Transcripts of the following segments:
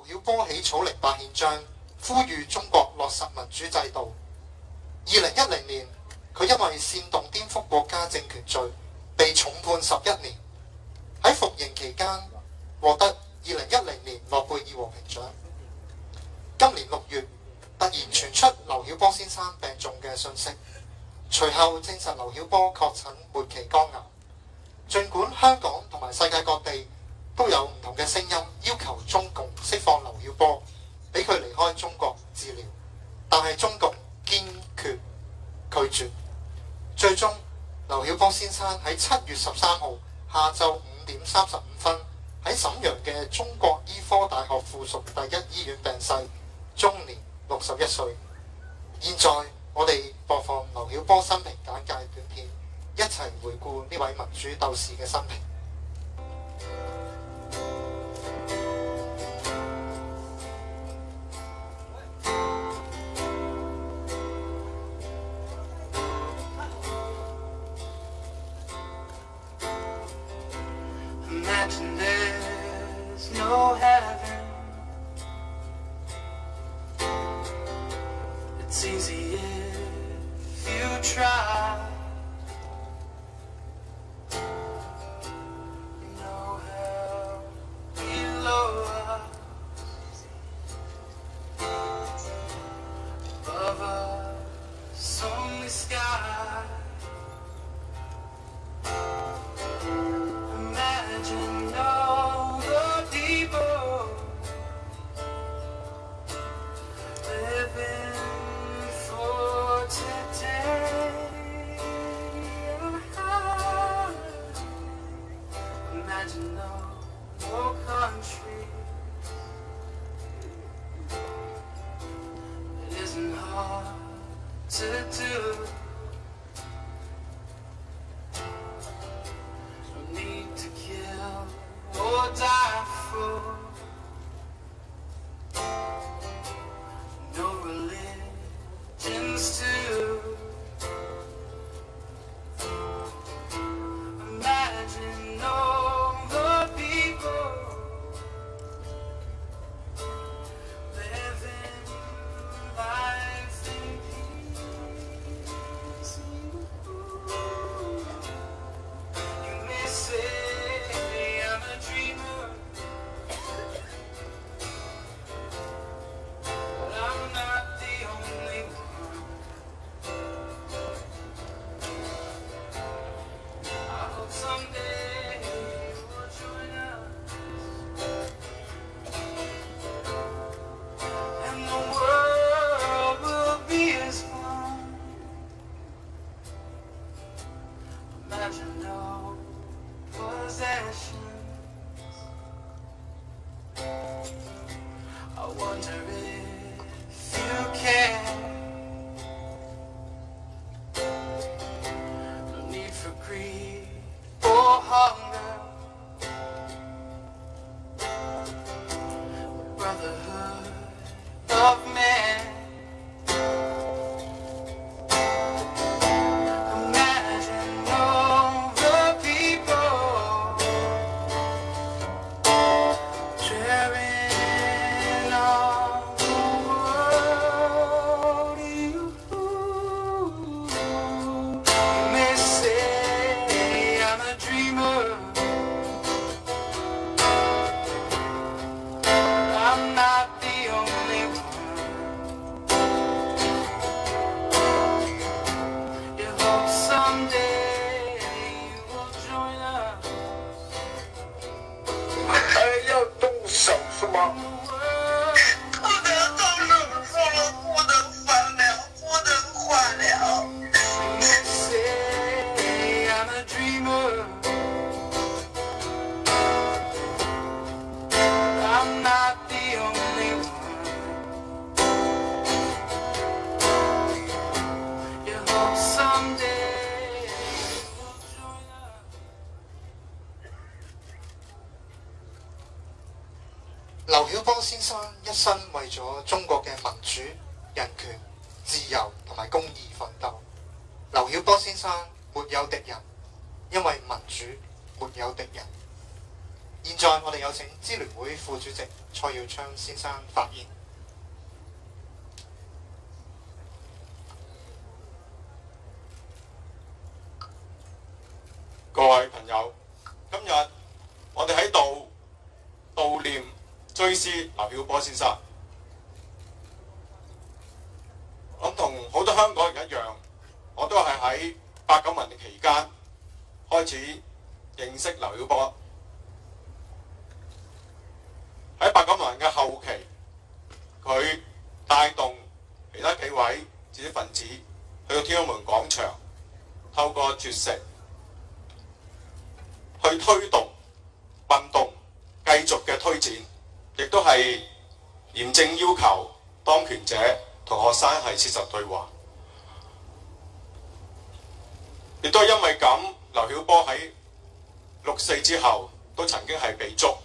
劉曉波起草零八憲章，呼籲中國落實民主制度。2010年，佢因為煽動顛覆國家政權罪被重判11年。喺服刑期間，獲得2010年諾貝爾和平獎。今年6月，突然傳出劉曉波先生病重嘅訊息，隨後證實劉曉波確診末期肝癌。儘管香港同埋世界各地都有唔同嘅聲音要求中共釋放劉曉波，俾佢離開中國治療，但係中共堅決拒絕。最終，劉曉波先生喺7月13號下晝5點35分喺瀋陽嘅中國醫科大學附屬第一醫院病逝，終年61歲。現在我哋播放劉曉波生平簡介短片，一齊回顧呢位民主鬥士嘅生平。 Imagine there's no heaven. It's easy if you try. No hell below us. Above us, only sky. Imagine all the people living for today. Imagine no country. It isn't hard to do. No need to kill or die for. No religions too. Imagine all the people living life in peace. You may say I'm a dreamer, but I'm not the only one. I hope someday you will join us, and the world will be as one. Imagine no possessions. I wonder if you can. No need for greed or hunger. Brotherhood of man. Imagine all the people sharing all the world. You may say I'm a dreamer, but I'm not the only one. You hope someday you will join us. 还要动手是吗？ The world 不能动手术了，不能放了，不能换了。 You may say I'm a dreamer, but I'm not the only one. You hope someday you will join us. 劉曉波先生一生為咗中國嘅民主、人權、自由同埋公義奮鬥。劉曉波先生沒有敵人，因為民主沒有敵人。 現在我哋有請支聯會副主席蔡耀昌先生發言。 各位朋友，今日我哋喺度悼念追思劉曉波先生。我同好多香港人一樣，我都係喺89民期間開始認識劉曉波。喺89民嘅後期，佢帶動其他幾位知識分子去到天安門廣場，透過絕食去推動運動繼續嘅推展，亦都係嚴正要求當權者同學生係切實對話。亦都係因為咁，劉曉波喺6·4之後都曾經係被捉。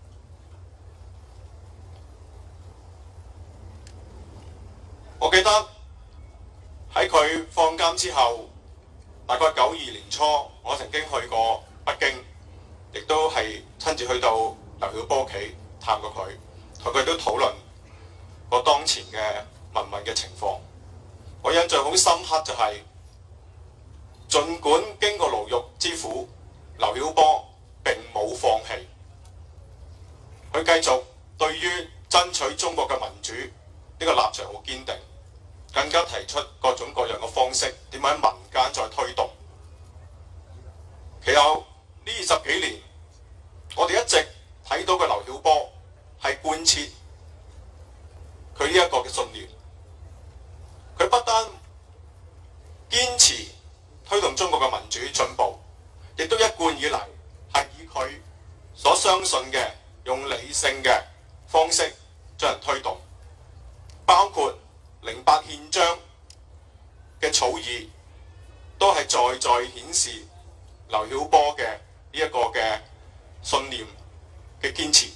我記得喺佢放監之後，大概92年初，我曾經去過北京，亦都係親自去到劉曉波屋企探過佢，同佢都討論過當前嘅民運嘅情況。我印象好深刻就係、儘管經過牢獄之苦，劉曉波並冇放棄，佢繼續對於爭取中國嘅民主呢個立場好堅定，更加提出各種各樣嘅方式，點樣喺民間再推動。其後呢20幾年，我哋一直睇到嘅劉曉波係貫徹佢呢一個嘅信念。佢不單堅持推動中國嘅民主進步，亦都一貫以嚟係以佢所相信嘅用理性嘅方式進行推動，包括08憲章嘅草擬，都係在顯示劉曉波嘅呢一個嘅信念嘅堅持。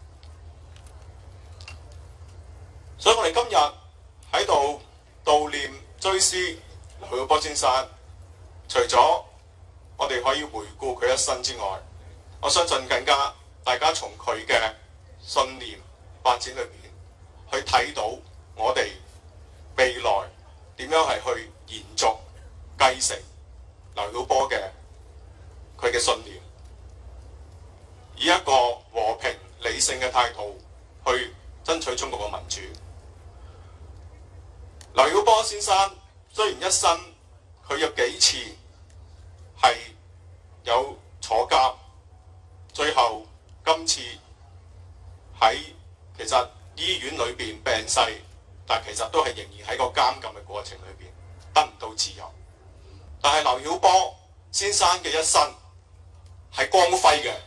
所以我哋今日喺度悼念追思劉曉波先生，除咗我哋可以回顧佢一生之外，我相信更加大家從佢嘅信念發展裏面去睇到我哋未來點樣係去延續繼承劉曉波嘅佢嘅信念，以一個和平理性嘅態度去爭取中國嘅民主。劉曉波先生雖然一生佢有幾次係有坐監，最後今次喺其實醫院裏邊病逝，但其實都係仍然喺個監禁嘅過程裏邊得唔到自由。但係劉曉波先生嘅一生係光輝嘅，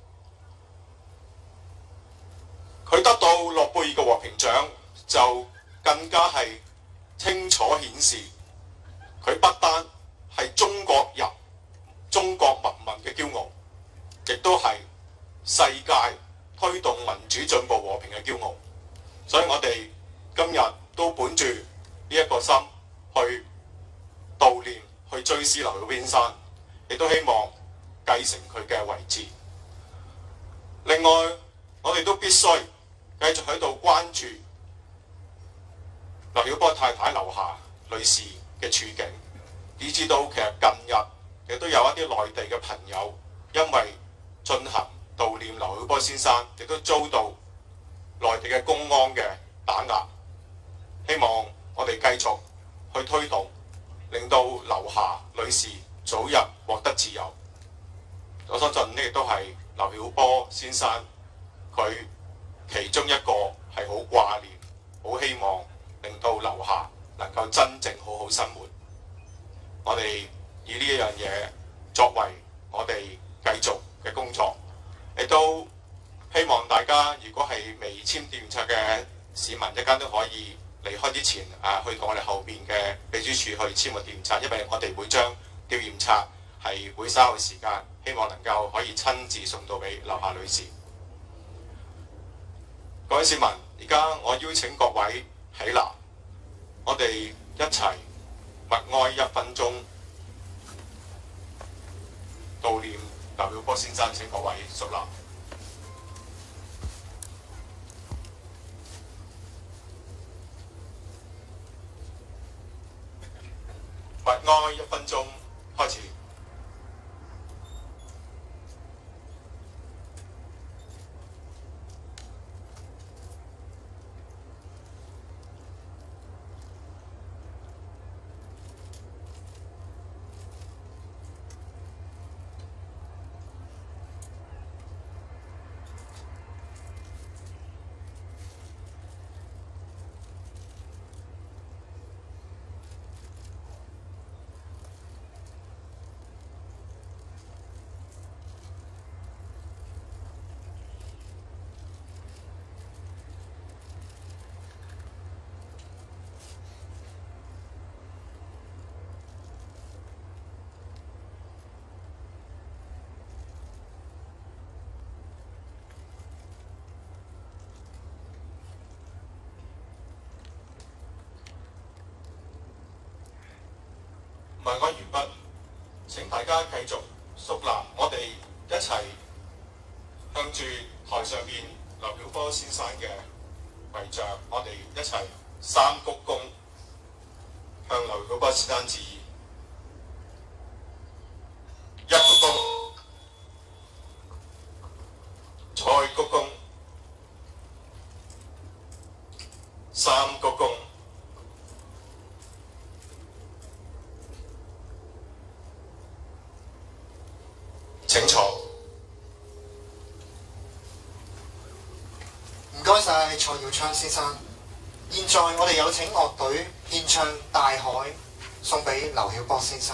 佢得到諾貝爾嘅和平獎就更加係清楚顯示，佢不單係中國人、中國人民嘅驕傲，亦都係世界推動民主進步和平嘅驕傲。所以我哋今日都本住呢一個心去悼念、去追思劉曉波先生，亦都希望繼承佢嘅遺志。另外，我哋都必須繼續喺度關注劉曉波太太劉霞女士嘅處境，以至到其實近日亦都有一啲內地嘅朋友因為進行悼念劉曉波先生，亦都遭到內地嘅公安嘅打壓。希望我哋繼續去推動，令到劉霞女士早日獲得自由。我相信呢亦都係劉曉波先生佢其中一個係好掛念、好希望令到劉霞能夠真正好好生活。我哋以呢一樣嘢作為我哋繼續嘅工作，亦都希望大家如果係未簽調查嘅市民，一間都可以離開之前去到我哋後邊嘅秘書處去簽個調查，因為我哋會將調驗冊係會稍後時間，希望能夠可以親自送到俾劉霞女士。各位市民，而家我邀請各位起立，我哋一齊默哀1分鐘，悼念劉曉波先生。請各位肅立。 默哀完畢，請大家繼續肅立，我哋一齊向住台上邊劉曉波先生嘅遺像，我哋一齊三鞠躬向劉曉波先生致意。一鞠躬，再鞠躬，三鞠躬。請坐。 唔該晒蔡耀昌先生。現在我哋有請樂隊獻唱《大海》，送俾劉曉波先生。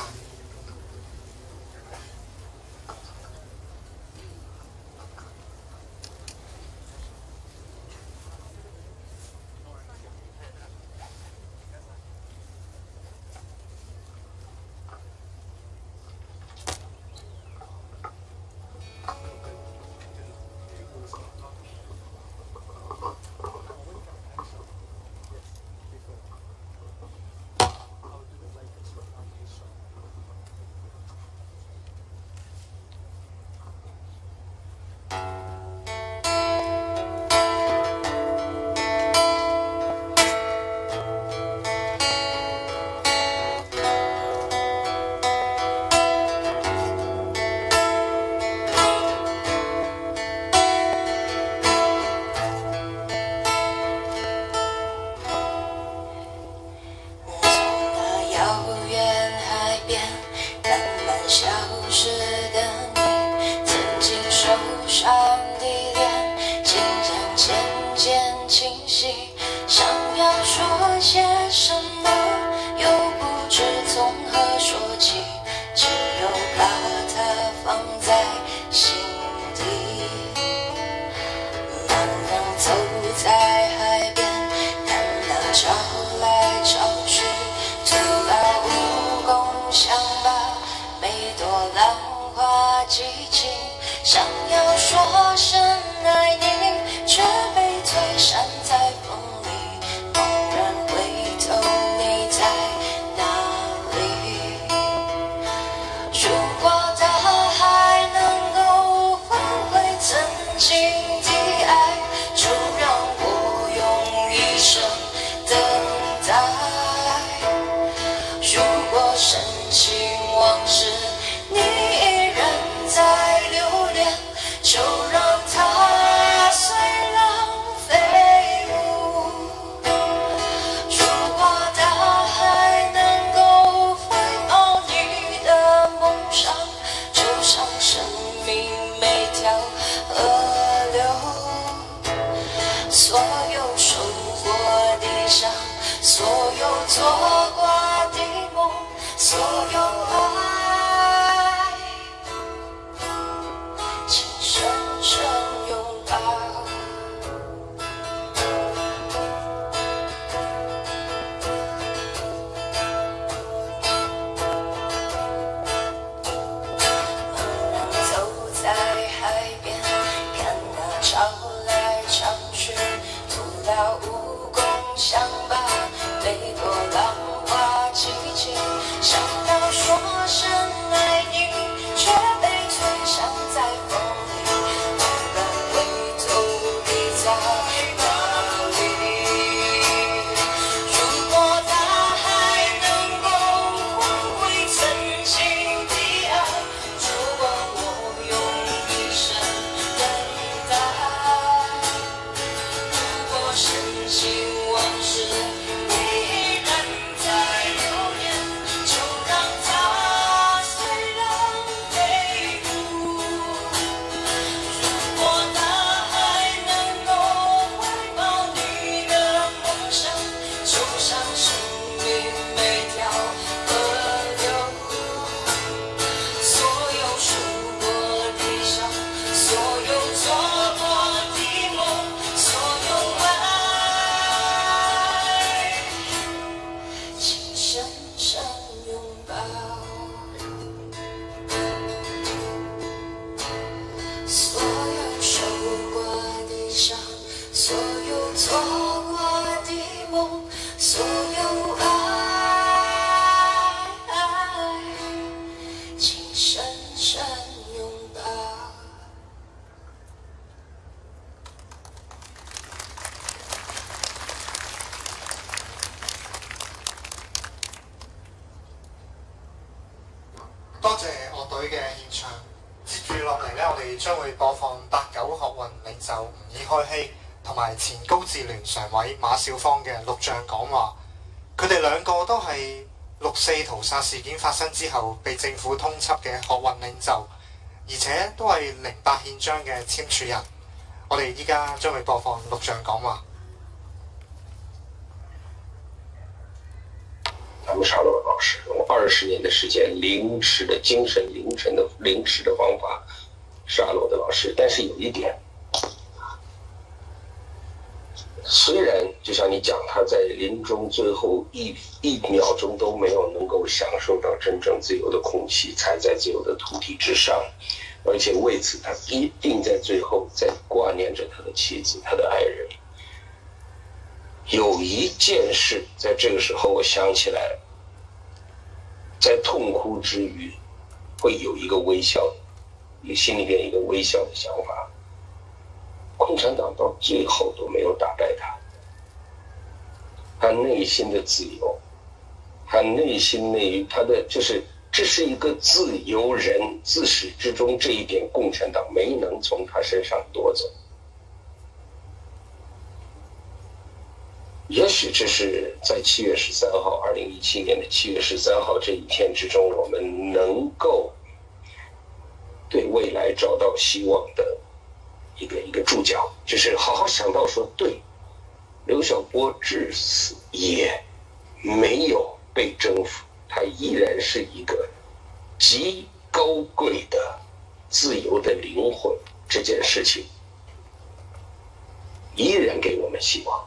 就让它深深拥抱。 多謝樂隊嘅獻唱。接住落嚟呢，我哋將會播放89學運領袖吳以開希同埋前高智聯常委馬少芳嘅錄像講話。佢哋兩個都係6·4屠殺事件發生之後被政府通緝嘅學運領袖，而且都係08憲章嘅簽署人。我哋依家將會播放錄像講話。 他们杀了我老师，用20年的时间，凌迟的精神凌迟的方法杀了我的老师。但是有一点，虽然就像你讲，他在临终最后一秒钟都没有能够享受到真正自由的空气，踩在自由的土地之上，而且为此他一定在最后在挂念着他的妻子，他的爱人。有一件事，在这个时候我想起来了，在痛哭之余，会有一个微笑，心里边一个微笑的想法。共产党到最后都没有打败他，他内心的自由，他内心他的就是这是一个自由人，自始至终这一点共产党没能从他身上夺走。也许这是在7月13号，2017年的7月13号这一天之中，我们能够对未来找到希望的一个注脚，就是好好想到说，对，刘晓波至死也没有被征服，他依然是一个极高贵的自由的灵魂，这件事情依然给我们希望。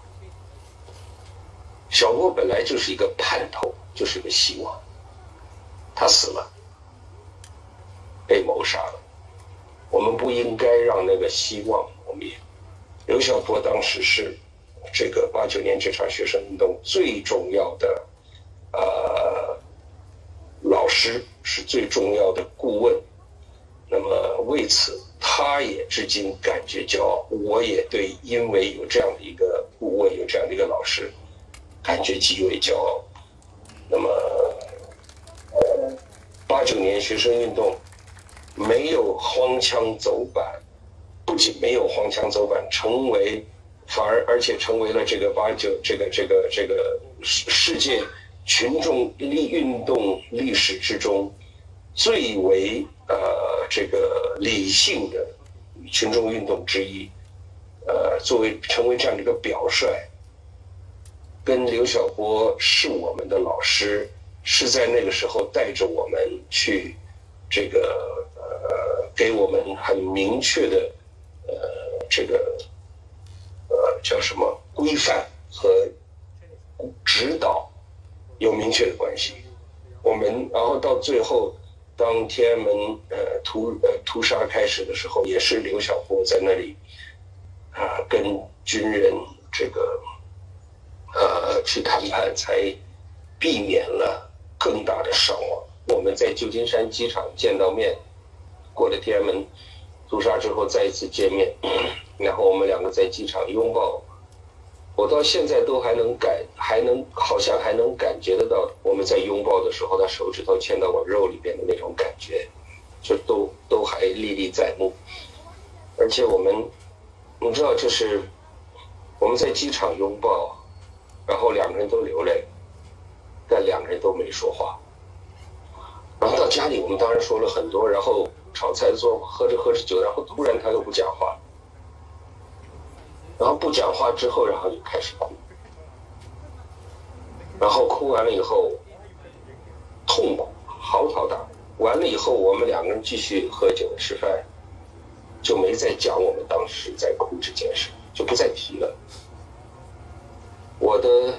小波本来就是一个盼头，就是个希望，他死了，被谋杀了，我们不应该让那个希望磨灭。刘晓波当时是这个89年这场学生运动最重要的老师，是最重要的顾问。那么为此，他也至今感觉骄傲。我也对，因为有这样的一个顾问，有这样的一个老师，感觉极为骄傲。那么89年学生运动没有荒腔走板，不仅没有荒腔走板，而且成为了这个89这个世界群众运动历史之中最为这个理性的群众运动之一。成为这样的一个表率。跟刘晓波是我们的老师，是在那个时候带着我们去这个给我们很明确的叫什么规范和指导有明确的关系。然后到最后，当天安门屠杀开始的时候，也是刘晓波在那里跟军人去谈判，才避免了更大的伤亡。我们在旧金山机场见到面，过了天安门屠杀之后再一次见面，然后我们两个在机场拥抱。我到现在都好像还能感觉得到，我们在拥抱的时候，他手指头牵到我肉里边的那种感觉，就都还历历在目。而且你知道，就是我们在机场拥抱，然后两个人都流泪，但两个人都没说话。然后到家里，我们当然说了很多，然后炒菜的时候喝着酒，然后突然他又不讲话，然后不讲话之后，然后就开始哭，然后哭完了以后痛苦嚎啕大哭，完了以后我们两个人继续喝酒吃饭，就没再讲我们当时在哭这件事，就不再提了。我的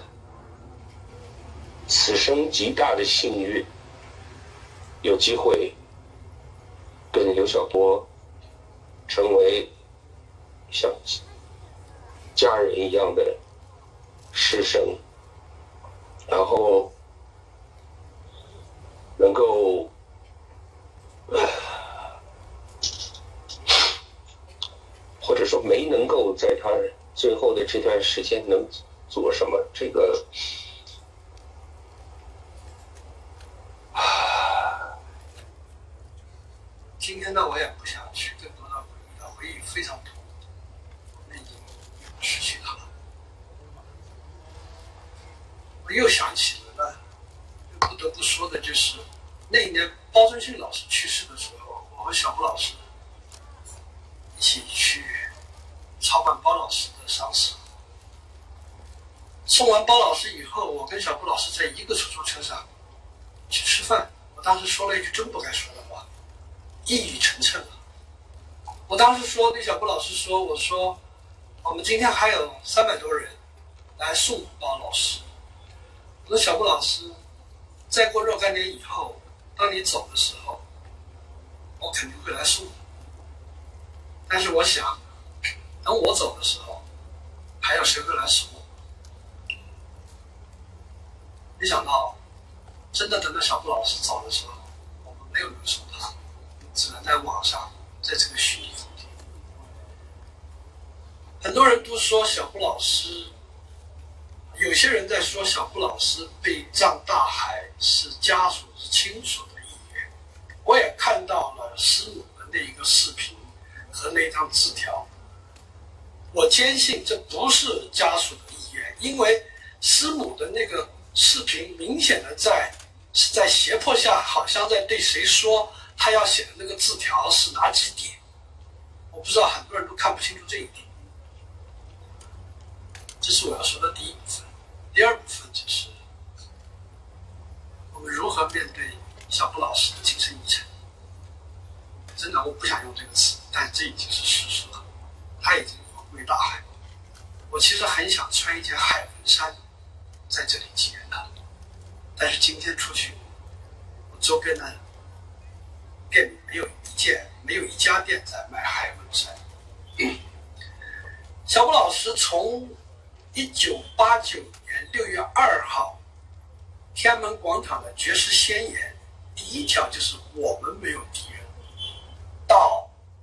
此生极大的幸运，有机会跟刘晓波成为像家人一样的师生，然后能够说没能够在他最后的这段时间能做什么，这个今天呢，我也不想去更多的回忆了，回忆非常多，我们已经失去他了。我又想起了呢，不得不说的就是那一年包春训老师去世的时候，我和小布老师一起去操办包老师的丧事。送完包老师以后，我跟小布老师在一个出租车上去吃饭。我当时说了一句真不该说的话，一语成谶了。我当时说对小布老师说，我说我们今天还有300多人来送包老师。我说小布老师，再过若干年以后，当你走的时候，我肯定会来送你。但是我想，等我走的时候，还有谁会来送我？没想到，真的等到小布老师走的时候，我们没有人送他，只能在网上，在这个虚拟空间。很多人都说小布老师，有些人在说小布老师被葬大海是家属是亲属的意愿。我也看到了师母的那一个视频和那张字条，我坚信这不是家属的意愿，因为师母的那个视频明显的是在胁迫下，好像在对谁说他要写的那个字条是哪几点。我不知道很多人都看不清楚这一点。这是我要说的第一部分。第二部分就是我们如何面对小布老师的精神遗产。真的我不想用这个词，但这已经是事实了，他已经回归大海。我其实很想穿一件海纹衫在这里纪念他，但是今天出去，我周边的店里没有一家店在卖海纹衫。小布老师从1989年6月2号天安门广场的绝食宣言，第一条就是我们没有敌人，到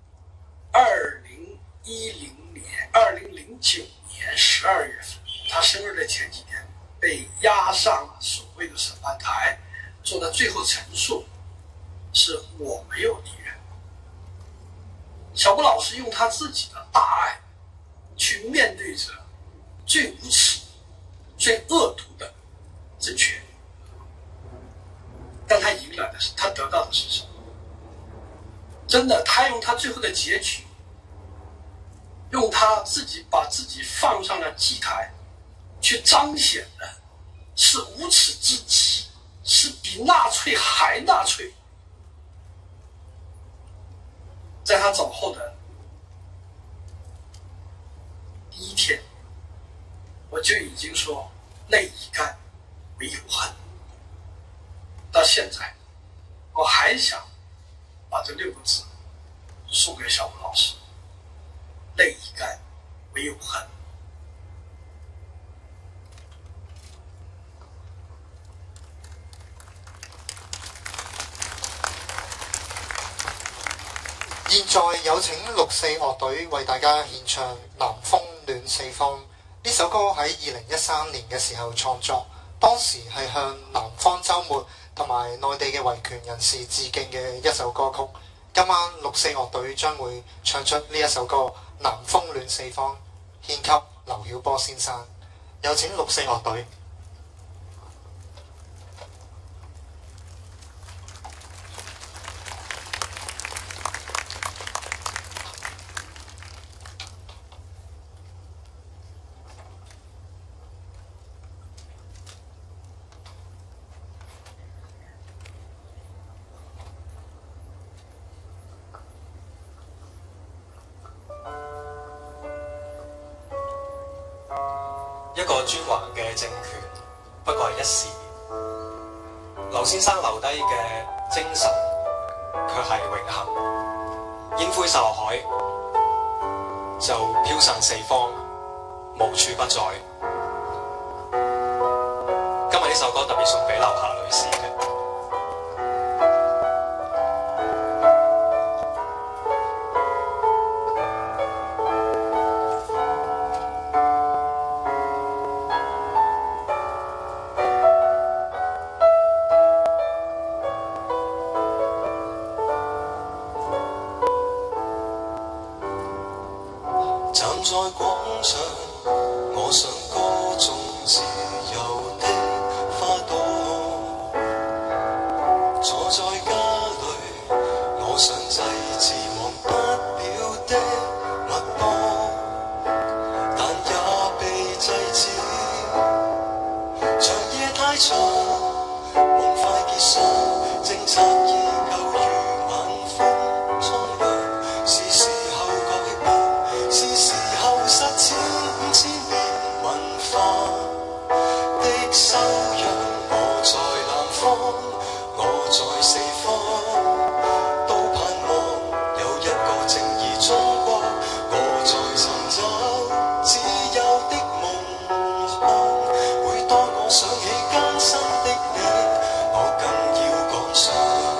2009年12月份，他生日的前几天被押上了所谓的审判台，做的最后陈述是我没有敌人。小布老师用他自己的大爱去面对着最无耻、最恶毒的政权，但他赢来的是，他得到的是什么？真的，他用他最后的结局，用他自己把自己放上了祭台，去彰显的是无耻之极，是比纳粹还纳粹。在他走后的第一天，我就已经说泪已干，唯有恨。到现在，我还想把这6个字送给小布老师：泪已干，唯有恨。 現在有請6·4樂隊為大家獻唱《南風暖四方》。呢首歌喺2013年嘅時候創作，當時係向南方週末同埋內地嘅維權人士致敬嘅一首歌曲。今晚6·4樂隊將會唱出呢一首歌《南風暖四方》，獻給劉曉波先生。有請6·4樂隊。 一個專橫嘅政權，不過係一時。劉先生留低嘅精神，卻係永恆。煙灰受海，就飄散四方，無處不在。今日呢首歌特別送俾劉霞女士嘅。 站在廣場，我想歌頌自由的花朵。坐在家裏，我想祭祀忘不了的脈搏，但也被制止。長夜太長，夢快結束，政策依舊如晚風蒼涼。是時候改變，是時候實踐5000年文化的修養。我在南方，我在四方，都盼望有一個正義中國。我在尋找自由的夢想，每當我想起艱辛的你，我更要趕上。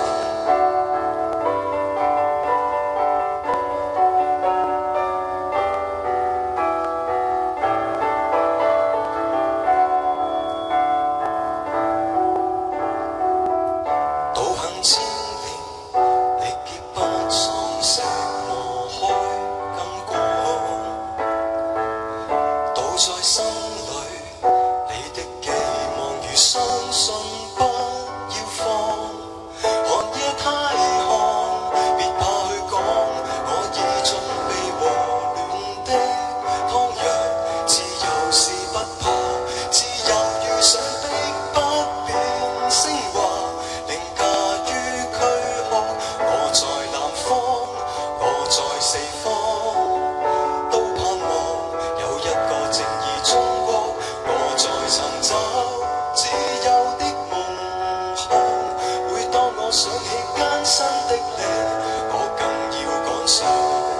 道行千年，力竭不喪石磨開金光。倒在心裏，你的寄望如相信不要放。寒夜太寒，別怕去講，我已準備和暖的湯藥。自由是不怕，自由遇上的不變升華，凌駕於軀殼。我在南方，我在四方，都盼望有一個正義中國。我在尋找自由的夢想，每當我想起艱辛的你，我更要趕上。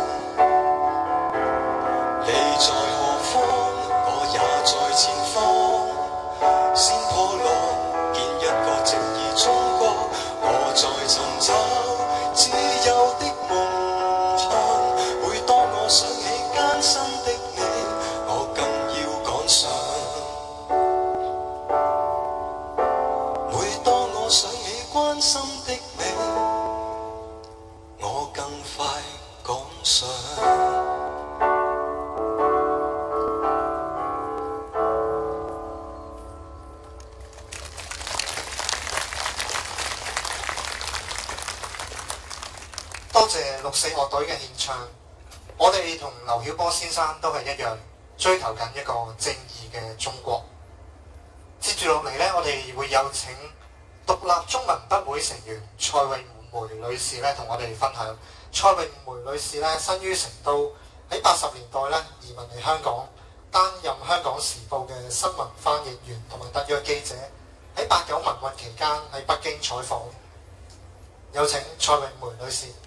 你在何方，我也在前方，先破浪見一個正義中國。我在尋找自由的夢想，每當我想起艱辛的你，我更要趕上。每當我想起關心的你，我更快趕上。 多謝六四樂隊嘅獻唱，我哋同劉曉波先生都係一樣，追求緊一個正義嘅中國。接住落嚟呢，我哋會有請獨立中文筆會成員蔡詠梅女士咧，同我哋分享。蔡詠梅女士咧，生於成都，喺80年代咧移民嚟香港，擔任香港時報嘅新聞翻譯員同埋特約記者。喺89民運期間喺北京採訪。有請蔡詠梅女士。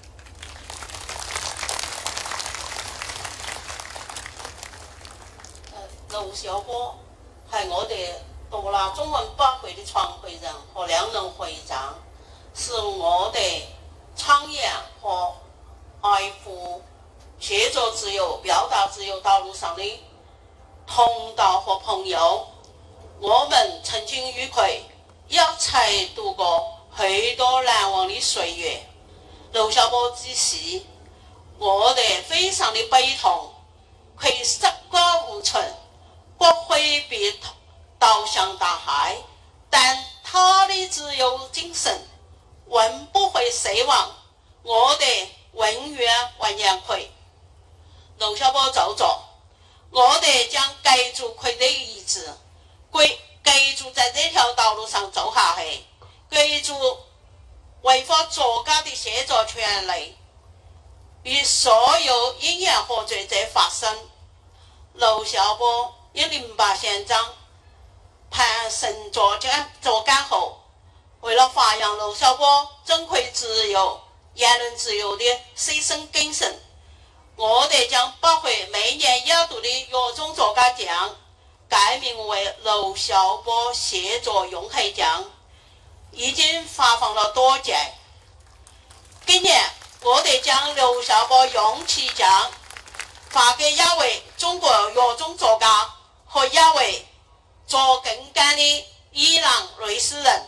劉曉波係我哋獨立中文筆會的創會人和兩任會長，是我哋倡議和愛護寫作自由、表達自由道路上的同道和朋友。我們曾經與佢一齊度過許多難忘的歲月。劉曉波之時，我哋非常的悲痛，佢失歌無存，國徽被倒向大海，但他的自由精神永不會死亡，我哋永遠懷念佢。劉曉波走咗，我哋將繼續佢的意志，繼續在這條道路上走下去，繼續維護作家的寫作權利，與所有因緣獲罪者發聲。劉曉波108憲章判審作監後，為了發揚劉曉波珍貴自由、言論自由的犧牲精神，我哋將筆會每年1度的月中作家獎改名為劉曉波寫作永恆獎，已經發放了多屆。今年我哋將劉曉波勇氣獎發給一位中國月中作家和一位做更幹的伊朗瑞士人。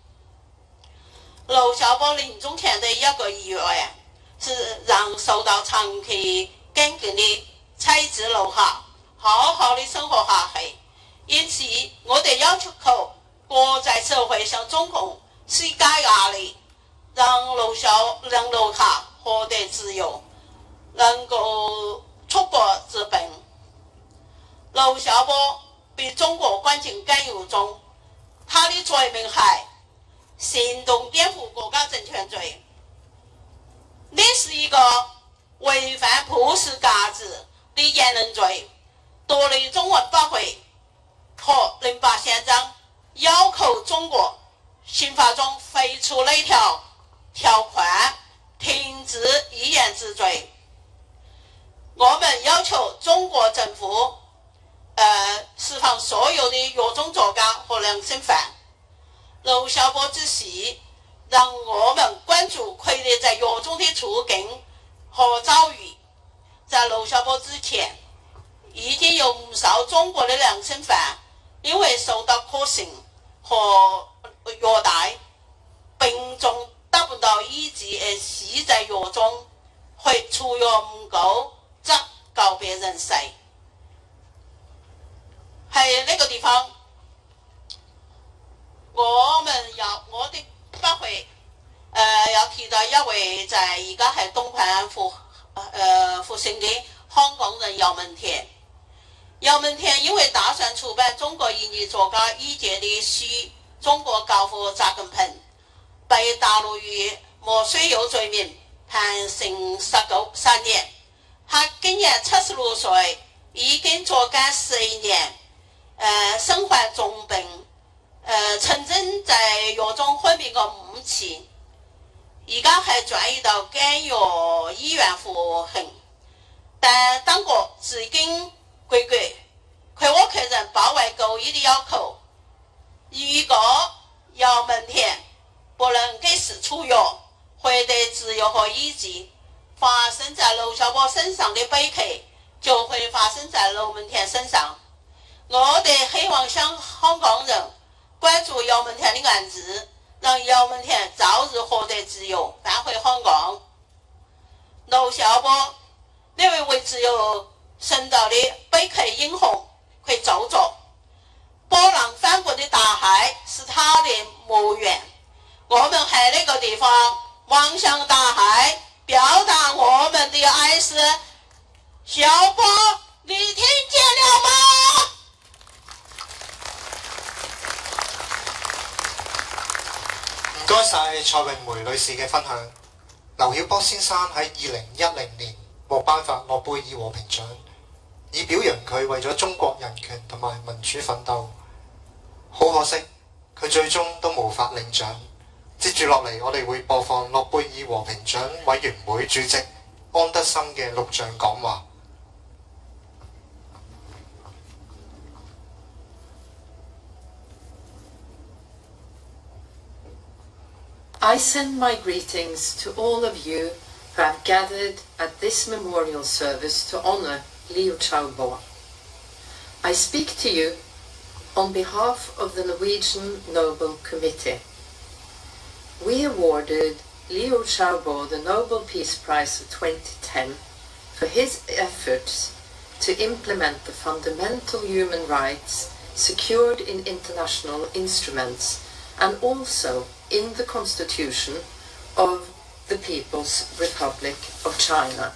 劉曉波臨終前的一個遺願是讓受到長期監禁的才至留下，好好的生活下去。因此，我哋要求国际社会向中共施加压力，让留下获得自由，能够出国治病。刘晓波被中国关进监狱中，他的罪名系煽动颠覆国家政权罪。这是一个违反普世价值的言论罪，夺离中文法会和08宪章要求中国刑法中废除那条条款，停止一言之罪。我们要求中国政府释放所有的狱中作家和良心犯。刘晓波之事让我们关注佢哋在狱中的处境和遭遇。在刘晓波之前，已经有不少中国的良心犯因为受到酷刑和虐待，病中得不到医治而死在狱中，或出狱唔够则告别人世。喺呢個地方，我哋不會有提到一位在而家係東莞復姓嘅香港人姚文田。姚文田因為打算出版中國印裔作家易潔的書《中國教父扎根盆》，被打入於莫須有罪名，判刑3年。他今年76歲，已經坐監4年。身患重病，曾經在狱中昏迷過5次，而家係轉移到監獄醫院服刑。但當局至今規矩，佢屋企人保衛高一的要求，如果姚文田不能及時出獄，獲得自由和醫治，發生在劉曉波身上的悲劇就會發生在劉文田身上。我哋希望向香港人關注姚文田的案子，讓姚文田早日獲得自由，返回香港。劉曉波呢位為自由殉道的悲劇英雄，佢走咗。波浪翻過的大海是他的墓園。我們喺呢個地方望向大海，表達我們的愛思。曉波，你聽見了嗎？ 唔該晒蔡詠梅女士嘅分享。劉曉波先生喺2010年獲頒發諾貝爾和平獎，以表揚佢為咗中國人權同埋民主奮鬥。好可惜，佢最終都無法領獎。接住落嚟，我哋會播放諾貝爾和平獎委員會主席安德森嘅錄像講話。 I send my greetings to all of you who have gathered at this memorial service to honor Liu Xiaobo. I speak to you on behalf of the Norwegian Nobel Committee. We awarded Liu Xiaobo the Nobel Peace Prize of 2010 for his efforts to implement the fundamental human rights secured in international instruments and also in the Constitution of the People's Republic of China.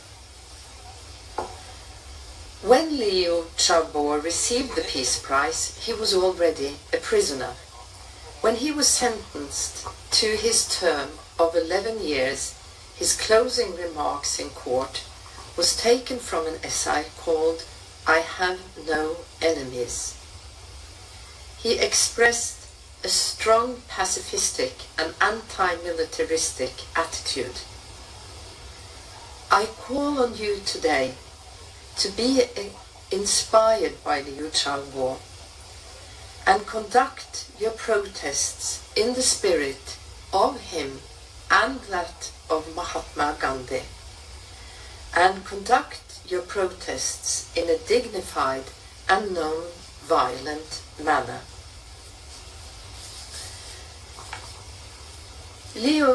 When Liu Xiaobo received the Peace Prize, he was already a prisoner. When he was sentenced to his term of 11 years, his closing remarks in court was taken from an essay called "I Have No Enemies." He expressed a strong pacifistic and anti-militaristic attitude. I call on you today to be inspired by Liu Xiaobo and conduct your protests in the spirit of him and that of Mahatma Gandhi, and conduct your protests in a dignified and non-violent manner. Liu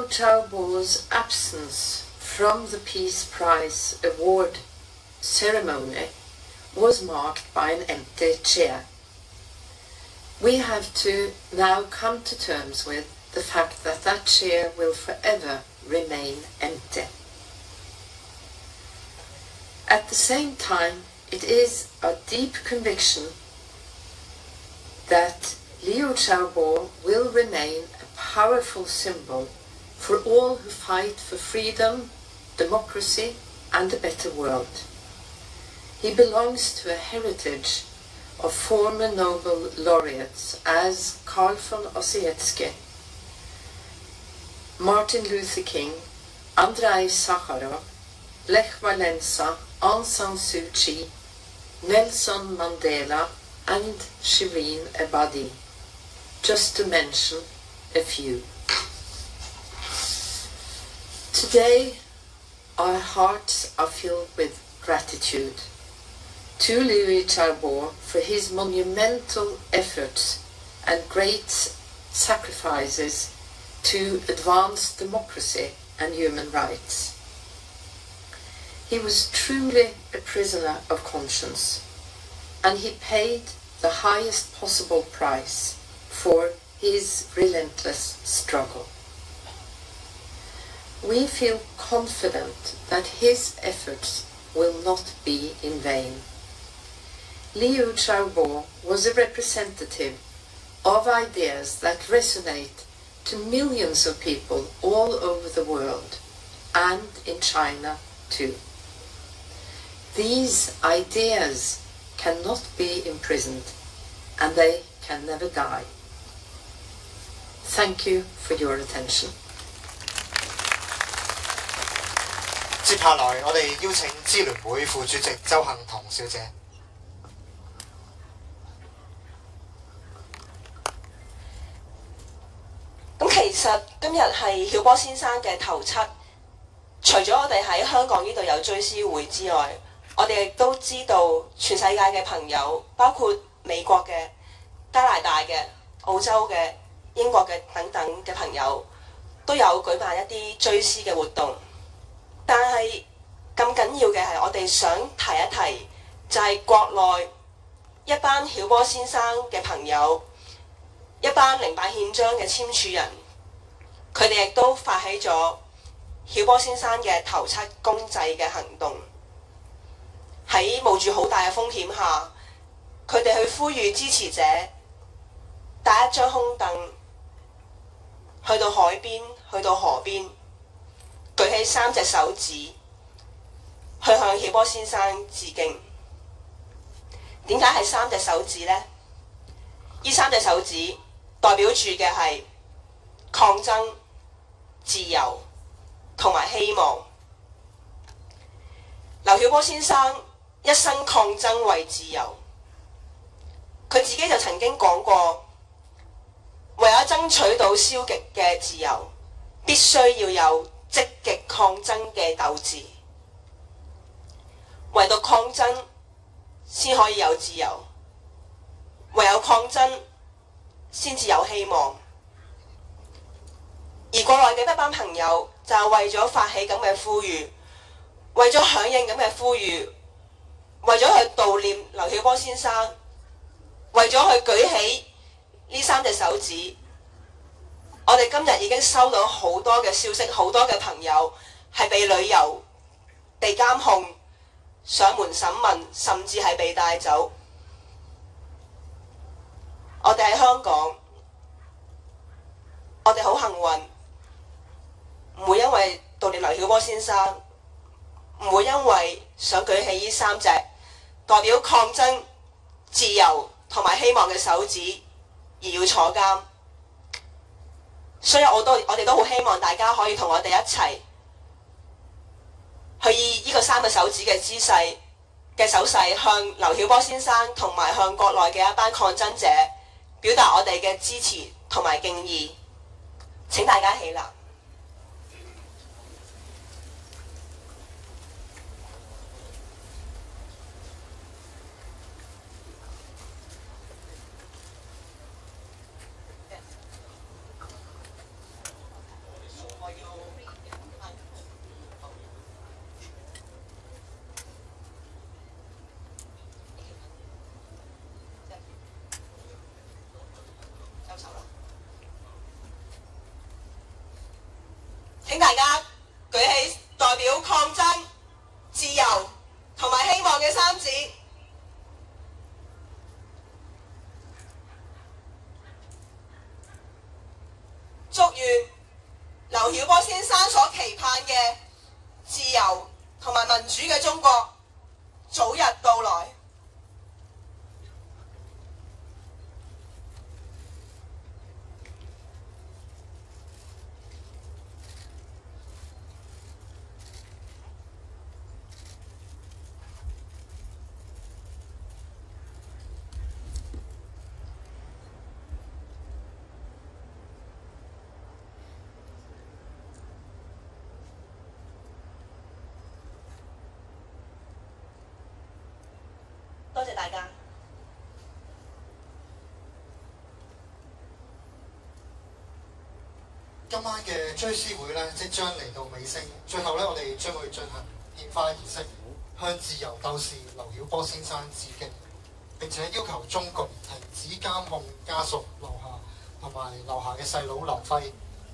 Xiaobo's absence from the Peace Prize award ceremony was marked by an empty chair. We have to now come to terms with the fact that that chair will forever remain empty. At the same time, it is a deep conviction that Liu Xiaobo will remain a powerful symbol for all who fight for freedom, democracy and a better world. He belongs to a heritage of former Nobel laureates as Karl von Ossietzky, Martin Luther King, Andrei Sakharov, Lech Walesa, Aung San Suu Kyi, Nelson Mandela and Shireen Ebadi, just to mention a few. Today, our hearts are filled with gratitude to Liu Xiaobo for his monumental efforts and great sacrifices to advance democracy and human rights. He was truly a prisoner of conscience, and he paid the highest possible price for his relentless struggle. We feel confident that his efforts will not be in vain. Liu Xiaobo was a representative of ideas that resonate to millions of people all over the world, and in China too. These ideas cannot be imprisoned, and they can never die. Thank you for your attention. 接下來，我哋邀請支聯會副主席周幸彤小姐。 咁其實今日係曉波先生嘅頭七，除咗我哋喺香港呢度有追思會之外，我哋亦都知道全世界嘅朋友，包括美國嘅、加拿大嘅、澳洲嘅、英國嘅等等嘅朋友，都有舉辦一啲追思嘅活動。但係咁緊要嘅係，我哋想提一提，就係國內一班曉波先生嘅朋友，一班08憲章嘅簽署人，佢哋亦都發起咗曉波先生嘅頭七公祭嘅行動。喺冒住好大嘅風險下，佢哋去呼籲支持者帶一張空凳去到海邊，去到河邊，舉起3隻手指去向曉波先生致敬。點解係3隻手指呢？呢3隻手指代表住嘅係抗爭、自由同埋希望。劉曉波先生一生抗爭為自由，佢自己就曾經講過，為咗爭取到消極嘅自由，必須要有積極抗爭嘅鬥志。唯獨抗爭先可以有自由，唯有抗爭先至有希望。而國內嘅一班朋友就係為咗發起咁嘅呼籲，為咗響應咁嘅呼籲，為咗去悼念劉曉波先生，為咗去舉起呢3隻手指，我哋今日已經收到好多嘅消息，好多嘅朋友係被旅遊、被監控、上門審問，甚至係被帶走。我哋喺香港，我哋好幸運，唔會因為悼念劉曉波先生，唔會因為想舉起呢3隻代表抗爭、自由同埋希望嘅手指而要坐監。所以我哋都好希望大家可以同我哋一齊去以呢個3個手指嘅姿勢嘅手勢向劉曉波先生同埋向國內嘅一班抗爭者表達我哋嘅支持同埋敬意。請大家起立。 請大家舉起代表抗爭、自由同埋希望嘅三指。祝願劉曉波先生所期盼嘅自由同埋民主嘅中國早日到來。多謝大家。 今晚嘅追思會咧，即將嚟到尾聲。最後咧，我哋將會進行獻花儀式，向自由鬥士劉曉波先生致敬，並且要求中共停止監控家屬劉霞同埋劉霞嘅細佬劉輝。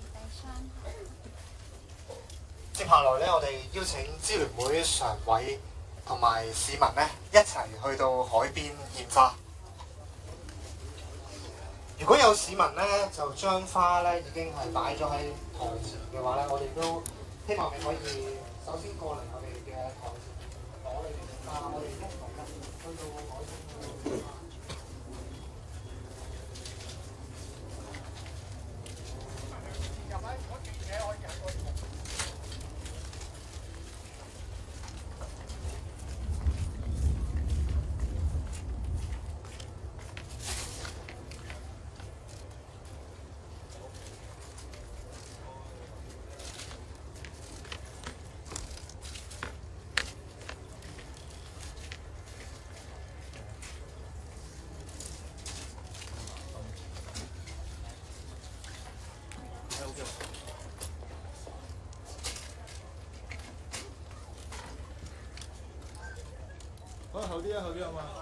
接下來咧，我哋邀請支聯會常委同埋市民咧一齊去到海邊獻花。如果有市民咧就將花咧已經係擺咗喺台前嘅話咧，我哋都希望你可以首先過嚟我哋嘅台前攞你哋嘅花，我哋一齊咧去到海邊獻花。 後啲啊，後啲啊嘛。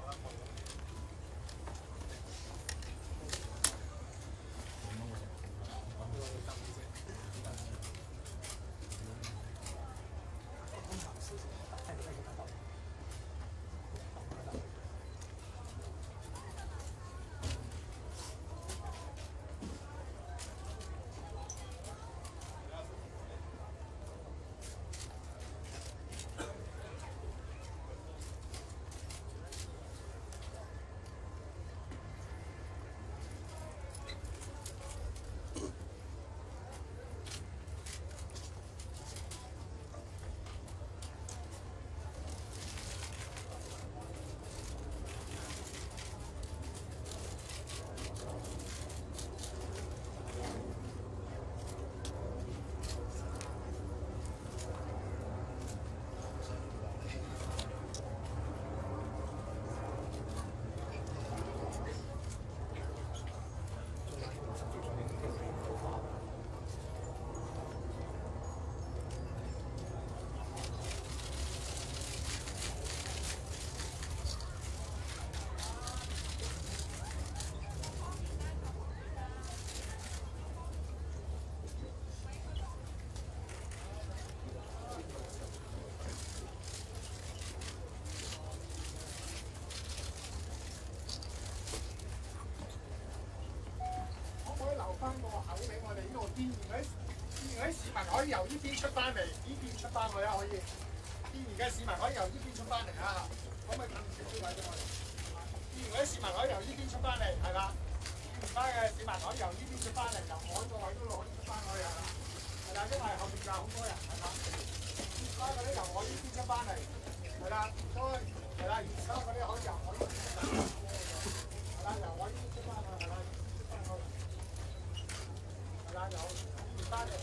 可以由呢邊出翻嚟，呢邊出翻去啊！可以，邊緣嘅市民可以由呢邊出翻嚟啊！可唔可以等少少位俾我哋？邊緣嗰啲市民可以由呢邊出翻嚟，係啦。邊緣嘅市民可以由呢邊出翻嚟，由我呢個位都可以出翻去，係啦。係啦，因為後邊仲有好多人，係啦。所有嗰啲由我呢邊出翻嚟，係啦，都係啦，所有嗰啲可以由我呢邊出翻嚟，係啦，由我呢邊出翻去，係啦，出翻去，係啦，由邊緣翻嚟。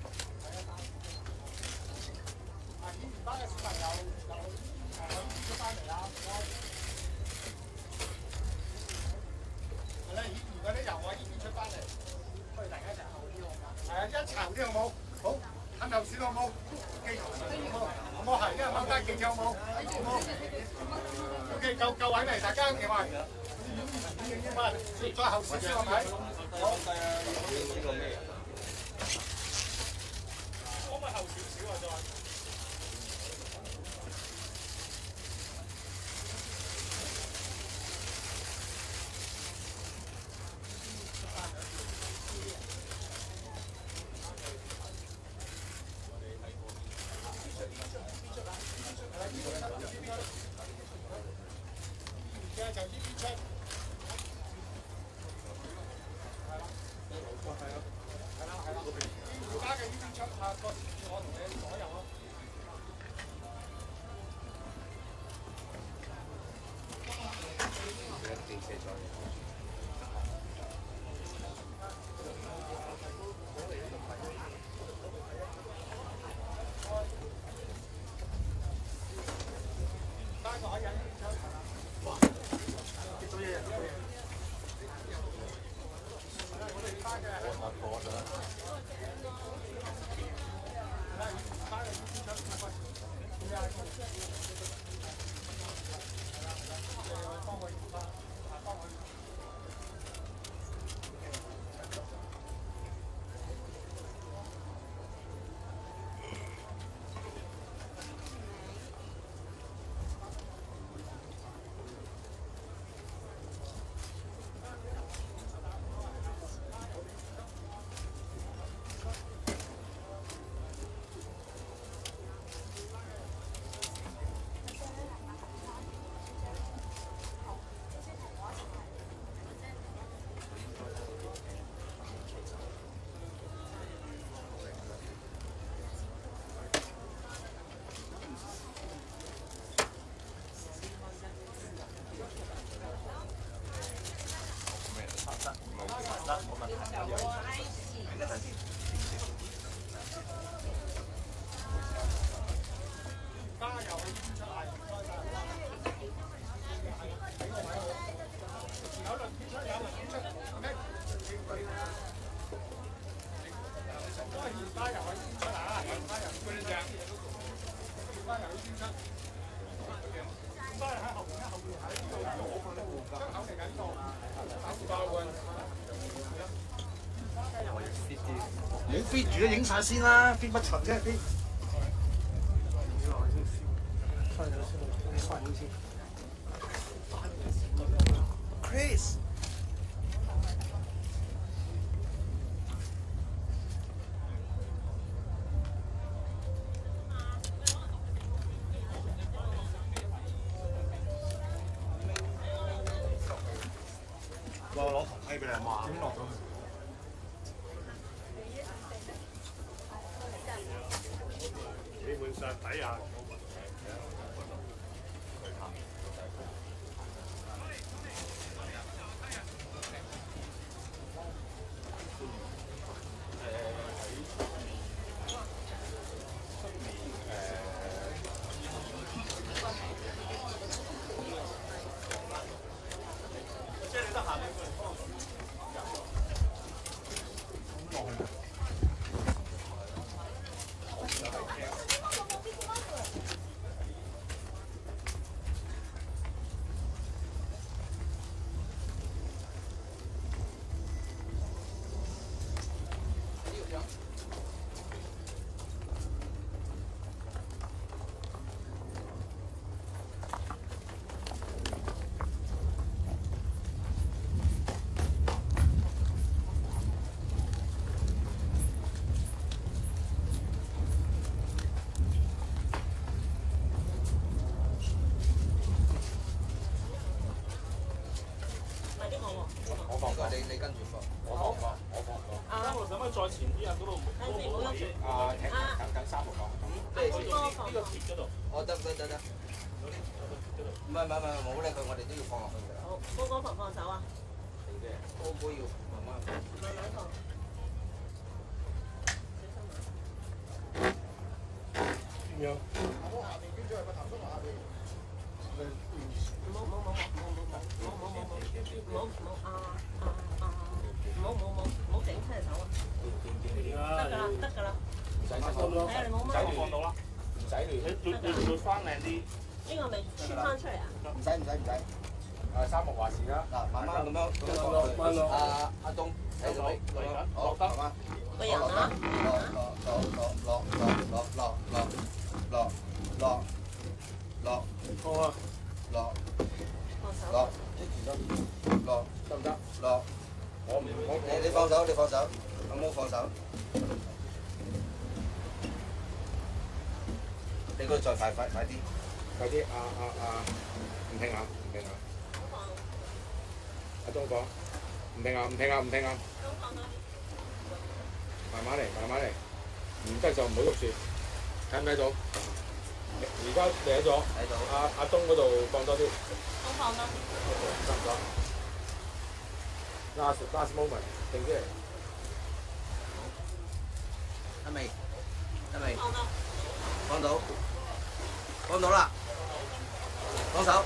班嘅小朋友就出翻嚟啦，係啦，如果啲由我呢邊出翻嚟，不如大家一齊後啲好嘛？係啊，一齊後啲好冇？好，肯後先好冇？記好冇？係，因為踎低記好冇？好冇 ？OK， 夠位未？大家認為？再後少少係咪？好。 唔好飛住啦，影晒先啦，飛不塵啫，飛。Chris。我攞糖批俾你阿媽。點落咗去？基本上底下冇問題嘅。即係你得閒你過嚟幫我。 你跟住放，我放。我使唔使再前啲啊？嗰度冇位啊，等3號講。呢個鐵嗰度。我得。唔係，冇咧，我哋都要放落去㗎。好，高哥放唔放手啊？高哥要慢慢放。點樣？我下邊捐咗去個頭叔下邊。冇整出嚟手啊！得㗎啦，唔使放到啦，唔使亂，你要翻靚啲。呢個咪穿翻出嚟啊？唔使。3木話事啦，嗱，慢慢咁樣落。阿東睇到未？好，慢慢。個人啊！落。 你嗰度再快啲，快啲！唔聽啊！阿東講唔聽啊！慢慢嚟，唔得就唔好喐住，睇唔睇到？而家嚟咗，阿東嗰度放多啲， 東放多啲， 差唔多。last moment， 定啲嚟。 得未？放到啦，放手。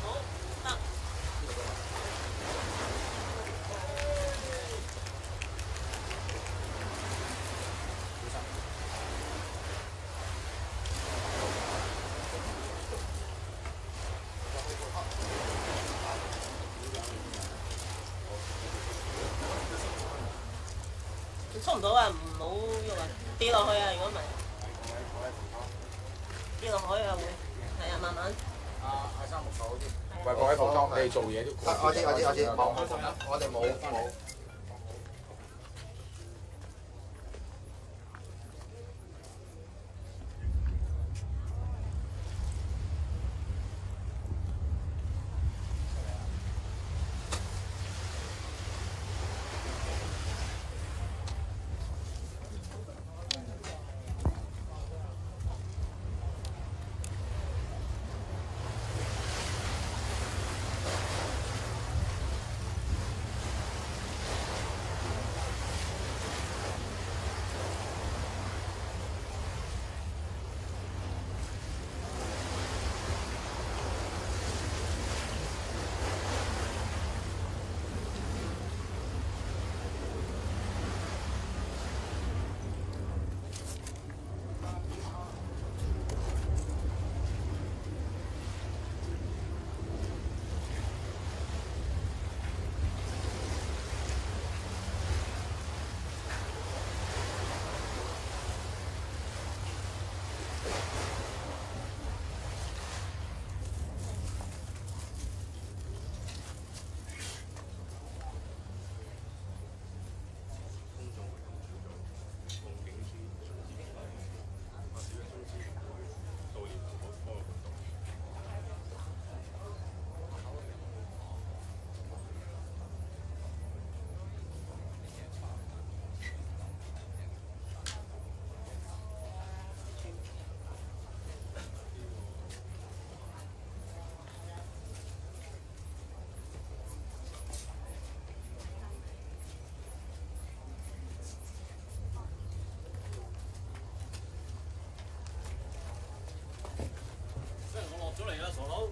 出唔到啊！唔好喐啊！跌落去啊！如果唔係跌落海啊會，係啊，慢慢。 阿生木手啲，喂，各位服裝，你哋做嘢都。 我知，冇，我哋冇。 咗嚟啦，傻佬！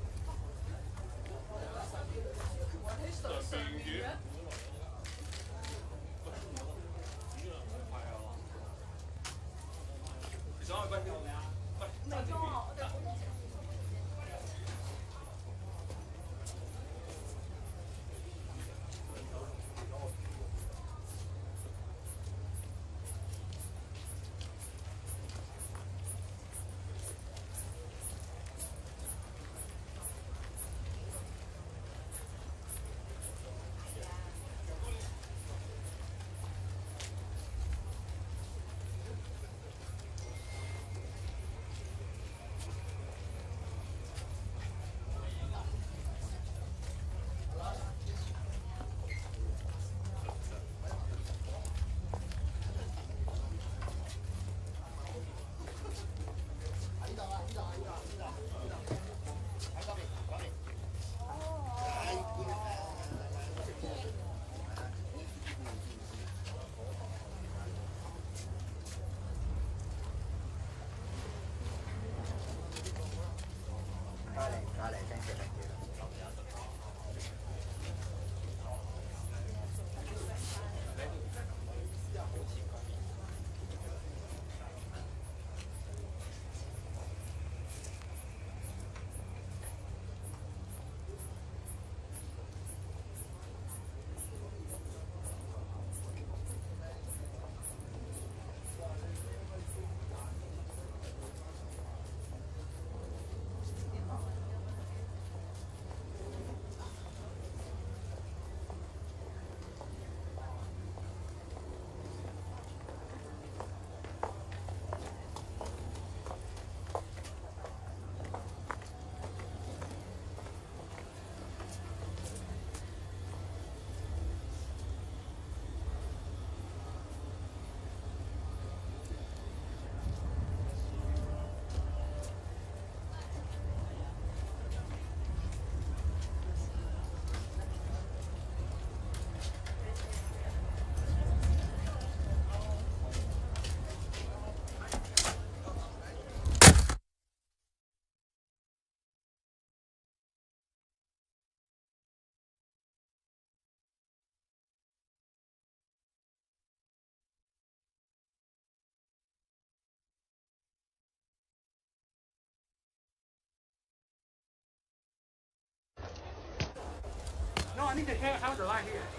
I need to have the line here.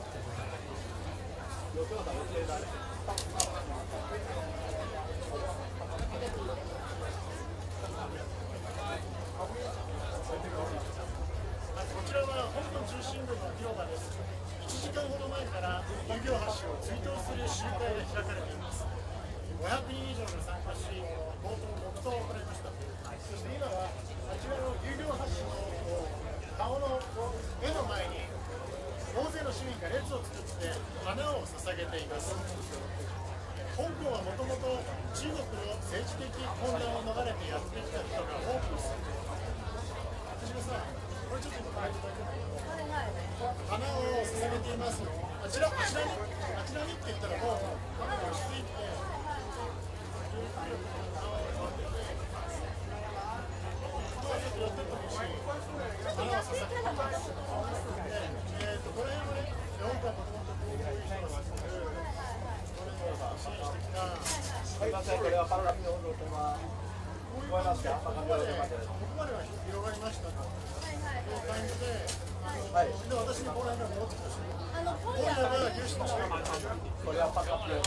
こちらは香港中心部の広場です。1時間ほど前から遊行橋を追悼する集会が開かれています。500人以上が参加し、冒頭黙祷を行いました。そして今はあちらの遊行橋の顔の絵の前に大勢の市民が列を作って花を捧げています。香港はもともと中国の政治的混乱を逃れてやってきた人が多く住んでいます。さん、これちょっと今変えていただけない花を捧げています。あちらにって言ったらもう花が落ち着いて花を捧げています。これはね、4回もともとこういう人が住んでる支援してきた。すいません、これはパララピの音は聞こえますか？ここまでは広がりましたという感じで、で私にこの辺から戻ってきたし、これらが有志の人がこれはパカッと。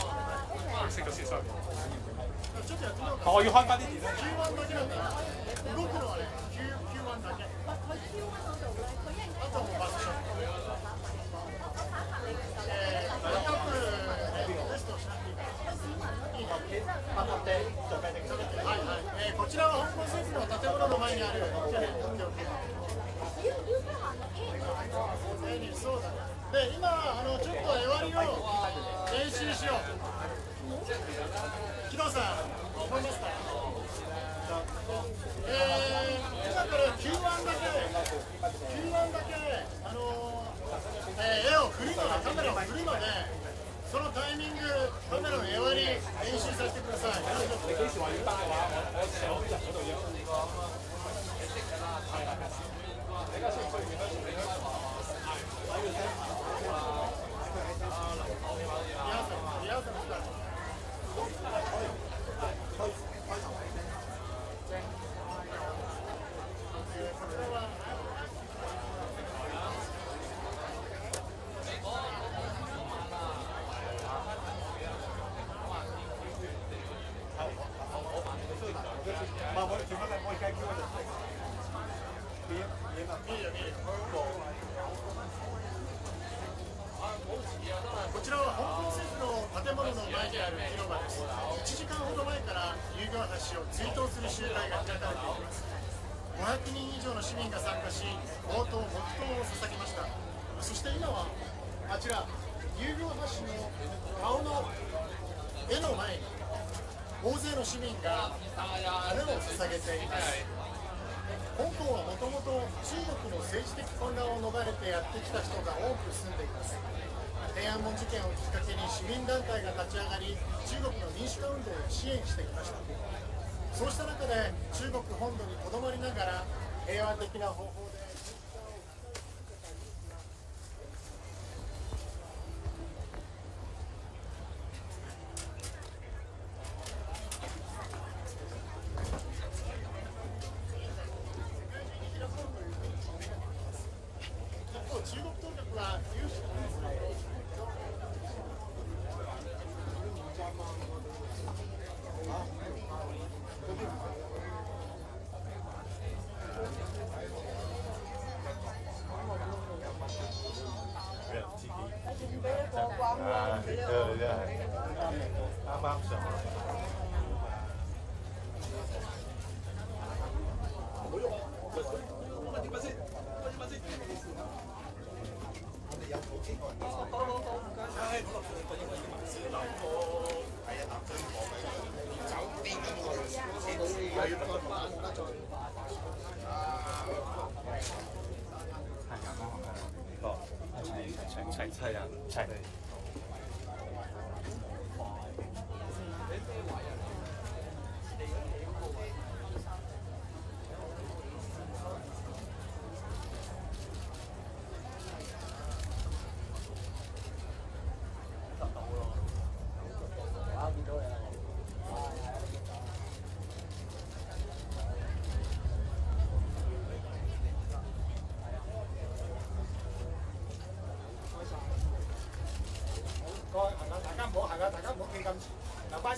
ちょっとやってみようか。我要開翻啲電咧。Q1だけなんだ。動くのはね、Q1だけ。あとはもうバズショット。テストをしなくていいから。こちらは香港政府の建物の前にある。そうだね。で、今ちょっと絵割りを練習しよう。木戸さん、聞こえますか？今からQ1だけ絵を振るので、カメラを振るので、そのタイミング、カメラの絵割り練習させてください。こちらは香港政府の建物の前にある広場です。1時間ほど前から遊行橋を追悼する集会が開かれています。500人以上の市民が参加し、冒頭黙祷を捧げました。そして今はあちら遊行橋の顔の絵の前に大勢の市民が花を捧げています。香港はもともと中国の政治的混乱を逃れてやってきた人が多く住んでいます。天安門事件をきっかけに市民団体が立ち上がり、中国の民主化運動を支援してきました。そうした中で中国本土にとどまりながら平和的な方法で中国当局は有志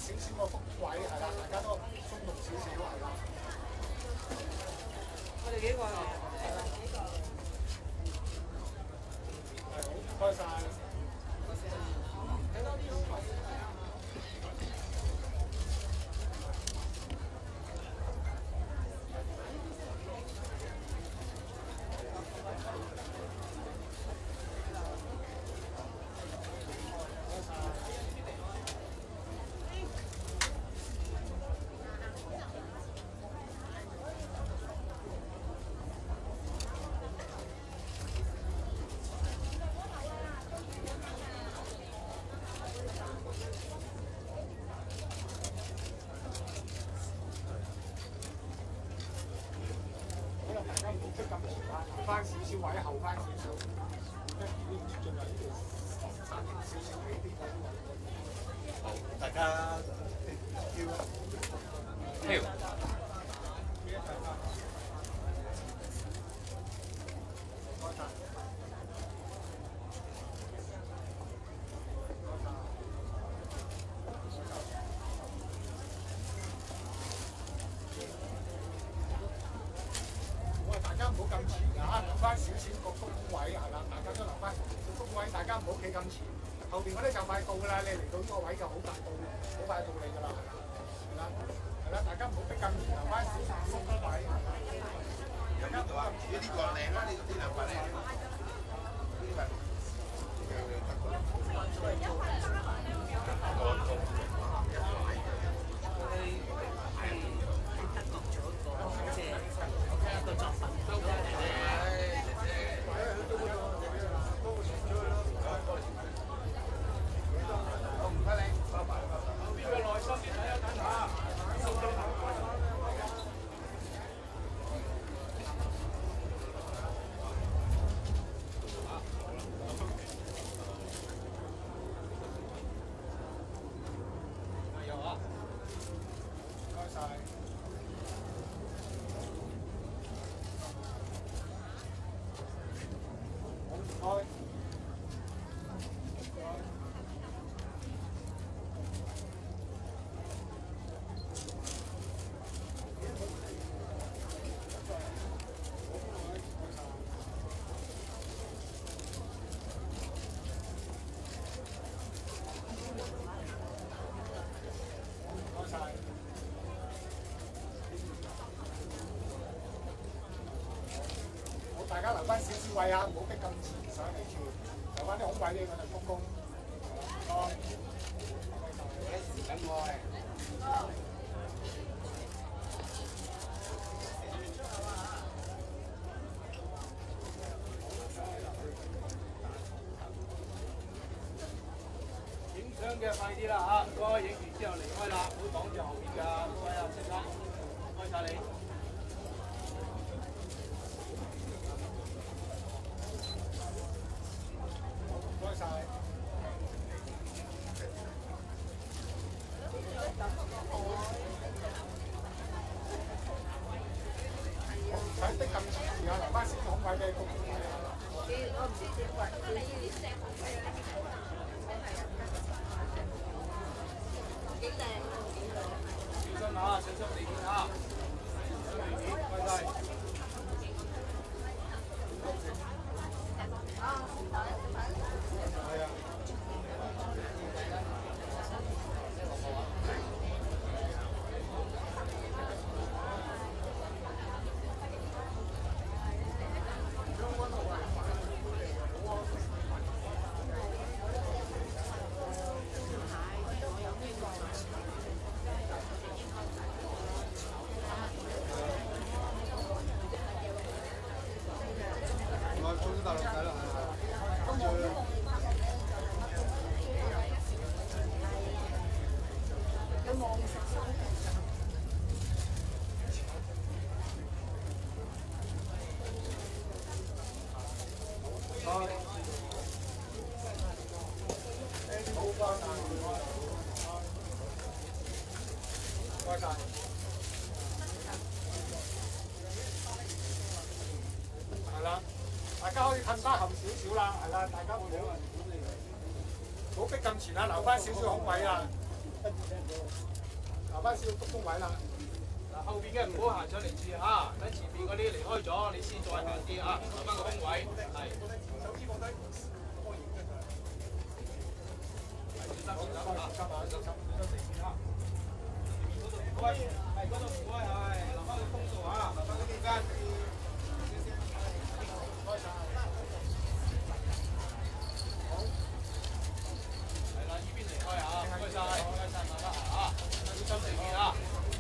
少少個福位係啦，大家都鬆動少少係啦。 我哋幾個係好，唔該晒。大家唔好逼咁前啦，翻少少位，後翻少少，因為呢盡量呢條暫停少少俾啲大家跳啊！跳。大家唔好咁前啊，留翻少少個高位係啦，大家都留翻個高位，大家唔好企咁前。後邊嗰啲就快到㗎啦，你嚟到呢個位就好快到，好快到你㗎啦，係啦，係啦，大家唔好逼咁前，留翻少少高位。有邊度啊？呢個靚啊，呢兩塊靚。呢個大家留翻少少位啊，唔好逼咁前上嚟住，留翻啲空位俾我哋公公。時間外。影相嘅快啲啦嚇，唔該，影完之後離開啦，唔好擋住後面㗎，各位啊，識啦，唔該曬你。唔該曬。唔使逼咁前啊，留翻少少空位俾公公。我唔知點位。幾靚啊！小心啊！小心地面啊！小心地面，唔該曬。係啊。我中師大陸睇啦，跟住。有冇食生？唔該曬。係啦。大家可以褪翻後少少啦，係啦，大家唔好逼咁前啦，留翻少少空位啊，一留翻少少篤位啦。嗱，後邊嘅唔好行上嚟住嚇，等前邊嗰啲離開咗，你先再向啲啊，留翻個空位，係。手指放低，開完跟住。係，小心啊！小心地面啊！唔該，係嗰度唔該，係留翻個通道嚇，留翻個空間。唔該曬。好。係啦，依邊離開嚇，唔該曬，唔該曬，慢慢行嚇，小心地面啊！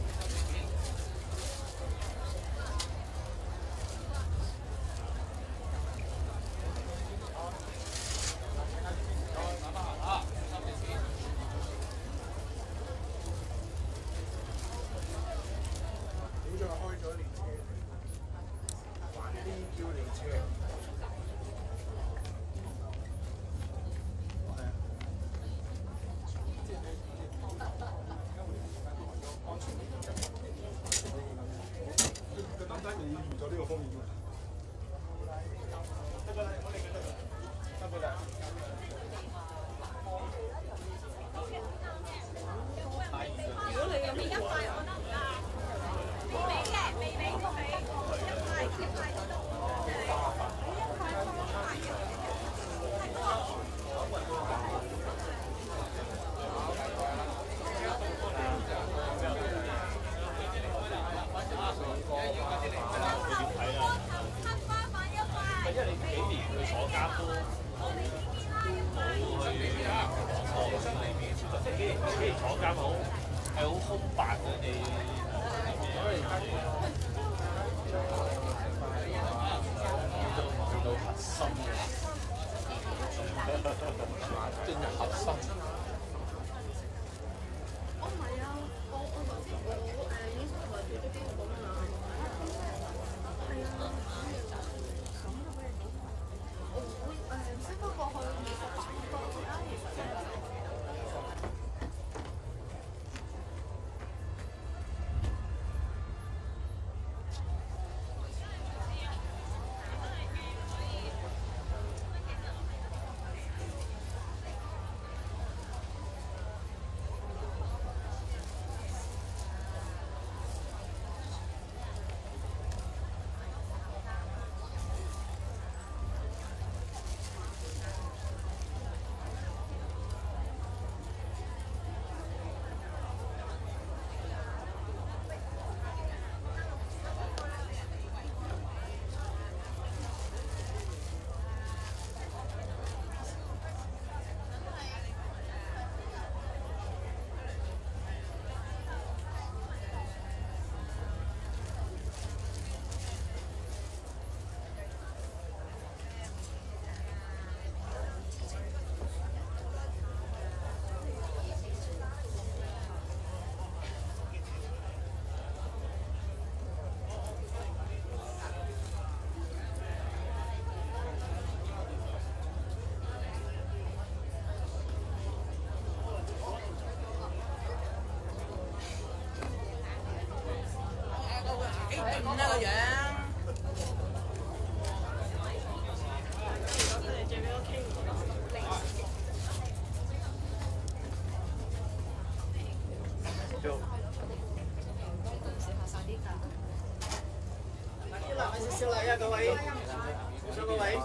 少嚟啊，各位，少各位。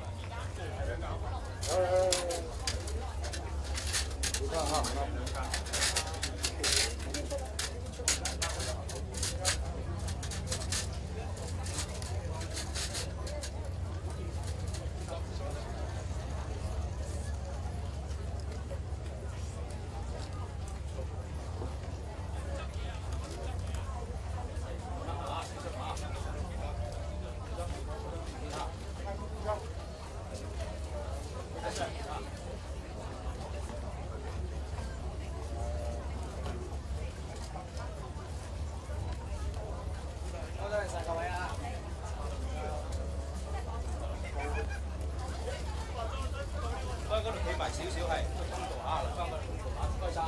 少少係通道啊，留翻個通道啊，唔該晒。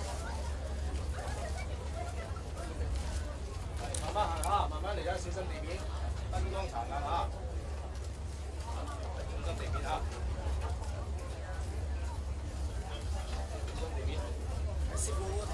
慢慢行啊，慢慢嚟啊，小心地面，燈光殘暗啊，小心地面啊，小心地面。師傅。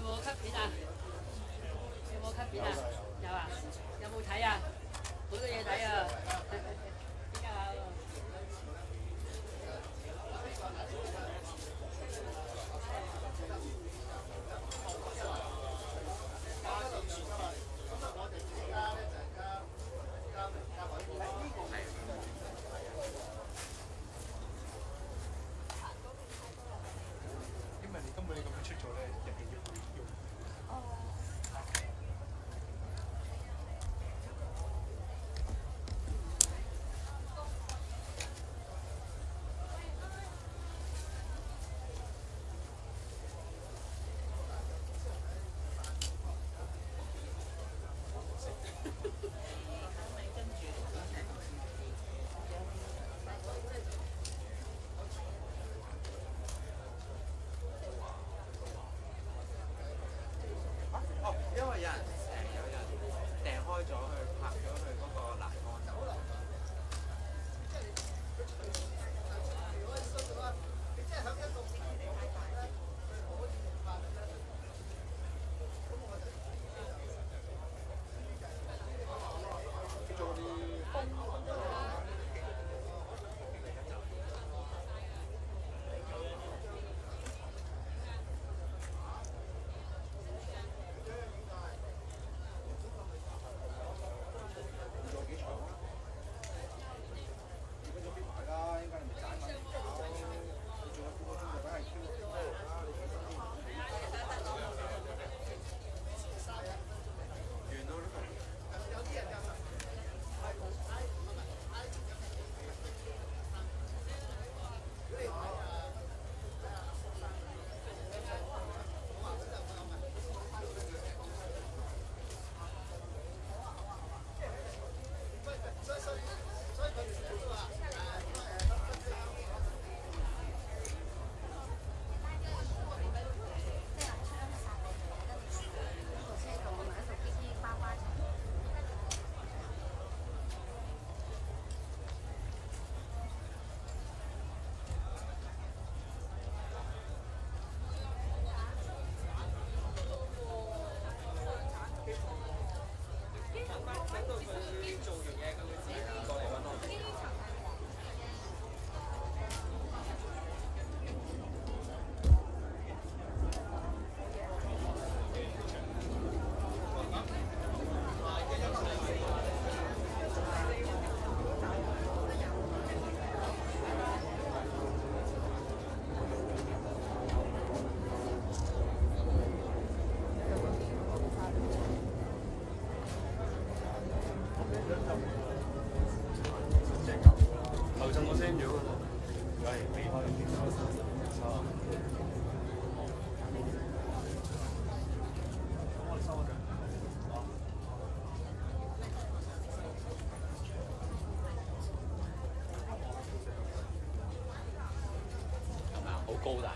冇吸片啊？有冇吸片啊？有啊？有冇睇啊？好多嘢睇啊！邊個啊？ 因為你根本你咁樣出咗咧，入邊要。 因為有人訂開咗去拍咗去嗰個欄杆度。 高大。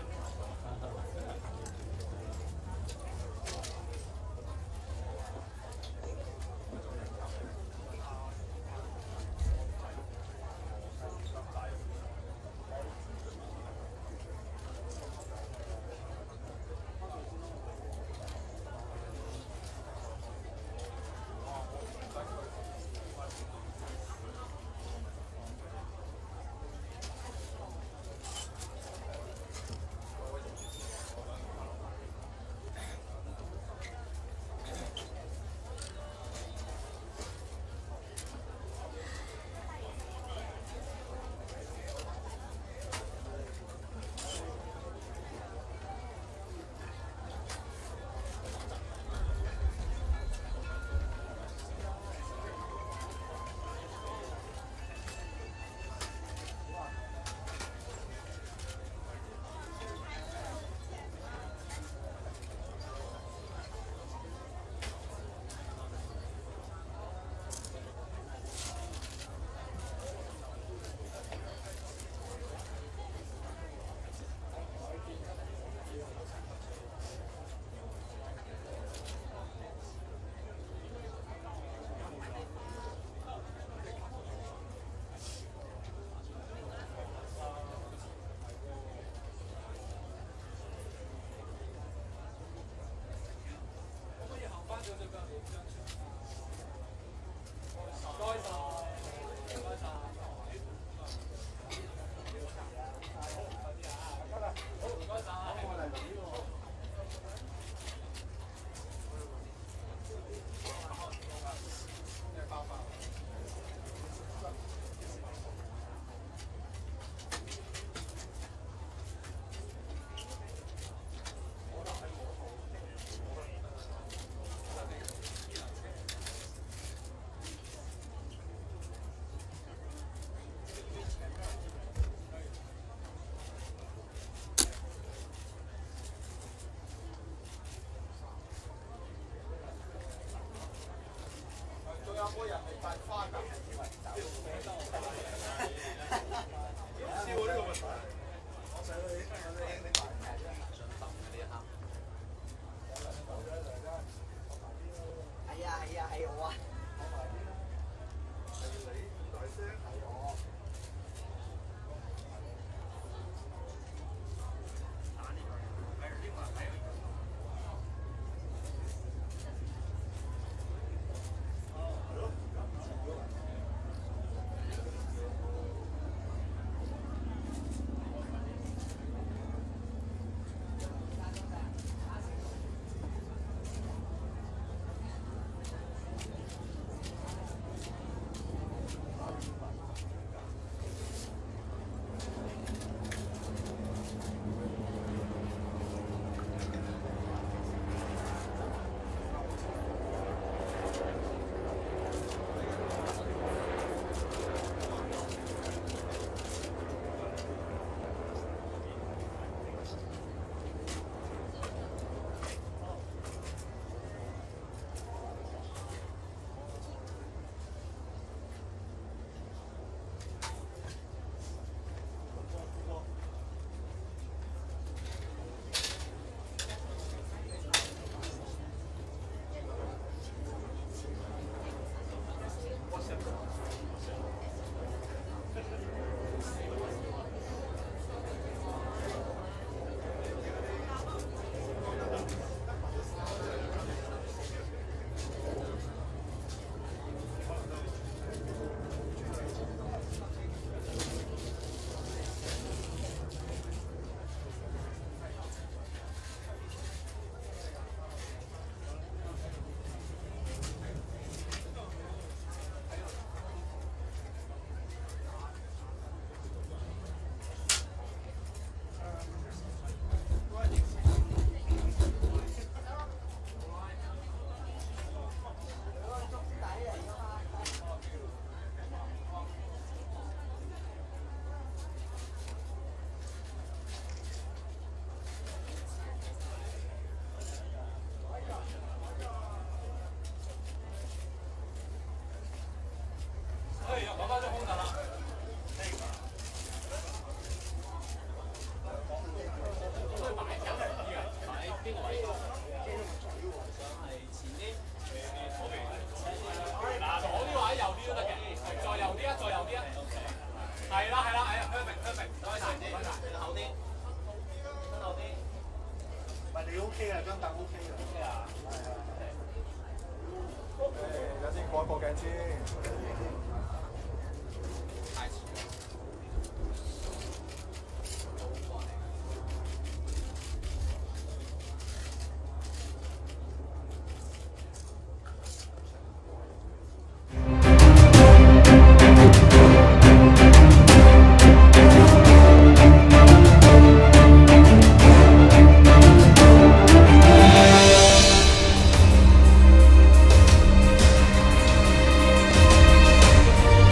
「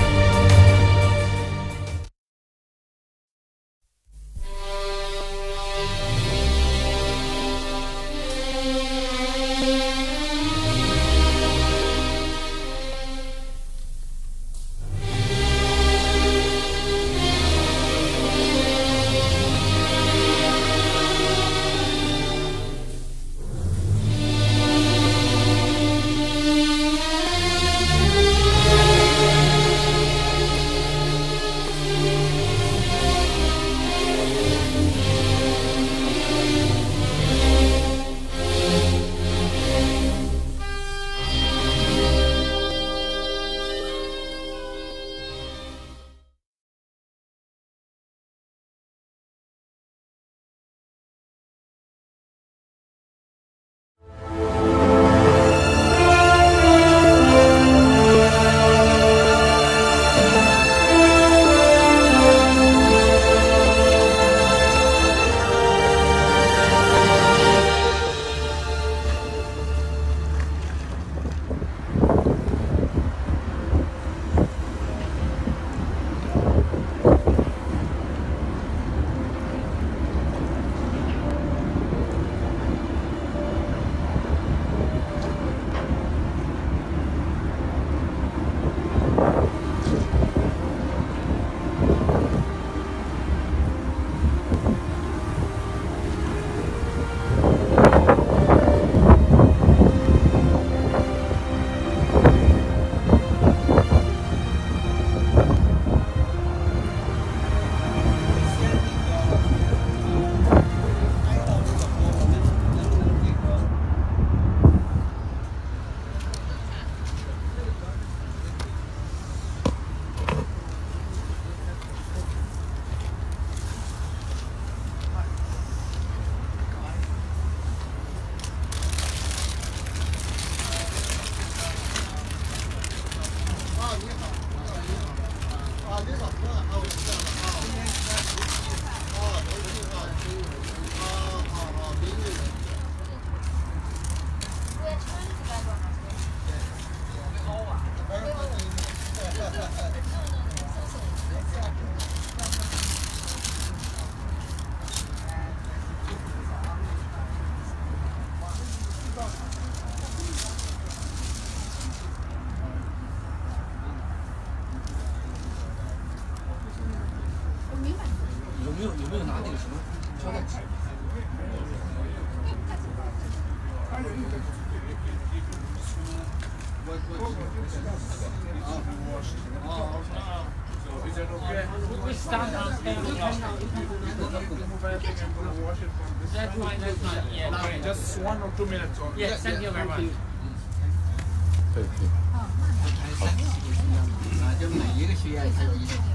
We start downstairs. That's fine, that's fine. Yeah. Okay, just 1 or 2 minutes. Yes, thank you very much. 对对。 就每一个学院是一个。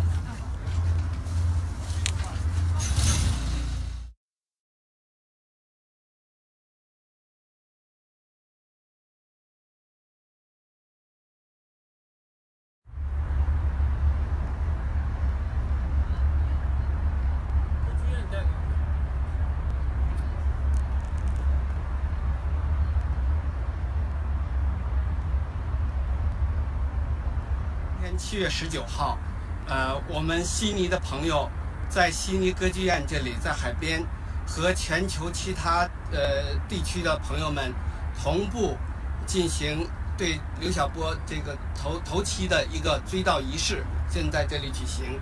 7月19号，我们悉尼的朋友在悉尼歌剧院这里，在海边，和全球其他地区的朋友们同步进行对刘晓波这个头七的一个追悼仪式，正在这里举行。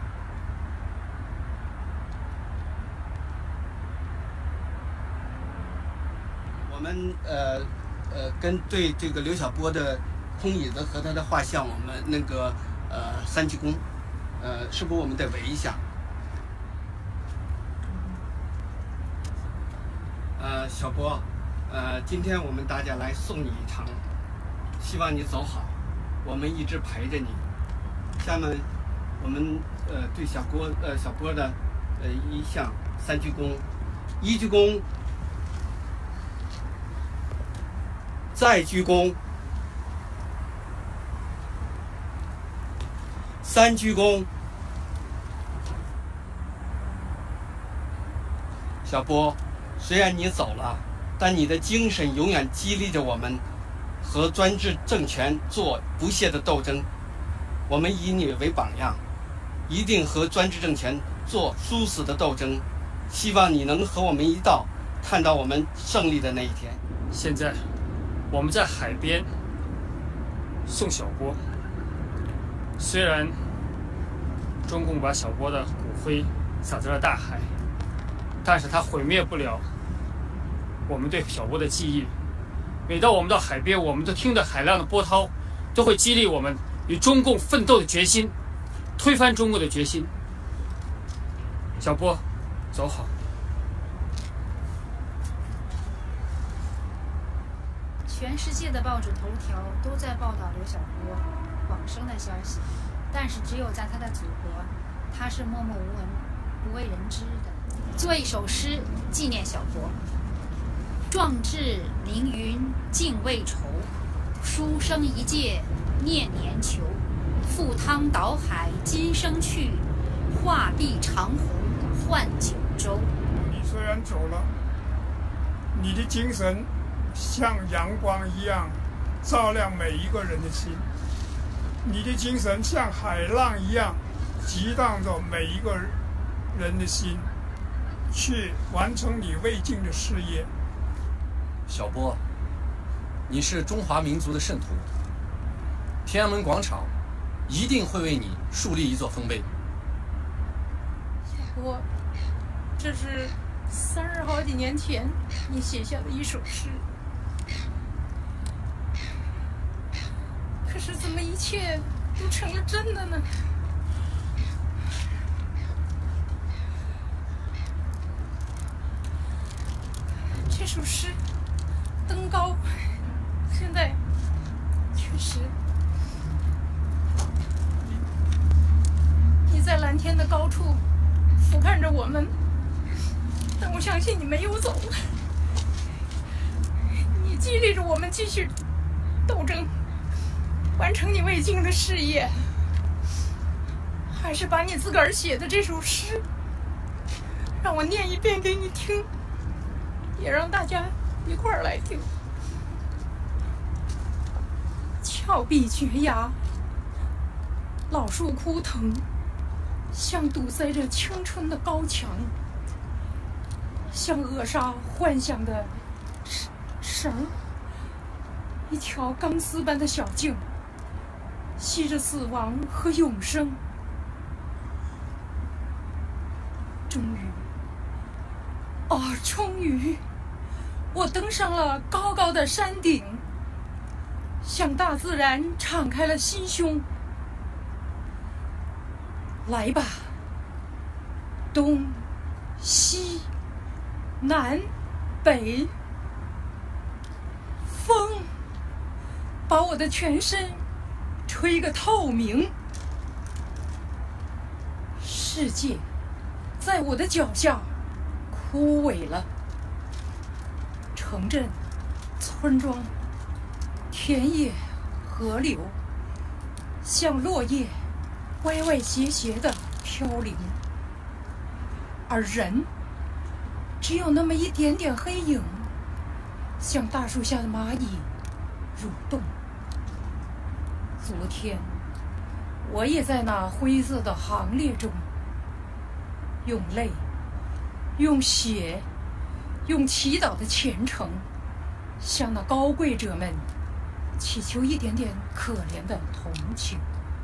我们跟对这个刘晓波的空椅子和他的画像，我们那个三鞠躬，是不是我们得围一下？小波，今天我们大家来送你一程，希望你走好，我们一直陪着你。下面我们对小波的一项三鞠躬，一鞠躬，再鞠躬。三鞠躬，小波，虽然你走了，但你的精神永远激励着我们和专制政权做不懈的斗争。我们以你为榜样，一定和专制政权做殊死的斗争。希望你能和我们一道看到我们胜利的那一天。 现在，我们在海边送小波。虽然中共把小波的骨灰撒在了大海，但是它毁灭不了我们对小波的记忆。每到我们到海边，我们都听着海浪的波涛，都会激励我们与中共奋斗的决心，推翻中共的决心。小波，走好。 全世界的报纸头条都在报道刘晓波往生的消息，但是只有在他的祖国，他是默默无闻、不为人知的。做一首诗纪念小波：壮志凌云尽未酬，书生一介念年求。赴汤蹈海今生去，画壁长虹换九州。 你虽然走了，你的精神像阳光一样照亮每一个人的心，你的精神像海浪一样激荡着每一个人的心，去完成你未尽的事业。 小波，你是中华民族的圣徒，天安门广场一定会为你树立一座丰碑。 小波，这是30好几年前你写下的一首诗，可是怎么一切都成了真的呢？这首诗登高，现在确实你在蓝天的高处俯瞰着我们，但我相信你没有走，你激励着我们继续斗争，完成你未尽的事业。还是把你自个儿写的这首诗让我念一遍给你听，也让大家一块儿来听。峭壁绝崖，老树枯藤，像堵塞着青春的高墙，像扼杀幻想的绳，一条钢丝般的小径，吸着死亡和永生。终于，我登上了高高的山顶， 向大自然敞开了心胸。来吧，东、西、南、北，风把我的全身吹个透明，世界在我的脚下枯萎了，城镇、村庄、田野、河流，像落叶歪歪斜斜的飘零，而人只有那么一点点黑影，像大树下的蚂蚁蠕动。昨天我也在那灰色的行列中，用泪，用血，用祈祷的虔诚，向那高贵者们祈求一点点可怜的同情。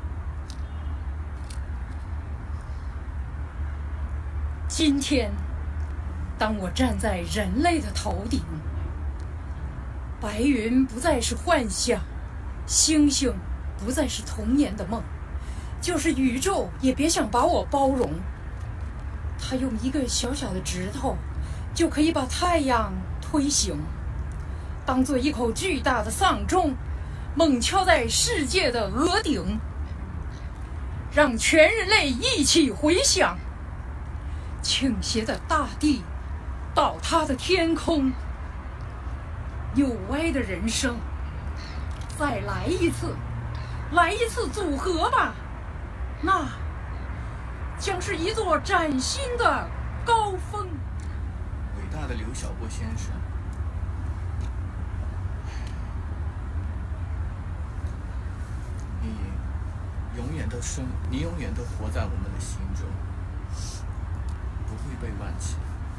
今天当我站在人类的头顶，白云不再是幻象，星星不再是童年的梦，就是宇宙也别想把我包容。他用一个小小的指头就可以把太阳推行，当做一口巨大的丧钟，猛敲在世界的额顶，让全人类一起回响。倾斜的大地，倒塌的天空，扭歪的人生，再来一次，来一次组合吧，那将是一座崭新的高峰。 伟大的刘晓波先生，你永远都活在我们的心中，不会被忘记。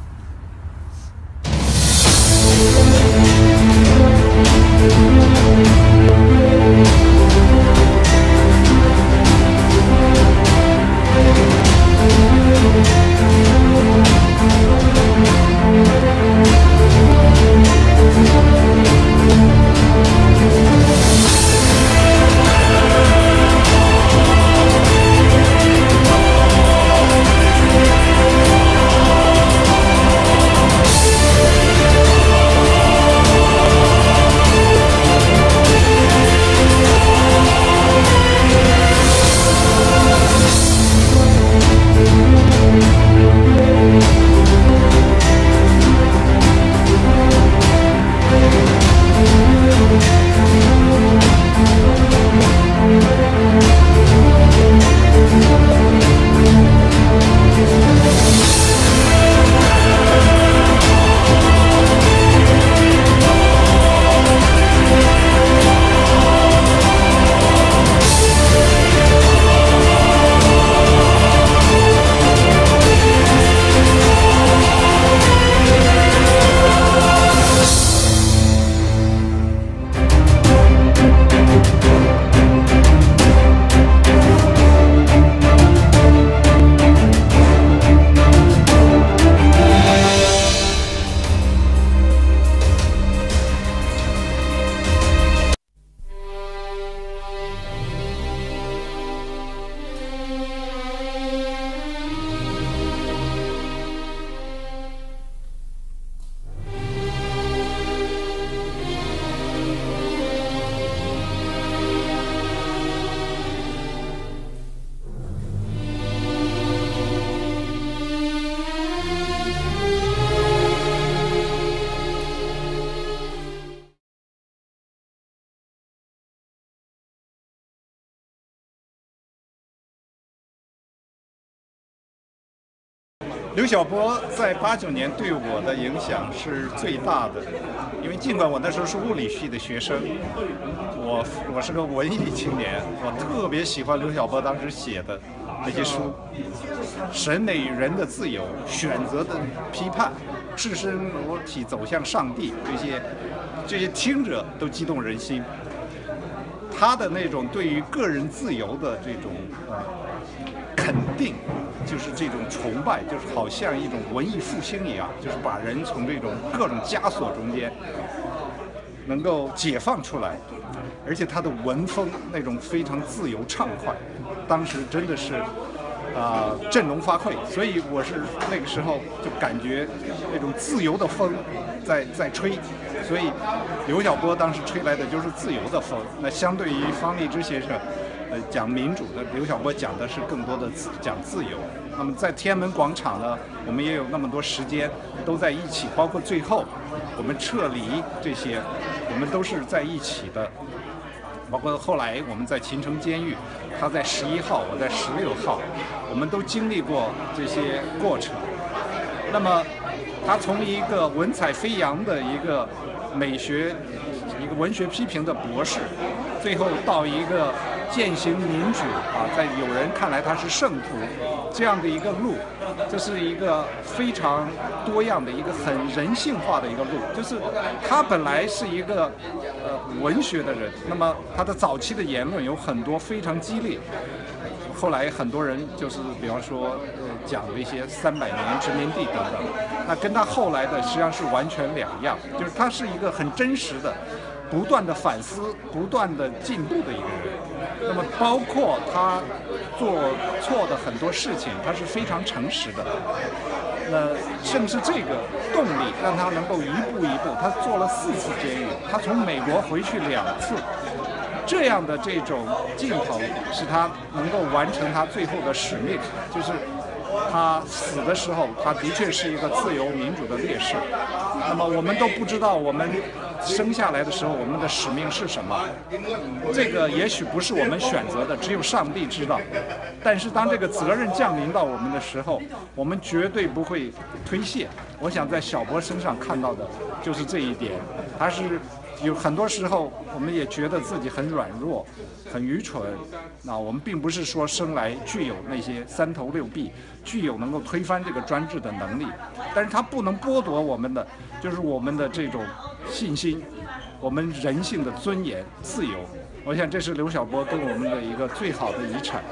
刘晓波在89年对我的影响是最大的，因为尽管我那时候是物理系的学生，我是个文艺青年，我特别喜欢刘晓波当时写的那些书，审美与人的自由、选择的批判、赤身裸体走向上帝，这些听着都激动人心。他的那种对于个人自由的这种肯定，就是这种崇拜，就是好像一种文艺复兴一样，就是把人从这种各种枷锁中间能够解放出来，而且他的文风那种非常自由畅快，当时真的是振聋发聩。所以我是那个时候就感觉那种自由的风在吹，所以刘晓波当时吹来的就是自由的风。那相对于方励之先生讲民主的，刘晓波讲的是更多的讲自由。那么在天安门广场呢，我们也有那么多时间都在一起，包括最后我们撤离这些，我们都是在一起的。包括后来我们在秦城监狱，他在11号，我在16号，我们都经历过这些过程。那么他从一个文采飞扬的一个美学、一个文学批评的博士，最后到一个践行民主在有人看来他是圣徒这样的一个路，这是一个非常多样的一个很人性化的一个路。就是他本来是一个文学的人，那么他的早期的言论有很多非常激烈，后来很多人就是比方说讲的一些300年殖民地等等，那跟他后来的实际上是完全两样，就是他是一个很真实的不断的反思、不断的进步的一个人。那么包括他做错的很多事情，他是非常诚实的。那正是这个动力让他能够一步一步，他做了4次监狱，他从美国回去2次，这样的这种劲头使他能够完成他最后的使命，就是他死的时候，他的确是一个自由民主的烈士。那么我们都不知道我们生下来的时候我们的使命是什么，这个也许不是我们选择的，只有上帝知道。但是当这个责任降临到我们的时候，我们绝对不会推卸。我想在小波身上看到的就是这一点，他是有很多时候我们也觉得自己很软弱、很愚蠢。那我们并不是说生来具有那些3头6臂，具有能够推翻这个专制的能力，但是它不能剥夺我们的，就是我们的这种信心，我们人性的尊严、自由。我想这是刘晓波给我们的一个最好的遗产。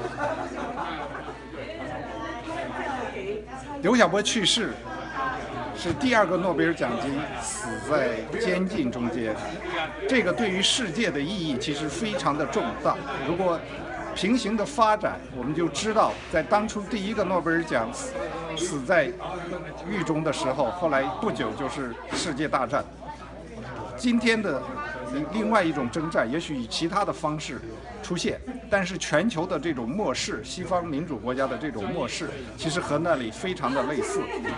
刘晓波去世是第2个诺贝尔奖金死在监禁中间，这个对于世界的意义其实非常的重大。如果平行的发展，我们就知道，在当初第1个诺贝尔奖死在狱中的时候，后来不久就是世界大战。今天的另外一种征战，也许以其他的方式出现，但是全球的这种末世，西方民主国家的这种末世，其实和那里非常的类似。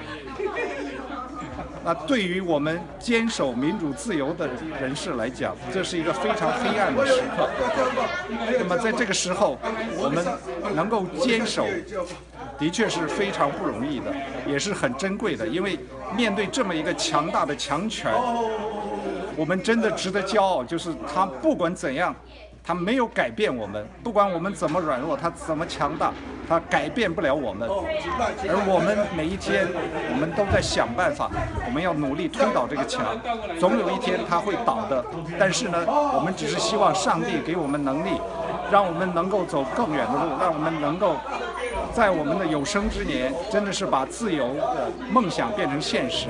那对于我们坚守民主自由的人士来讲，这是一个非常黑暗的时刻。那么在这个时候，我们能够坚守，的确是非常不容易的，也是很珍贵的。因为面对这么一个强大的强权，我们真的值得骄傲，就是他不管怎样，他没有改变我们，不管我们怎么软弱，他怎么强大，他改变不了我们。而我们每一天，我们都在想办法，我们要努力推倒这个墙，总有一天它会倒的。但是呢，我们只是希望上帝给我们能力，让我们能够走更远的路，让我们能够在我们的有生之年，真的是把自由的梦想变成现实。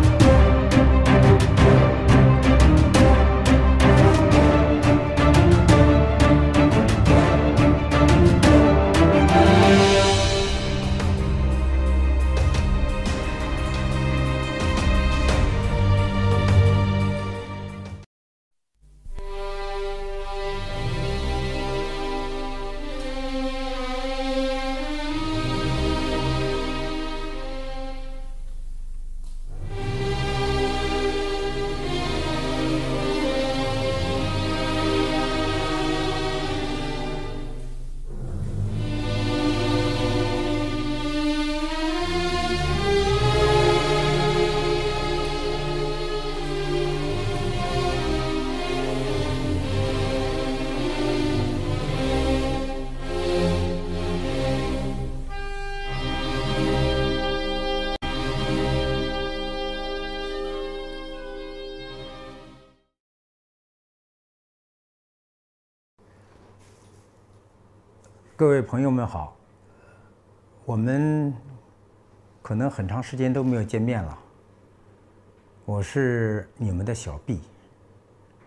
各位朋友们好，我们可能很长时间都没有见面了。我是你们的小毕。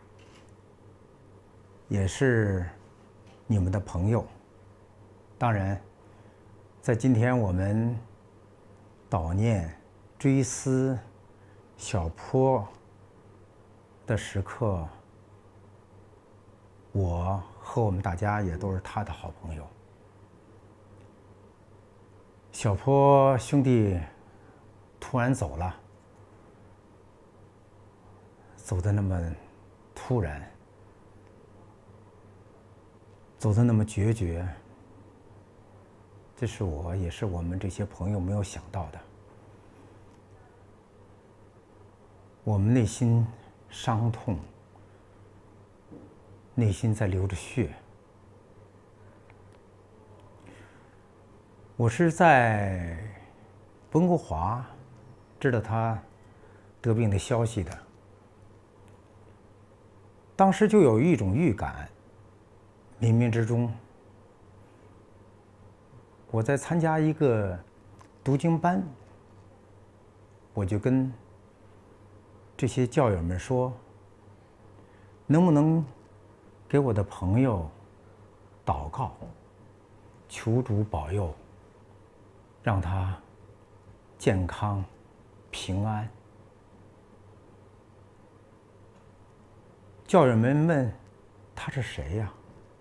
也是你们的朋友。当然，在今天我们悼念、追思小坡的时刻，我和我们大家也都是他的好朋友。小坡兄弟突然走了，走得那么突然，走得那么决绝，这是我也是我们这些朋友没有想到的。我们内心伤痛，内心在流着血。我是在温哥华知道他得病的消息的，当时就有一种预感，冥冥之中，我在参加一个读经班，我就跟这些教友们说，能不能给我的朋友祷告，求主保佑，让他健康平安。教友们问他是谁呀？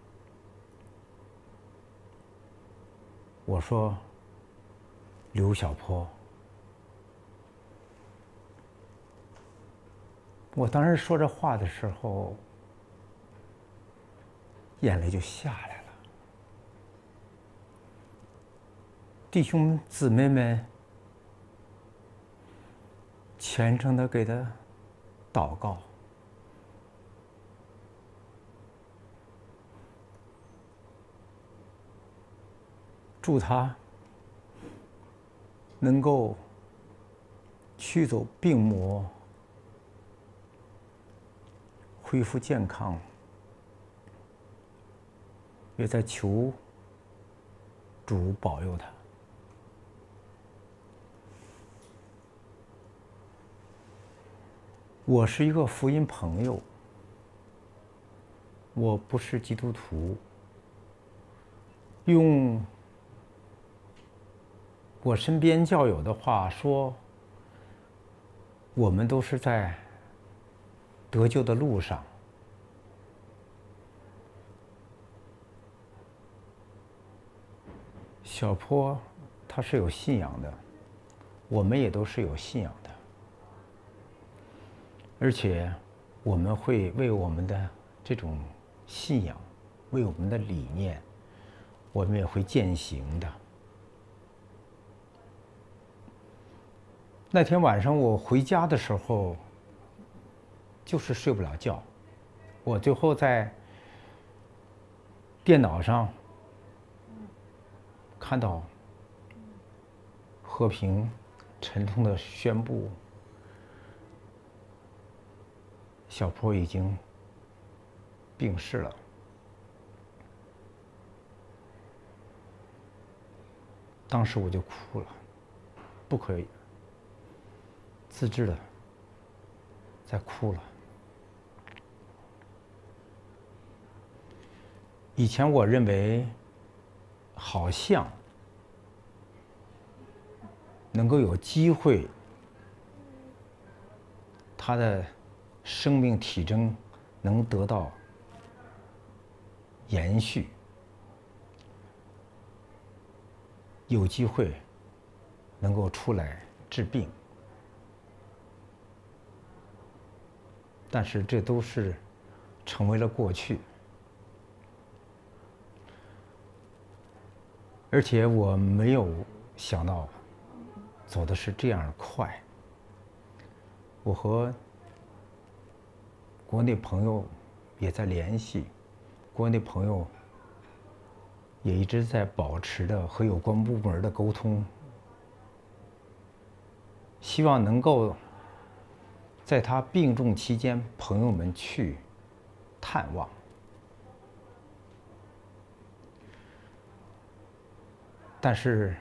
我说刘小坡。我当时说这话的时候，眼泪就下来了。弟兄姊妹们虔诚的给他祷告，祝他能够驱走病魔，恢复健康，也在求主保佑他。我是一个福音朋友，我不是基督徒。用我身边教友的话说，我们都是在得救的路上。小坡他是有信仰的，我们也都是有信仰的，而且我们会为我们的这种信仰，为我们的理念，我们也会践行的。那天晚上我回家的时候，就是睡不了觉。我最后在电脑上看到和平沉痛的宣布，小坡已经病逝了。当时我就哭了，不可以自制的在哭了。以前我认为好像能够有机会，他的生命体征能得到延续，有机会能够出来治病。但是这都是成为了过去，而且我没有想到走的是这样快。我和国内朋友也在联系，国内朋友也一直在保持着和有关部门的沟通，希望能够在他病重期间，朋友们去探望。但是，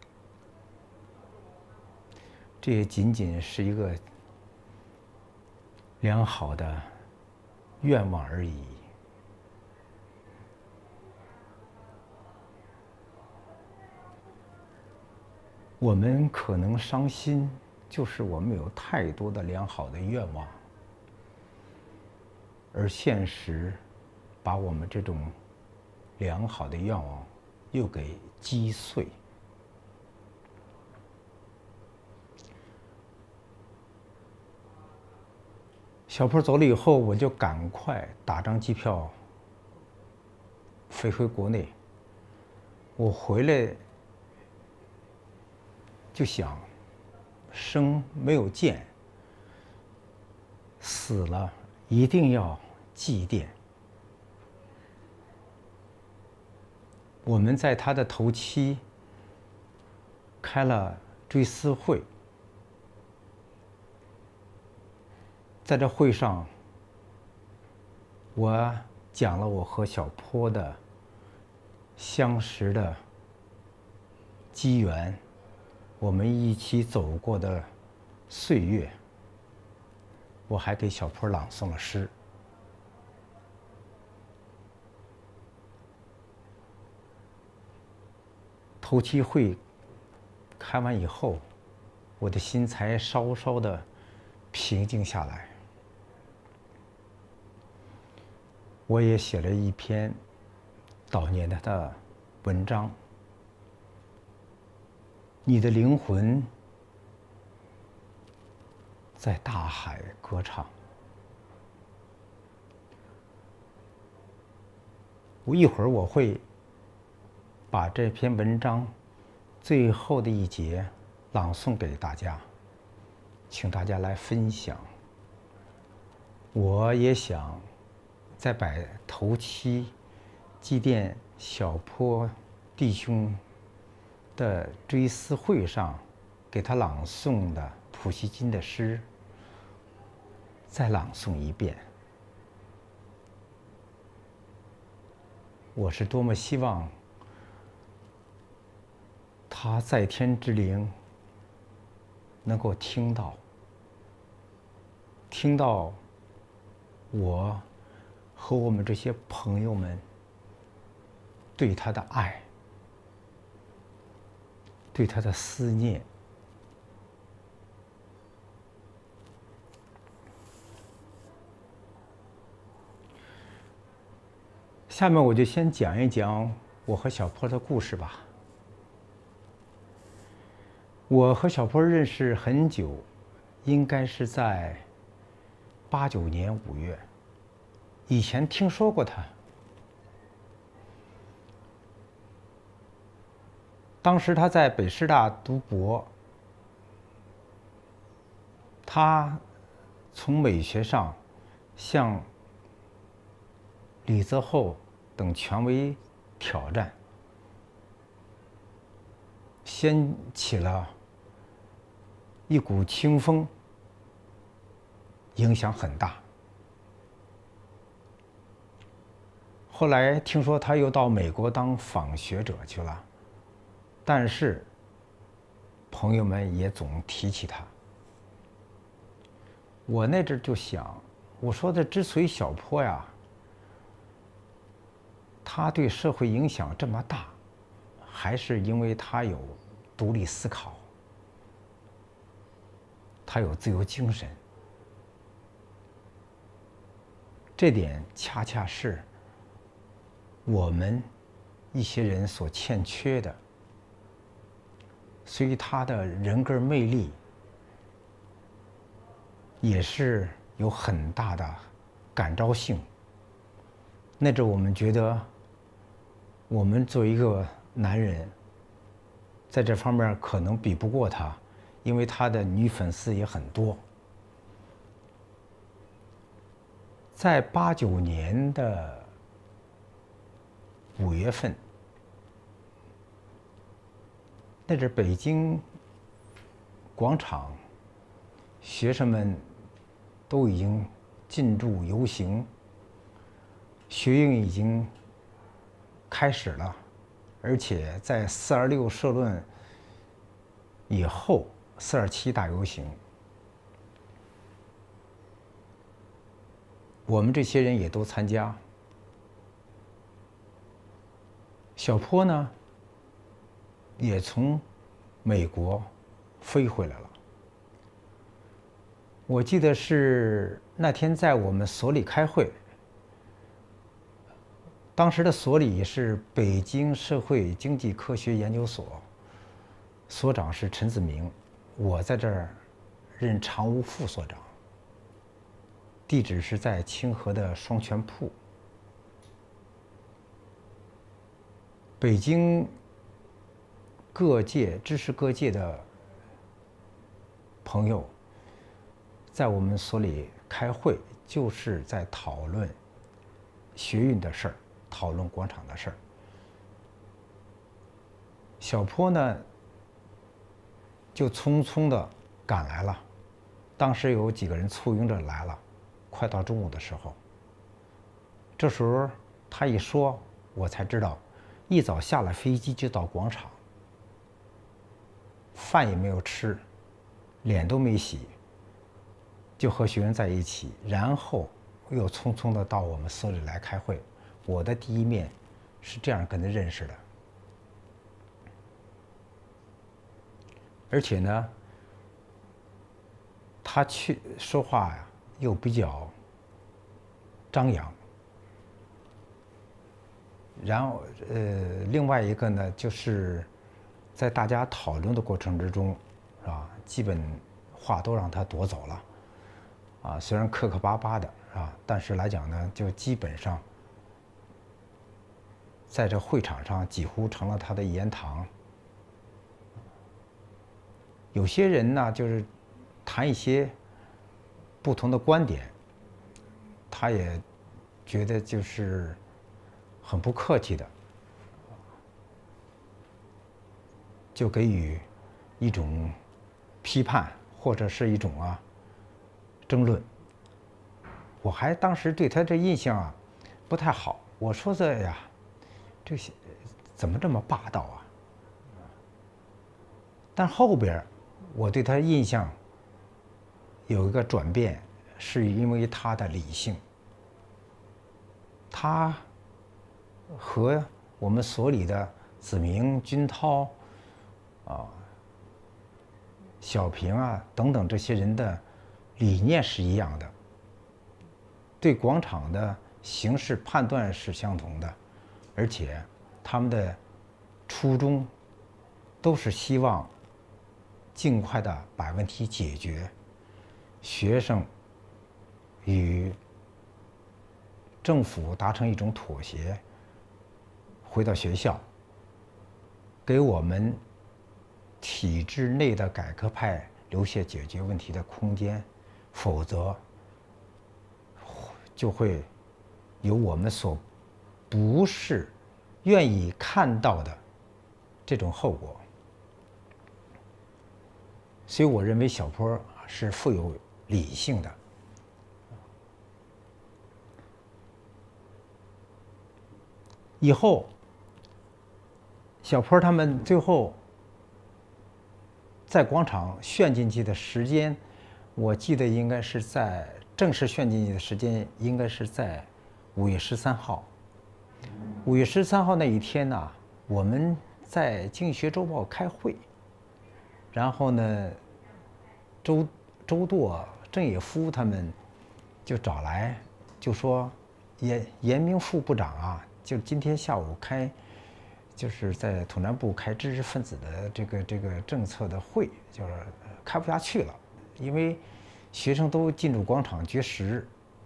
这也仅仅是一个良好的愿望而已。 我们可能伤心，就是我们有太多的良好的愿望，而现实把我们这种良好的愿望又给击碎。小坡走了以后，我就赶快打张机票飞回国内。我回来就想，生没有见，死了一定要祭奠。我们在他的头七开了追思会，在这会上，我讲了我和小坡的相识的机缘，我们一起走过的岁月，我还给小坡朗诵了诗。头七会开完以后，我的心才稍稍的平静下来。我也写了一篇悼念他的文章。你的灵魂在大海歌唱。一会儿我会把这篇文章最后的一节朗诵给大家，请大家来分享。我也想在摆头七祭奠小坡弟兄的追思会上给他朗诵的普希金的诗再朗诵一遍。我是多么希望他在天之灵能够听到我和我们这些朋友们对他的爱，对他的思念。下面我就先讲一讲我和小坡的故事吧。我和小坡认识很久，应该是在89年5月。以前听说过他，当时他在北师大读博，他从美学上向李泽厚等权威挑战，掀起了一股清风，影响很大。后来听说他又到美国当访学者去了，但是朋友们也总提起他。我那阵就想，我说的之所以小坡呀，他对社会影响这么大，还是因为他有独立思考，他有自由精神，这点恰恰是我们一些人所欠缺的。所以他的人格魅力也是有很大的感召性。那阵我们觉得，我们作为一个男人，在这方面可能比不过他，因为他的女粉丝也很多。在89年的5月份，那阵北京广场，学生们都已经进驻游行，学运已经开始了，而且在426社论以后，427大游行，我们这些人也都参加。小坡呢，也从美国飞回来了。我记得是那天在我们所里开会，当时的所里是北京社会经济科学研究所，所长是陈子明，我在这儿任常务副所长，地址是在清河的双泉铺。北京各界知识各界的朋友在我们所里开会，就是在讨论学运的事儿，讨论广场的事儿。小坡呢就匆匆的赶来了，当时有几个人簇拥着来了，快到中午的时候，这时候他一说，我才知道，一早下了飞机就到广场，饭也没有吃，脸都没洗，就和学生在一起，然后又匆匆的到我们所里来开会。我的第一面是这样跟他认识的，而且呢，他去说话呀又比较张扬。然后另外一个呢，就是在大家讨论的过程之中，是吧？基本话都让他夺走了，啊，虽然磕磕巴巴的，是吧？但是来讲呢，就基本上在这会场上几乎成了他的一言堂。有些人呢，就是谈一些不同的观点，他也觉得就是很不客气的，就给予一种批判或者是一种争论。我还当时对他这印象不太好，我说这呀，这些怎么这么霸道啊？但后边我对他印象有一个转变，是因为他的理性。他和我们所里的子明、军涛小平等等这些人的理念是一样的，对广场的形势判断是相同的，而且他们的初衷都是希望尽快的把问题解决，学生与政府达成一种妥协，回到学校，给我们体制内的改革派留下解决问题的空间，否则就会有我们所不是愿意看到的这种后果。所以我认为小坡是富有理性的。以后小坡他们最后在广场炫进去的时间，我记得应该是在正式炫进去的时间应该是在5月13号。5月13号那一天呢，我们在《经济学周报》开会，然后呢，周舵、郑也夫他们就找来，就说严明副部长就今天下午就是在统战部开知识分子的这个政策的会，就是开不下去了，因为学生都进入广场绝食，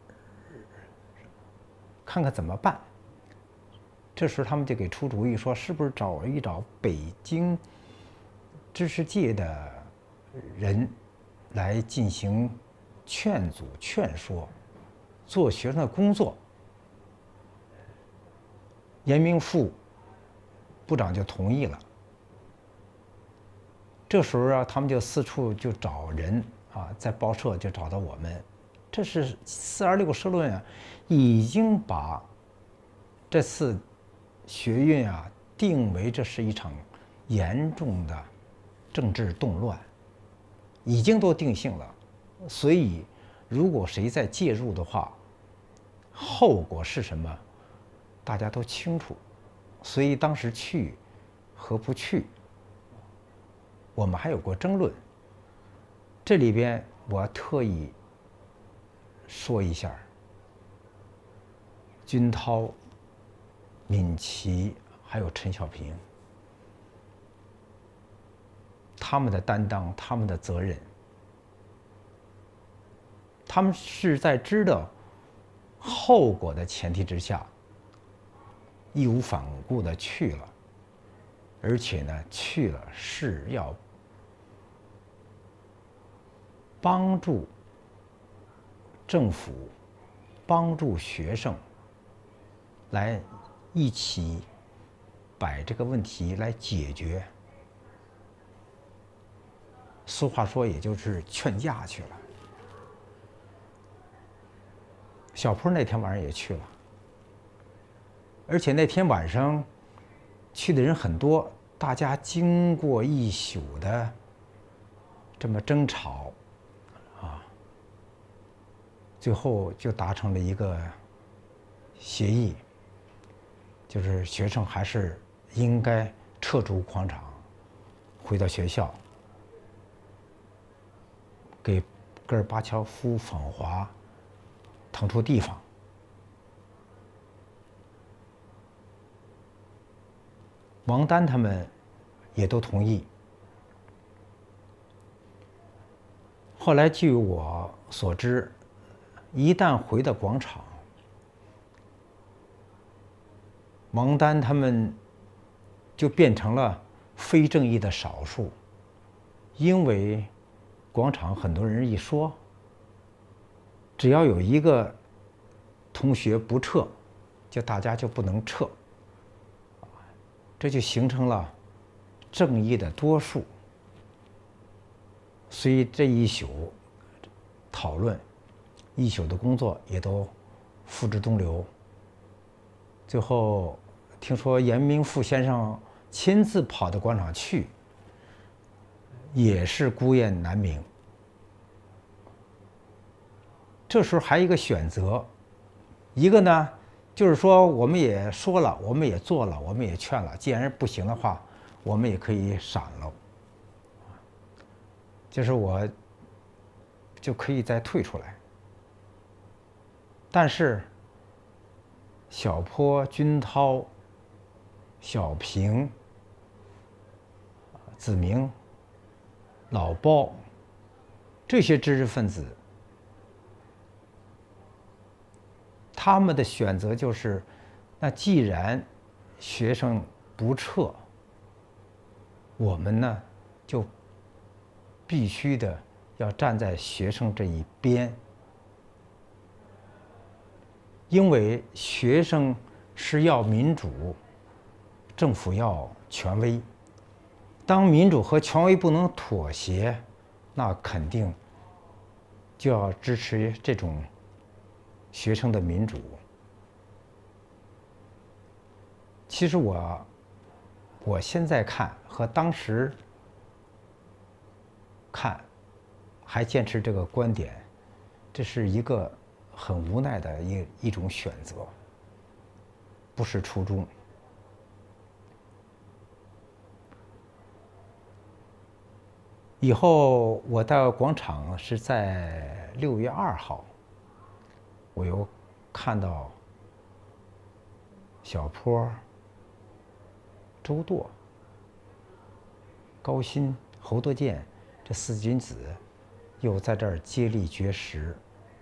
看看怎么办。这时候他们就给出主意说，是不是找一找北京知识界的人来进行劝阻、劝说，做学生的工作。严明副部长就同意了。这时候他们就四处就找人在报社就找到我们。这是426社论已经把这次学运定为这是一场严重的政治动乱，已经都定性了。所以如果谁再介入的话，后果是什么大家都清楚。所以当时去和不去， 我们还有过争论。这里边我特意说一下，军涛、闵琦还有陈小平，他们的担当，他们的责任，他们是在知道后果的前提之下，义无反顾的去了，而且呢，去了是要帮助政府、帮助学生来一起把这个问题来解决。俗话说，也就是劝架去了。小坡那天晚上也去了，而且那天晚上去的人很多，大家经过一宿的这么争吵，最后就达成了一个协议，就是学生还是应该撤出广场，回到学校，给戈尔巴乔夫访华腾出地方。王丹他们也都同意。后来据我所知，一旦回到广场，王丹他们就变成了非正义的少数，因为广场很多人一说，只要有一个同学不撤，就大家就不能撤，这就形成了正义的多数。所以这一宿讨论，一宿的工作也都付之东流。最后听说严明富先生亲自跑到广场去，也是孤雁难鸣。这时候还有一个选择，一个呢就是说我们也说了，我们也做了，我们也劝了，既然不行的话，我们也可以闪了，就是我就可以再退出来。但是小坡、军涛、小平、子明、老包这些知识分子，他们的选择就是，那既然学生不撤，我们呢就必须的要站在学生这一边，因为学生是要民主，政府要权威。当民主和权威不能妥协，那肯定就要支持这种学生的民主。其实我现在看和当时看还坚持这个观点，这是一个很无奈的一种选择，不是初衷。以后我到广场是在6月2号，我又看到小坡、周舵、高鑫、侯德健这4君子又在这儿接力绝食。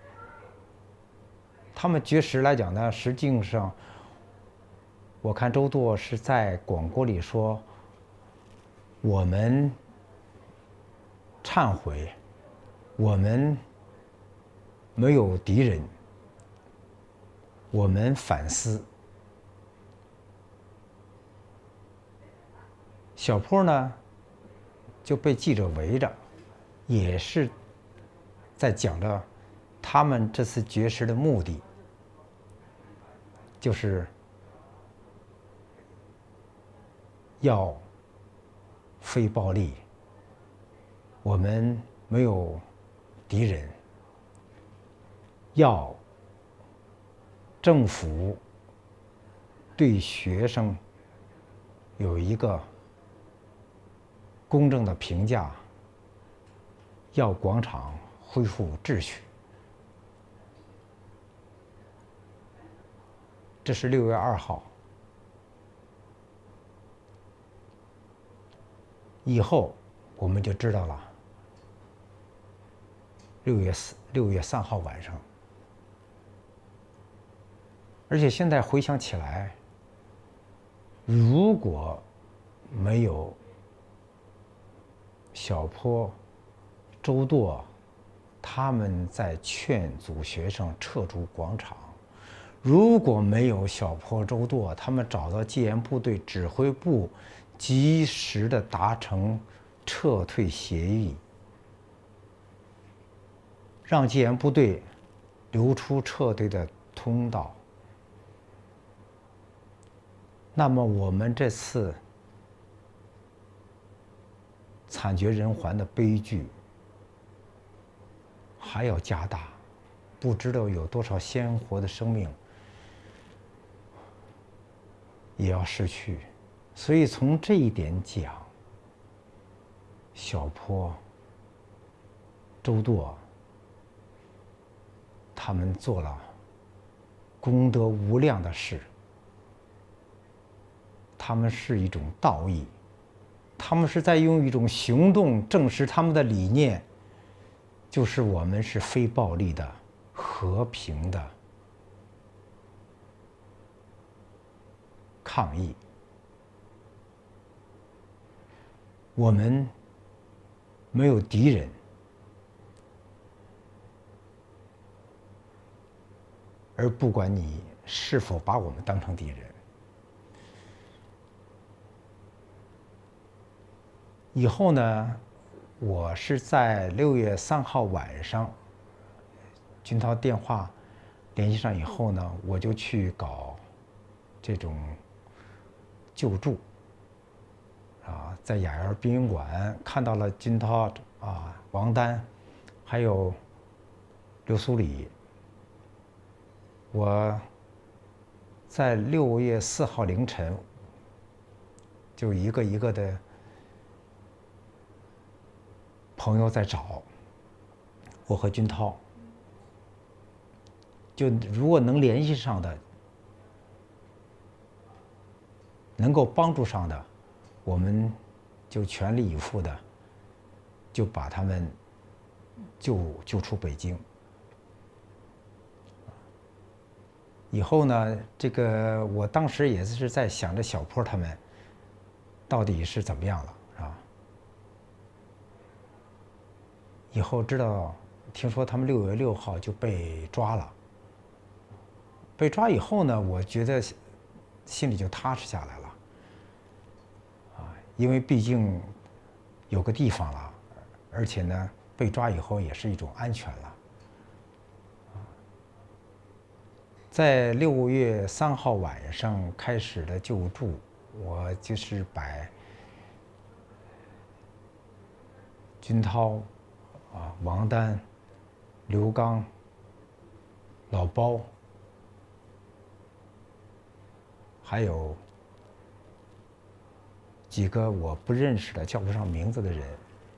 他们绝食来讲呢，实际上我看周舵是在广播里说，我们忏悔，我们没有敌人，我们反思。小坡呢就被记者围着，也是在讲着他们这次绝食的目的，就是要非暴力，我们没有敌人，要政府对学生有一个公正的评价，要广场恢复秩序。这是6月2号。以后我们就知道了。6月3号晚上，而且现在回想起来，如果没有小坡、周舵他们在劝阻学生撤出广场，如果没有小坡、周舵他们找到戒严部队指挥部，及时的达成撤退协议，让戒严部队留出撤退的通道，那么我们这次惨绝人寰的悲剧还要加大，不知道有多少鲜活的生命也要失去。所以从这一点讲，小坡、周舵他们做了功德无量的事，他们是一种道义，他们是在用一种行动证实他们的理念，就是我们是非暴力的、和平的抗议。我们没有敌人，而不管你是否把我们当成敌人。以后呢，我是在6月3号晚上，军涛电话联系上以后呢，我就去搞这种救助。在雅园殡仪馆看到了军涛王丹，还有刘苏里。我在6月4号凌晨，就一个一个的朋友在找我和军涛，就如果能联系上的，能够帮助上的，我们就全力以赴的，就把他们救出北京。以后呢，这个我当时也是在想着小坡他们到底是怎么样了，是吧？以后知道，听说他们6月6号就被抓了。被抓以后呢，我觉得心里就踏实下来了。因为毕竟有个地方了，而且呢，被抓以后也是一种安全了。在6月3号晚上开始的救助，我就是把军涛、王丹、刘刚、老包，还有几个我不认识的、叫不上名字的人，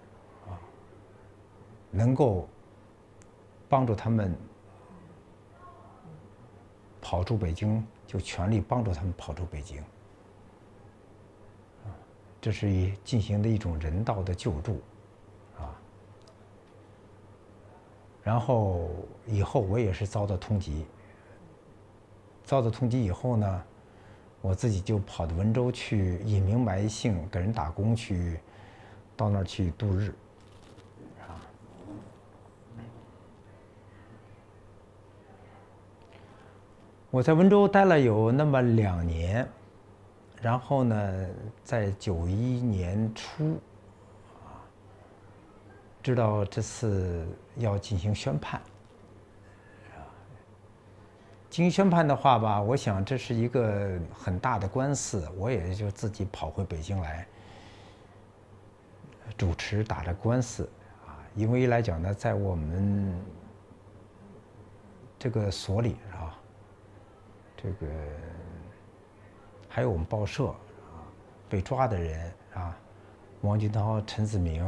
能够帮助他们跑出北京，就全力帮助他们跑出北京。这是进行的一种人道的救助，然后以后我也是遭到通缉。遭到通缉以后呢，我自己就跑到温州去隐名埋姓，给人打工去，到那儿去度日。我在温州待了有那么2年，然后呢，在91年初，知道这次要进行宣判。进行宣判的话吧，我想这是一个很大的官司，我也就自己跑回北京来主持打着官司因为来讲呢，在我们这个所里这个还有我们报社被抓的人王军涛、陈子明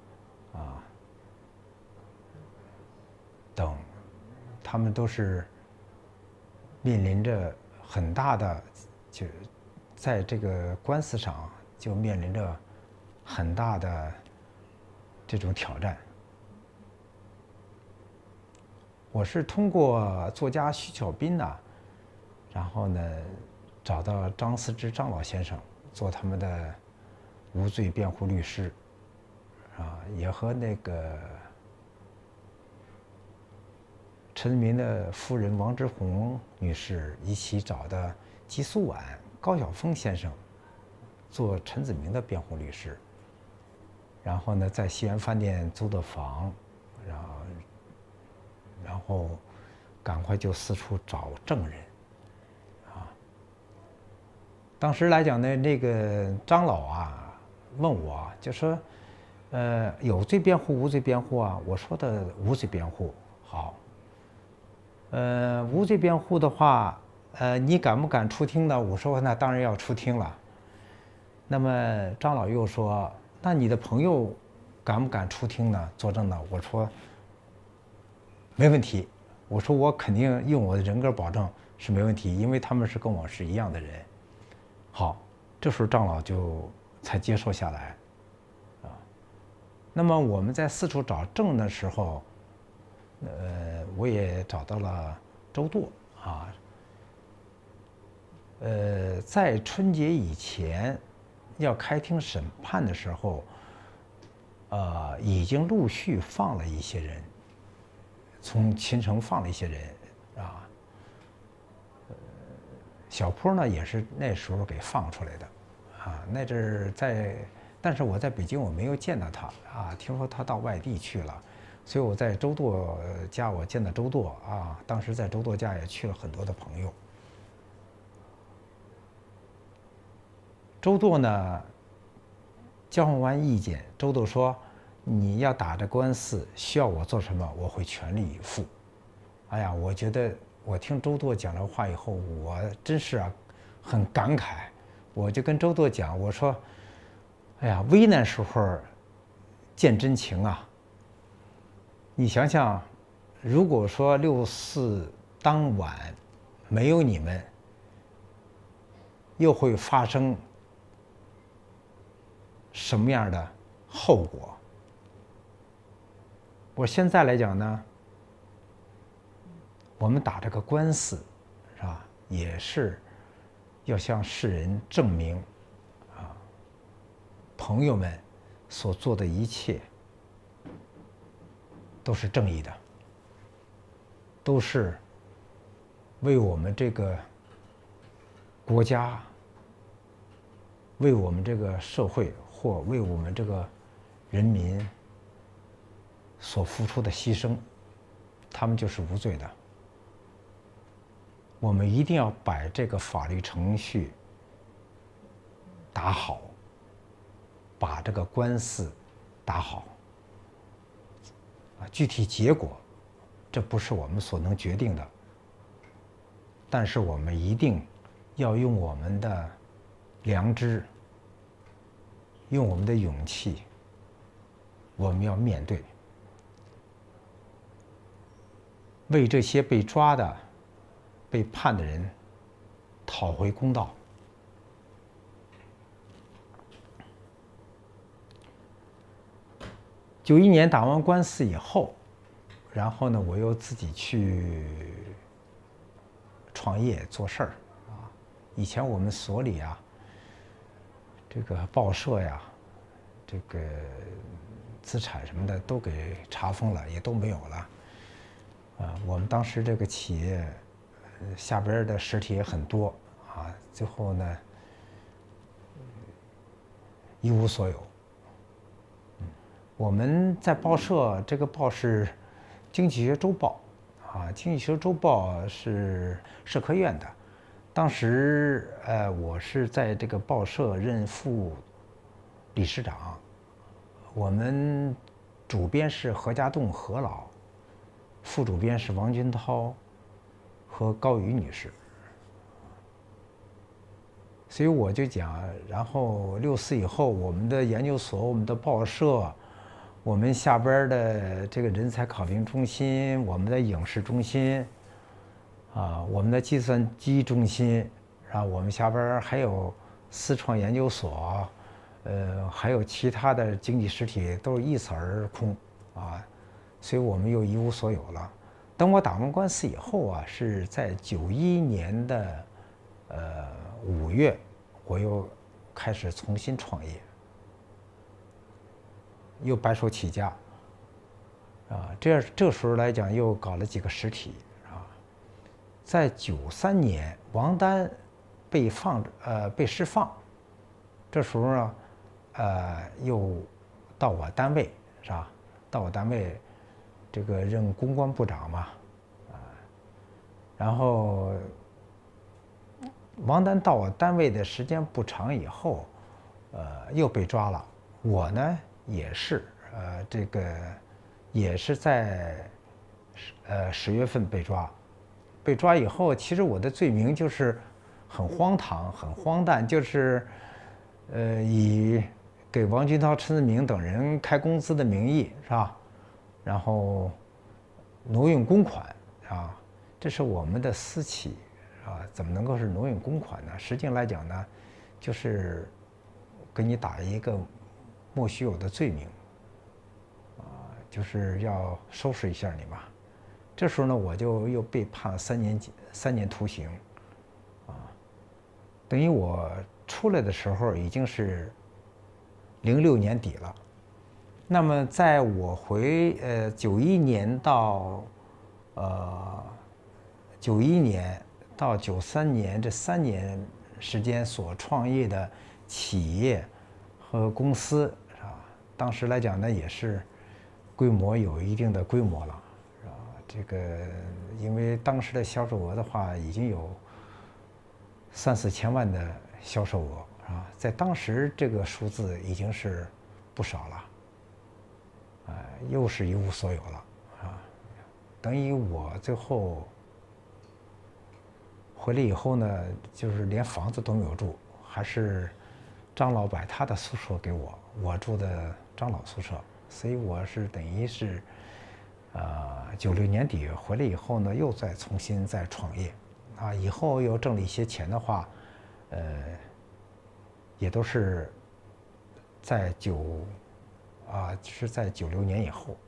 等，他们都是面临着很大的，就在这个官司上就面临着很大的这种挑战。我是通过作家徐小斌然后呢找到张思之张老先生做他们的无罪辩护律师，也和那个陈子明的夫人王之红女士一起找的季苏婉、高晓峰先生做陈子明的辩护律师，然后呢在西园饭店租的房，然后赶快就四处找证人当时来讲呢，那个张老问我就说，有罪辩护无罪辩护我说的无罪辩护好。无罪辩护的话，你敢不敢出庭呢？我说那当然要出庭了。那么张老又说，那你的朋友敢不敢出庭呢？作证呢？我说没问题。我说我肯定用我的人格保证是没问题，因为他们是跟我是一样的人。好，这时候张老就才接受下来那么我们在四处找证的时候，我也找到了周舵在春节以前要开庭审判的时候，已经陆续放了一些人，从秦城放了一些人小坡呢也是那时候给放出来的那阵儿但是我在北京我没有见到他听说他到外地去了，所以我在周舵家我见到周舵当时在周舵家也去了很多的朋友。周舵呢交换完意见，周舵说你要打这官司需要我做什么，我会全力以赴。哎呀，我觉得我听周舵讲这话以后，我真是很感慨。我就跟周舵讲，我说哎呀，危难时候见真情你想想，如果说6·4当晚没有你们，又会发生什么样的后果？我现在来讲呢，我们打这个官司，是吧？也是要向世人证明朋友们所做的一切都是正义的，都是为我们这个国家、为我们这个社会或为我们这个人民所付出的牺牲，他们就是无罪的。我们一定要把这个法律程序打好，把这个官司打好。具体结果，这不是我们所能决定的。但是我们一定要用我们的良知，用我们的勇气，我们要面对，为这些被抓的、被判的人讨回公道。91年打完官司以后，然后呢，我又自己去创业做事儿以前我们所里这个报社这个资产什么的都给查封了，也都没有了。我们当时这个企业下边的实体也很多最后呢一无所有。我们在报社，这个报是《经济学周报》《经济学周报》是社科院的。当时我是在这个报社任副理事长，我们主编是何家栋何老，副主编是王军涛和高宇女士。 所以我就讲，然后64以后，我们的研究所、我们的报社、我们下边的这个人才考评中心、我们的影视中心，啊，我们的计算机中心，然后我们下边还有思创研究所，还有其他的经济实体都是一扫而空啊，所以我们又一无所有了。等我打完官司以后啊，是在91年的5月，我又开始重新创业，又白手起家啊。这时候来讲，又搞了几个实体啊。在93年，王丹被释放，这时候呢，又到我单位是吧？到我单位，这个任公关部长嘛，然后王丹到我单位的时间不长以后，又被抓了。我呢也是，这个也是在10月份被抓。被抓以后，其实我的罪名就是很荒唐、很荒诞，就是以给王军涛、陈子明等人开工资的名义是吧？然后挪用公款啊，这是我们的私企啊，怎么能够是挪用公款呢？实际上来讲呢，就是给你打一个莫须有的罪名啊，就是要收拾一下你嘛。这时候呢，我就又被判了3年徒刑啊，等于我出来的时候已经是06年底了。那么在我回91年到91年到93年这3年时间所创业的企业和公司是吧？当时来讲呢，也是规模有一定的规模了，是吧？这个因为当时的销售额的话，已经有3、4千万的销售额啊，在当时这个数字已经是不少了。又是一无所有了啊！等于我最后回来以后呢，就是连房子都没有住，还是张老摆他的宿舍给我，我住的张老宿舍，所以我是等于是96年底回来以后呢，又再重新再创业啊，以后又挣了一些钱的话，也都是在是在96年以后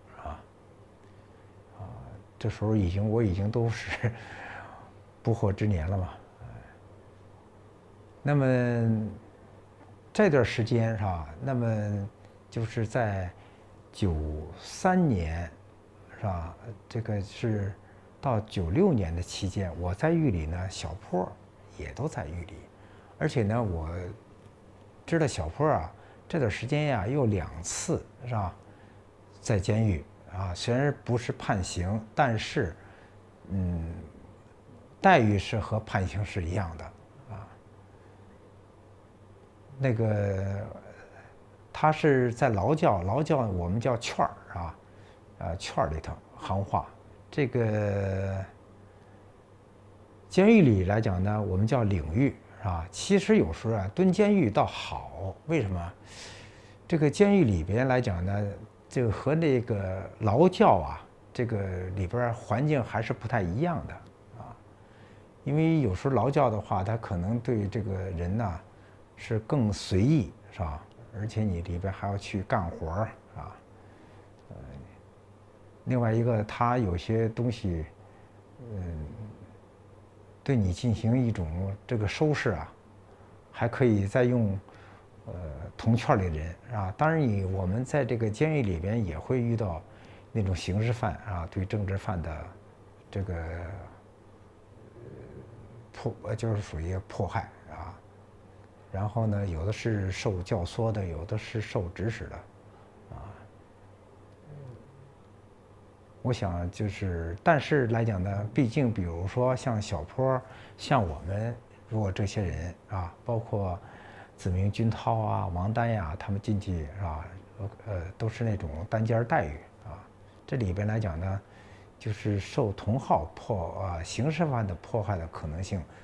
这时候我已经都是不惑之年了嘛。那么这段时间是吧？那么就是在93年是吧？这个是到96年的期间，我在狱里呢，小坡也都在狱里，而且呢，我知道小坡啊。这段时间呀，又2次是吧，在监狱啊，虽然不是判刑，但是，待遇是和判刑是一样的啊。那个他是在劳教我们叫圈儿啊，圈儿里头行话。这个监狱里来讲呢，我们叫领域。啊，其实有时候啊，蹲监狱倒好，为什么？这个监狱里边来讲呢，这个和那个劳教啊，这个里边环境还是不太一样的啊。因为有时候劳教的话，他可能对这个人呢是更随意，是吧？而且你里边还要去干活啊。另外一个，他有些东西，对你进行一种这个收拾啊，还可以再用同圈里的人啊。当然我们在这个监狱里边也会遇到那种刑事犯啊，对政治犯的这个就是属于迫害啊。然后呢，有的是受教唆的，有的是受指使的啊。我想就是，但是来讲呢，毕竟比如说像小坡，像我们如果这些人啊，包括子明、军涛啊、王丹呀，他们进去是吧？都是那种单间待遇啊。这里边来讲呢，就是受同号刑事犯的迫害的可能性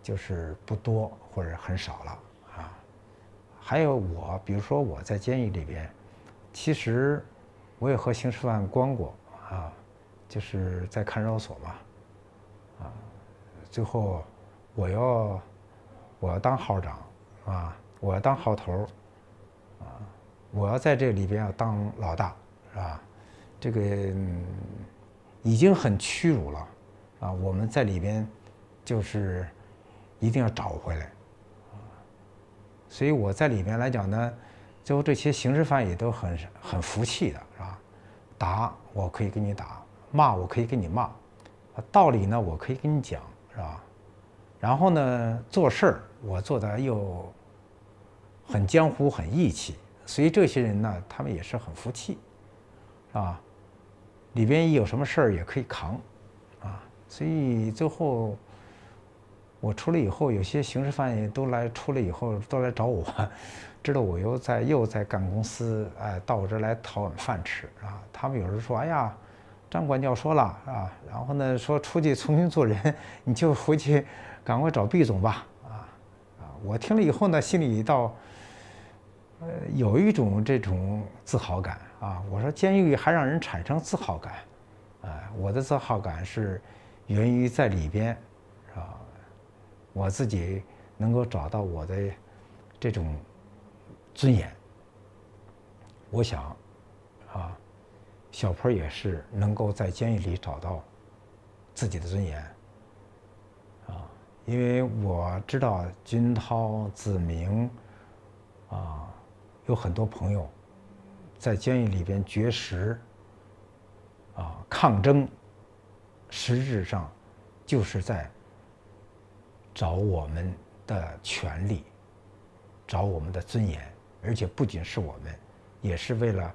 就是不多或者很少了啊。还有我，比如说我在监狱里边，其实我也和刑事犯关过啊，就是在看守所嘛，啊，最后我要当号长啊，我要当号头啊，我要在这里边要当老大是吧？这个已经很屈辱了啊！我们在里边就是一定要找回来啊！所以我在里边来讲呢，最后这些刑事犯也都很服气的是吧？打我可以跟你打，骂我可以跟你骂，道理呢我可以跟你讲是吧？然后呢做事儿我做的又很江湖很义气，所以这些人呢他们也是很服气，啊，里边一有什么事儿也可以扛，啊，所以最后我出来以后，有些刑事犯也出来以后都来找我，知道我又在干公司，哎，到我这儿来讨碗饭吃啊。他们有时说，哎呀，张管教说了啊，然后呢说出去重新做人，你就回去赶快找毕总吧，啊。我听了以后呢，心里倒有一种这种自豪感啊。我说监狱还让人产生自豪感，我的自豪感是源于在里边，啊，我自己能够找到我的这种尊严。我想，啊，小坡也是能够在监狱里找到自己的尊严，啊，因为我知道军涛、子明，啊，有很多朋友在监狱里边绝食，啊，抗争，实质上就是在找我们的权利，找我们的尊严，而且不仅是我们，也是为了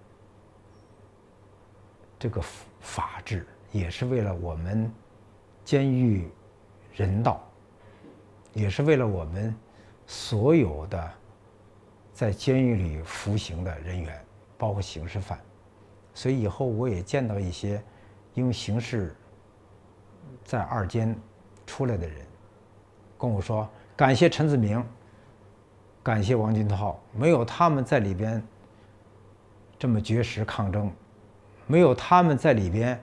这个法治，也是为了我们监狱人道，也是为了我们所有的在监狱里服刑的人员，包括刑事犯。所以以后我也见到一些因为刑事在二监出来的人，跟我说感谢陈子明，感谢王军涛，没有他们在里边这么绝食抗争，没有他们在里边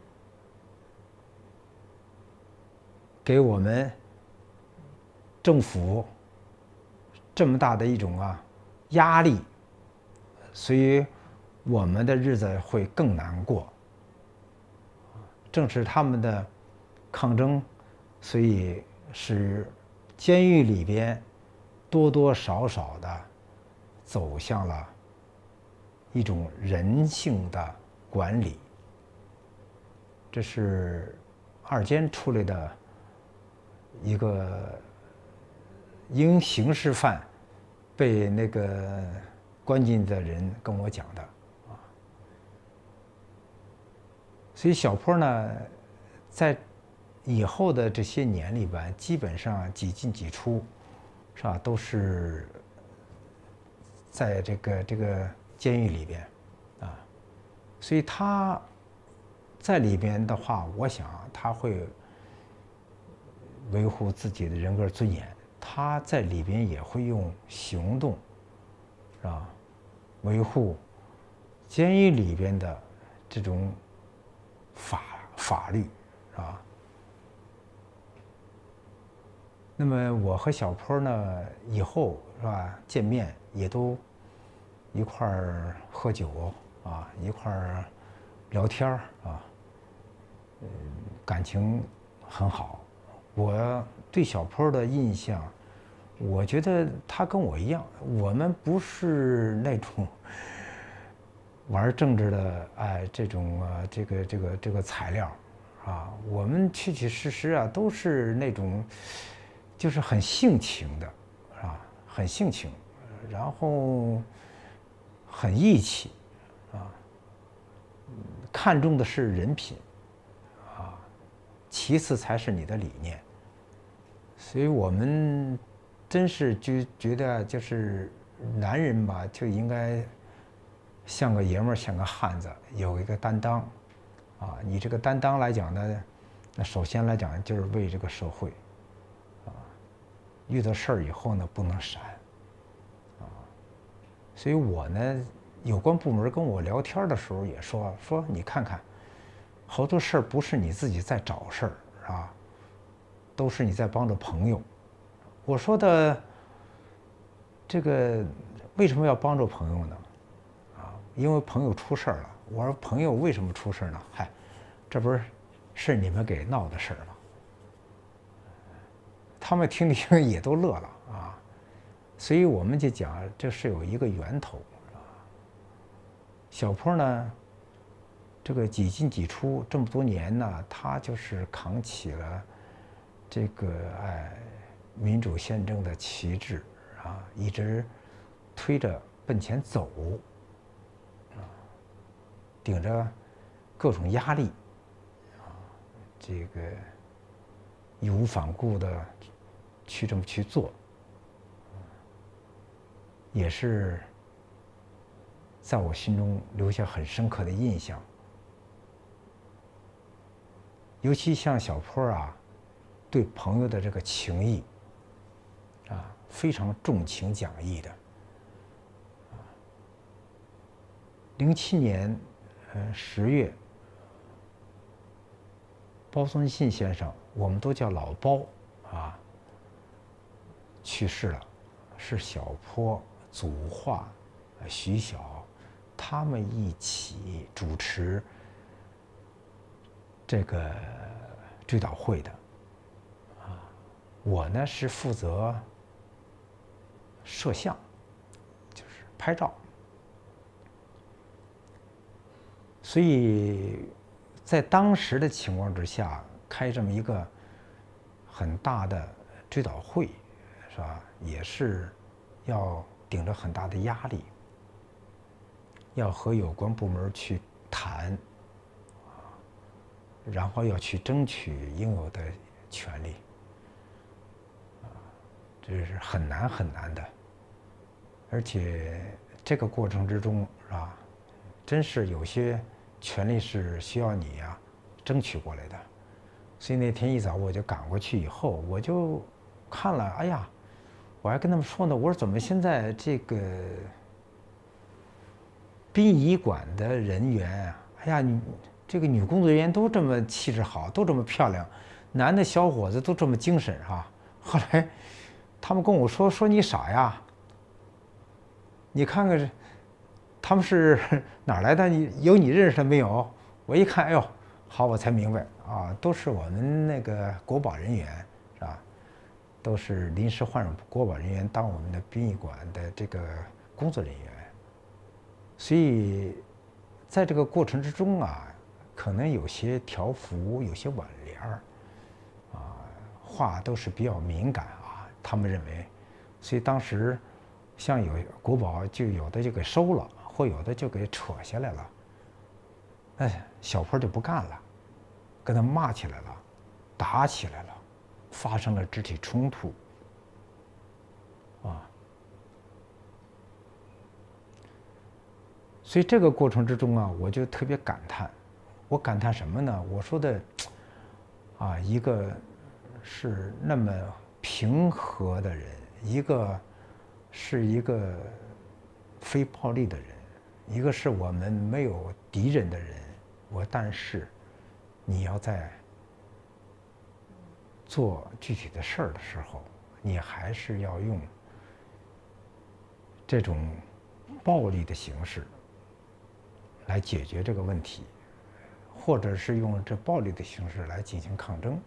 给我们政府这么大的一种压力，所以我们的日子会更难过。正是他们的抗争，所以使监狱里边多多少少的走向了一种人性的管理。这是二监出来的一个因刑事犯被那个关进的人跟我讲的啊。所以小坡呢，在以后的这些年里边，基本上几进几出，是吧？都是在这个监狱里边啊。所以他在里边的话，我想他会维护自己的人格尊严，他在里边也会用行动，是吧？维护监狱里边的这种法律，是吧？那么我和小坡呢，以后是吧，见面也都一块儿喝酒啊，一块儿聊天啊，感情很好。我对小坡的印象，我觉得他跟我一样，我们不是那种玩政治的，哎，这种这个材料啊，我们确确实实啊，都是那种就是很性情的，啊，很性情，然后很义气啊，看重的是人品啊，其次才是你的理念。所以我们真是就觉得，就是男人吧，就应该像个爷们儿，像个汉子，有一个担当啊。你这个担当来讲呢，那首先来讲就是为这个社会啊， 遇到事儿以后呢不能闪，所以我呢，有关部门跟我聊天的时候也说你看看，好多事儿不是你自己在找事儿啊，都是你在帮着朋友。我说的这个为什么要帮助朋友呢？因为朋友出事儿了。我说朋友为什么出事儿呢？嗨，这不是你们给闹的事儿吗？他们听听也都乐了啊。所以我们就讲，这是有一个源头啊。小坡呢，这个几进几出这么多年呢，他就是扛起了这个民主宪政的旗帜啊，一直推着奔前走啊，顶着各种压力啊，这个义无反顾的去这么去做。也是在我心中留下很深刻的印象。尤其像小坡啊，对朋友的这个情谊啊，非常重情讲义的。07年10月，包宗信先生，我们都叫老包啊，去世了，是小坡、祖化、徐晓，他们一起主持这个追悼会的。我呢是负责摄像，就是拍照。所以在当时的情况之下，开这么一个很大的追悼会，是吧？也是要顶着很大的压力，要和有关部门去谈，然后要去争取应有的权利，这是很难很难的。而且这个过程之中，是吧？真是有些权利是需要你呀争取过来的。所以那天一早我就赶过去，以后我就看了，哎呀！我还跟他们说呢，我说怎么现在这个殡仪馆的人员啊，哎呀，这个女工作人员都这么气质好，都这么漂亮，男的小伙子都这么精神啊。后来他们跟我说你傻呀，你看看他们是哪儿来的？有你认识的没有？我一看，哎呦，好，我才明白啊，都是我们那个国保人员，是吧？都是临时换国保人员当我们的殡仪馆的这个工作人员，所以在这个过程之中啊，可能有些条幅、有些挽联儿，话都是比较敏感啊。他们认为，所以当时像有国保就有的就给收了，或有的就给扯下来了。哎，小坡就不干了，跟他骂起来了，打起来了。发生了肢体冲突，所以这个过程之中啊，我就特别感叹。我感叹什么呢？我说的，一个是那么平和的人，一个是一个非暴力的人，一个是我们没有敌人的人。但是你要在做具体的事儿的时候，你还是要用这种暴力的形式来解决这个问题，或者是用这暴力的形式来进行抗争。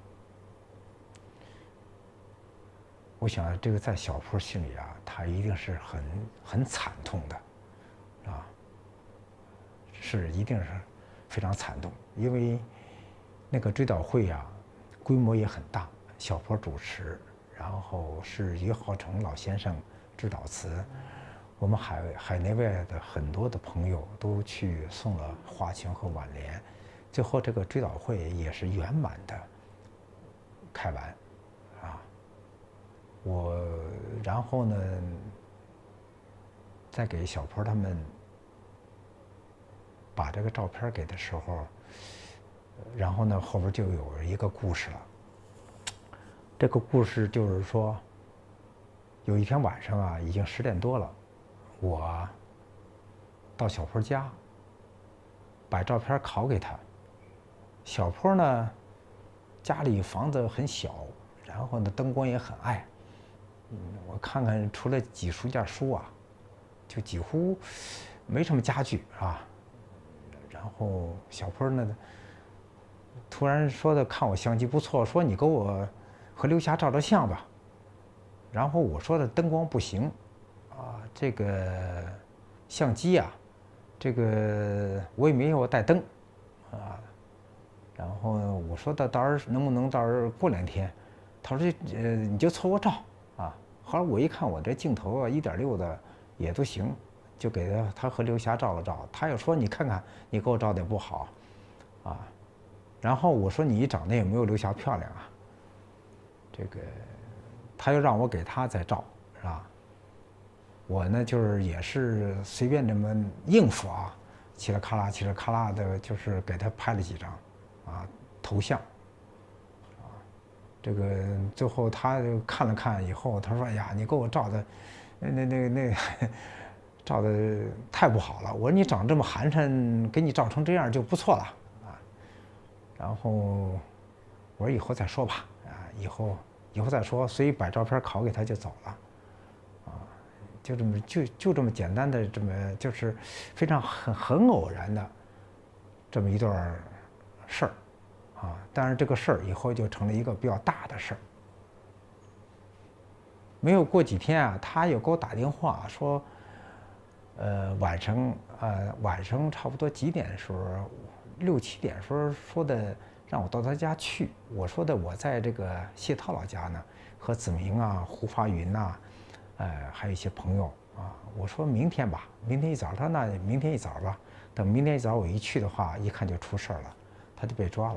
我想这个在小坡心里啊，他一定是很惨痛的，一定是非常惨痛，因为那个追悼会啊，规模也很大，小坡主持，然后是于浩成老先生致悼词，我们海内外的很多的朋友都去送了花圈和挽联，最后这个追悼会也是圆满的开完，然后呢，再给小坡他们把这个照片给的时候，然后呢后边就有一个故事了。这个故事就是说， 有一天晚上啊，已经10点多了，我到小坡家，把照片拷给他。小坡呢，家里房子很小，然后呢灯光也很暗。我看看，除了几书架书啊，就几乎没什么家具啊。然后小坡呢，突然说的看我相机不错，说你给我和刘霞照照相吧。然后我说的灯光不行，啊，这个相机啊，这个我也没有带灯，啊。然后我说的到时候能不能到时候过2天，他说你就凑合照啊。后来我一看我这镜头啊1.6的也都行，就给他和刘霞照了照。他又说你看看你给我照的不好，啊。然后我说你长得也没有刘霞漂亮啊，这个他又让我给他再照，是吧？我呢就是也是随便这么应付啊，嘁哩喀啦嘁哩喀啦的，就是给他拍了几张。啊，头像，啊，这个最后他就看了看以后，他说：“哎呀，你给我照的，那照的太不好了。”我说：“你长这么寒碜，给你照成这样就不错了啊。”然后我说：“以后再说吧，啊，以后再说。”所以把照片拷给他就走了，啊，就这么就这么简单的这么就是非常很偶然的这么一段事儿，啊，但是这个事儿以后就成了一个比较大的事儿。没有过几天啊，他又给我打电话说，晚上差不多几点的时候，6、7点的时候说的让我到他家去。我说的我在这个谢涛老家呢，和子明啊、胡发云呐，还有一些朋友啊。我说明天吧，明天一早。他说那明天一早吧，等明天一早我一去的话，一看就出事儿了。他就被抓了，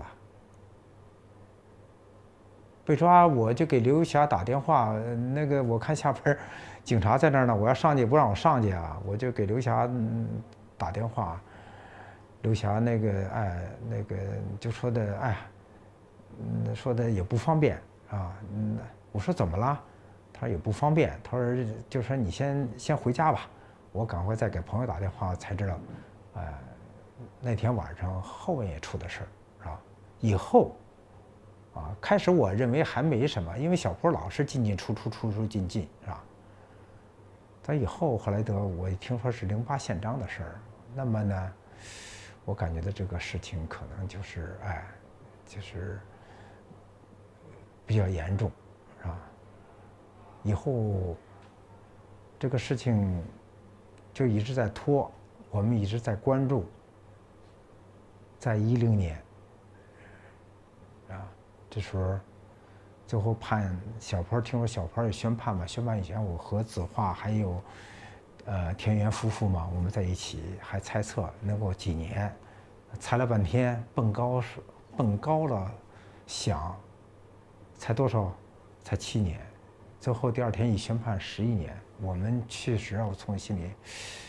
被抓我就给刘霞打电话，那个我看下边警察在那儿呢，我要上去不让我上去啊，我就给刘霞打电话，刘霞那个就说的说的也不方便啊，我说怎么了？他说也不方便，他说就说你先回家吧，我赶快再给朋友打电话才知道，那天晚上后面也出的事儿，是吧？以后，啊，开始我认为还没什么，因为小坡老是进进出出，出出进进，是吧？但以后后来我听说是08宪章的事儿，那么呢，我感觉到这个事情可能就是就是比较严重，是吧？以后这个事情就一直在拖，我们一直在关注。在10年，啊，这时候最后判小坡，听说小坡也宣判嘛，宣判以前我和子化还有田园夫妇嘛，我们在一起还猜测能够几年，猜了半天蹦高了想，才多少？才7年，最后第2天一宣判11年，我们确实我从心里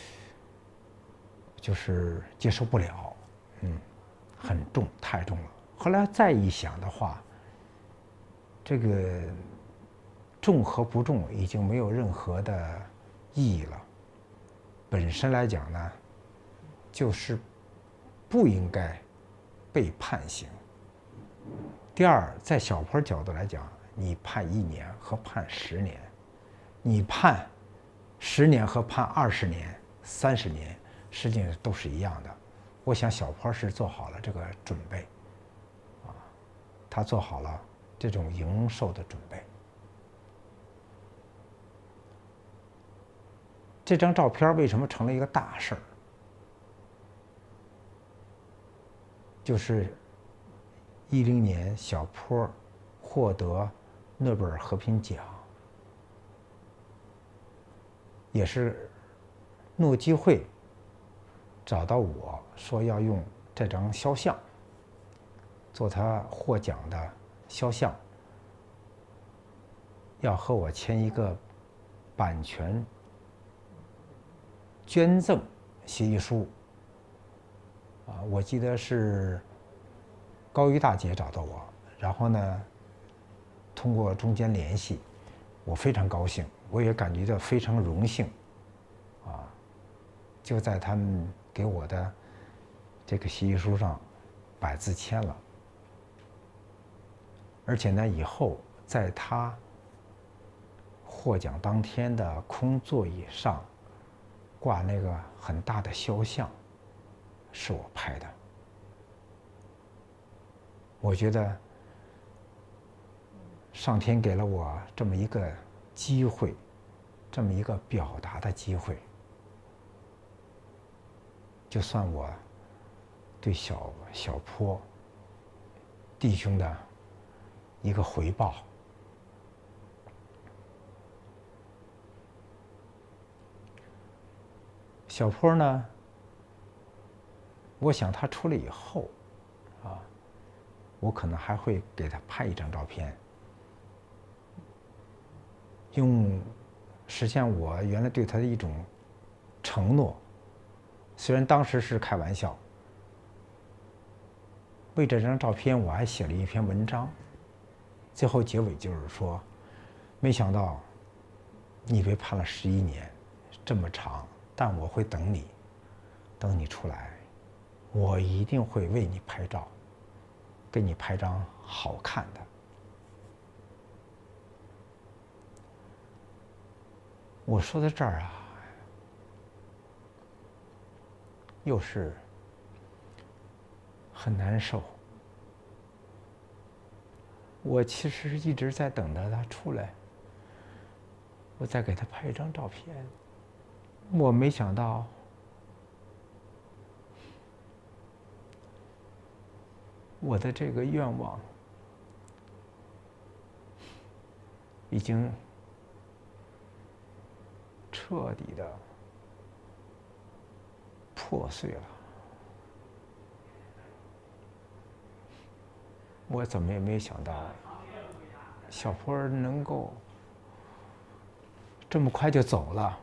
就是接受不了，很重，太重了。后来再一想的话，这个重和不重已经没有任何的意义了。本身来讲呢，就是不应该被判刑。第二，在小坡角度来讲，你判1年和判10年，你判10年和判20年、30年，实际上都是一样的。我想小坡是做好了这个准备，啊，他做好了这种迎受的准备。这张照片为什么成了一个大事儿？就是10年小坡获得诺贝尔和平奖，也是诺基会找到我说要用这张肖像做他获奖的肖像，要和我签一个版权捐赠协议书。我记得是高瑜大姐找到我，然后呢，通过中间联系，我非常高兴， 我也感觉到非常荣幸，啊，就在他们给我的这个协议书上把字签了，而且呢，以后在他获奖当天的空座椅上挂那个很大的肖像，是我拍的。我觉得上天给了我这么一个机会，这么一个表达的机会，就算我对小坡弟兄的一个回报。小坡呢，我想他出来以后，啊，我可能还会给他拍一张照片，用实现我原来对他的一种承诺。虽然当时是开玩笑，为这张照片我还写了一篇文章，最后结尾就是说，没想到你被判了11年，这么长，但我会等你，等你出来，我一定会为你拍照，给你拍张好看的。我说到这儿啊，又是很难受。我其实一直在等着他出来，我再给他拍一张照片。我没想到，我的这个愿望已经彻底的破碎了。我怎么也没想到，小坡能够这么快就走了。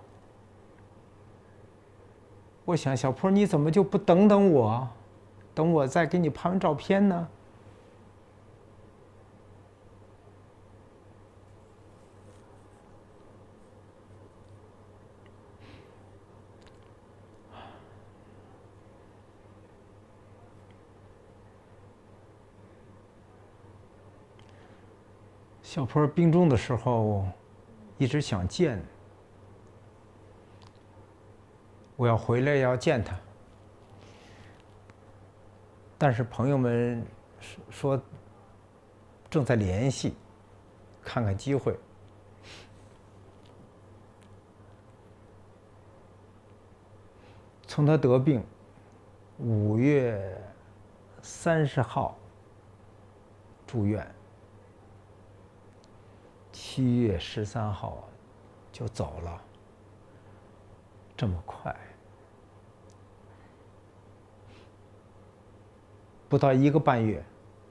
我想，小坡你怎么就不等等我，等我再给你拍完照片呢？小坡病重的时候，一直想见，我要回来要见他，但是朋友们说正在联系，看看机会。从他得病5月30号住院，7月13号就走了，这么快，不到1个半月。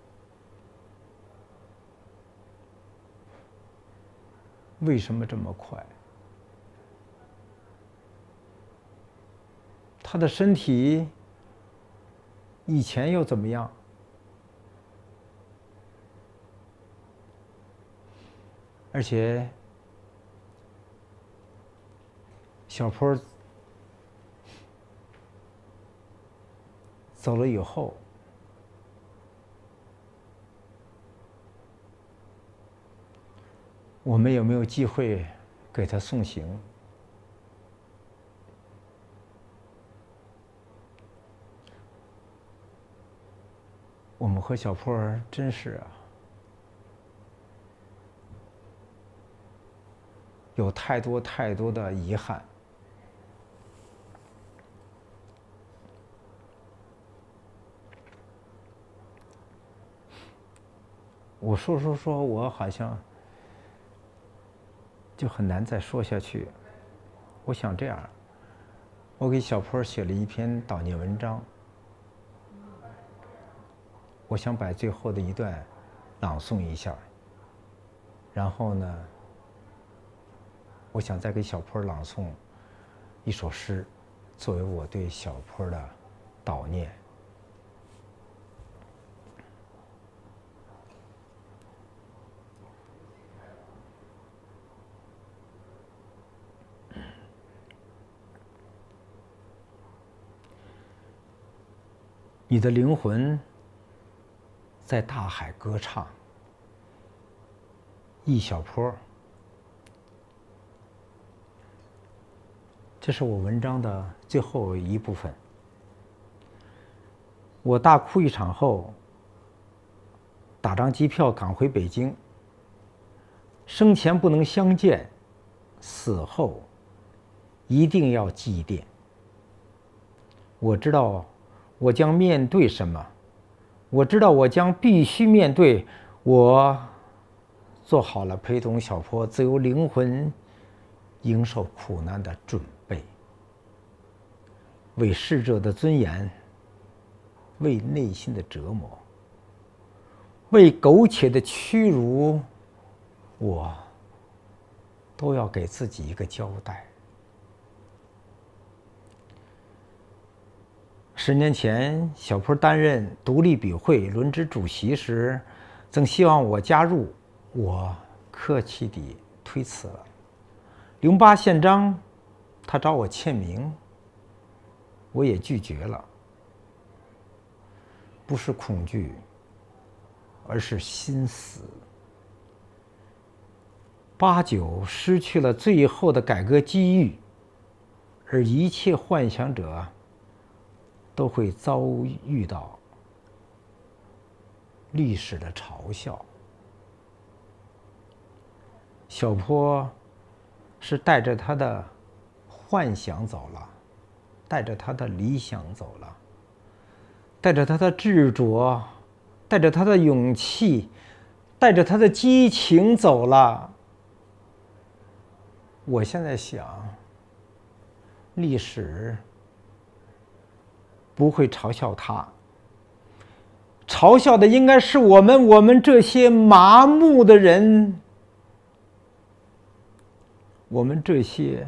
为什么这么快？他的身体以前又怎么样？而且小坡走了以后，我们有没有机会给他送行？我们和小坡真是啊，有太多太多的遗憾。我说，我好像就很难再说下去。我想这样，我给小坡写了一篇悼念文章，我想把最后的一段朗诵一下，然后呢，我想再给小坡朗诵一首诗，作为我对小坡的悼念。 你的灵魂在大海歌唱。一小坡，这是我文章的最后一部分。我大哭一场后，打张机票赶回北京。生前不能相见，死后一定要祭奠。我知道我将面对什么，我知道我将必须面对。我做好了陪同小坡自由灵魂迎受苦难的准备，为逝者的尊严，为内心的折磨，为苟且的屈辱，我都要给自己一个交代。10年前，小坡担任独立笔会轮值主席时，曾希望我加入，我客气地推辞了。08宪章，他找我签名，我也拒绝了。不是恐惧，而是心死。89失去了最后的改革机遇，而一切幻想者都会遭遇到历史的嘲笑。小坡是带着他的幻想走了，带着他的理想走了，带着他的执着，带着他的勇气，带着他的激情走了。我现在想，历史不会嘲笑他，嘲笑的应该是我们这些麻木的人，我们这些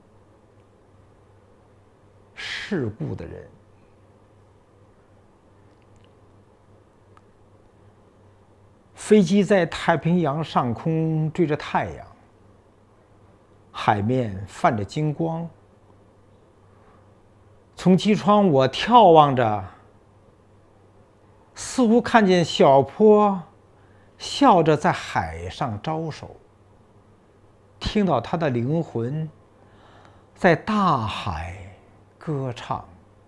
世故的人。飞机在太平洋上空追着太阳，海面泛着金光。从机窗我眺望着，似乎看见小坡笑着在海上招手，听到他的灵魂在大海歌唱。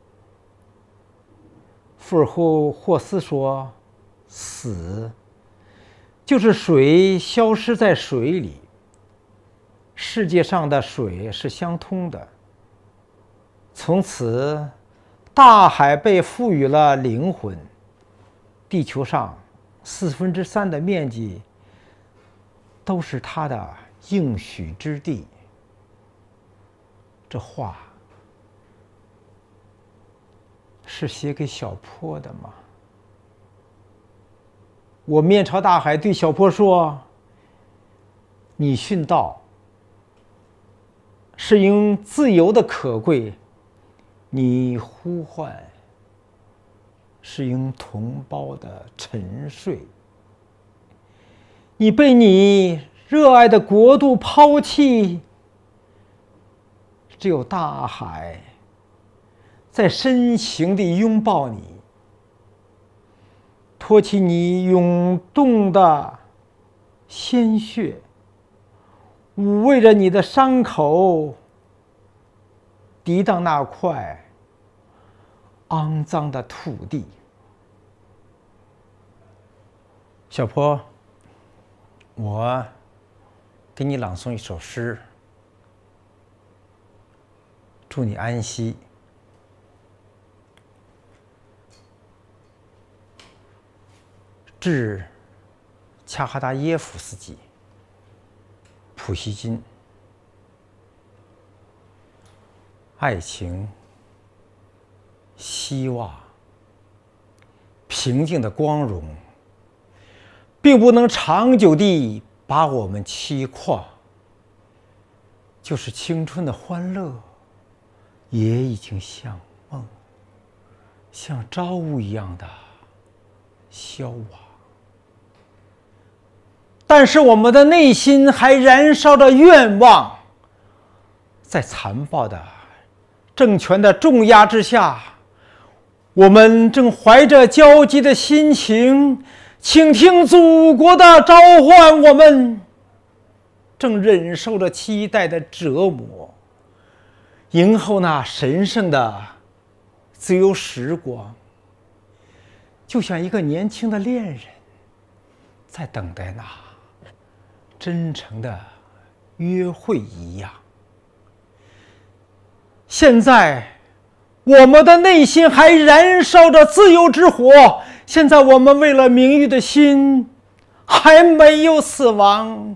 富尔霍斯说，死就是水消失在水里，世界上的水是相通的。从此，大海被赋予了灵魂，地球上3/4的面积都是它的应许之地。这话是写给小坡的吗？我面朝大海对小坡说，你殉道是因自由的可贵，你呼唤是因同胞的沉睡。你被你热爱的国度抛弃，只有大海在深情地拥抱你，托起你涌动的鲜血，抚慰着你的伤口，涤荡那块肮脏的土地。小坡，我给你朗诵一首诗，祝你安息。致恰哈达耶夫斯基，普希金。爱情、希望、平静的光荣，并不能长久地把我们欺诮。就是青春的欢乐，也已经像梦，像朝雾一样的消亡。但是我们的内心还燃烧着愿望，在残暴的政权的重压之下， 我们正怀着焦急的心情，倾听祖国的召唤，我们正忍受着期待的折磨，迎候那神圣的自由时光，就像一个年轻的恋人在等待那真诚的约会一样。现在我们的内心还燃烧着自由之火，现在我们为了名誉的心还没有死亡。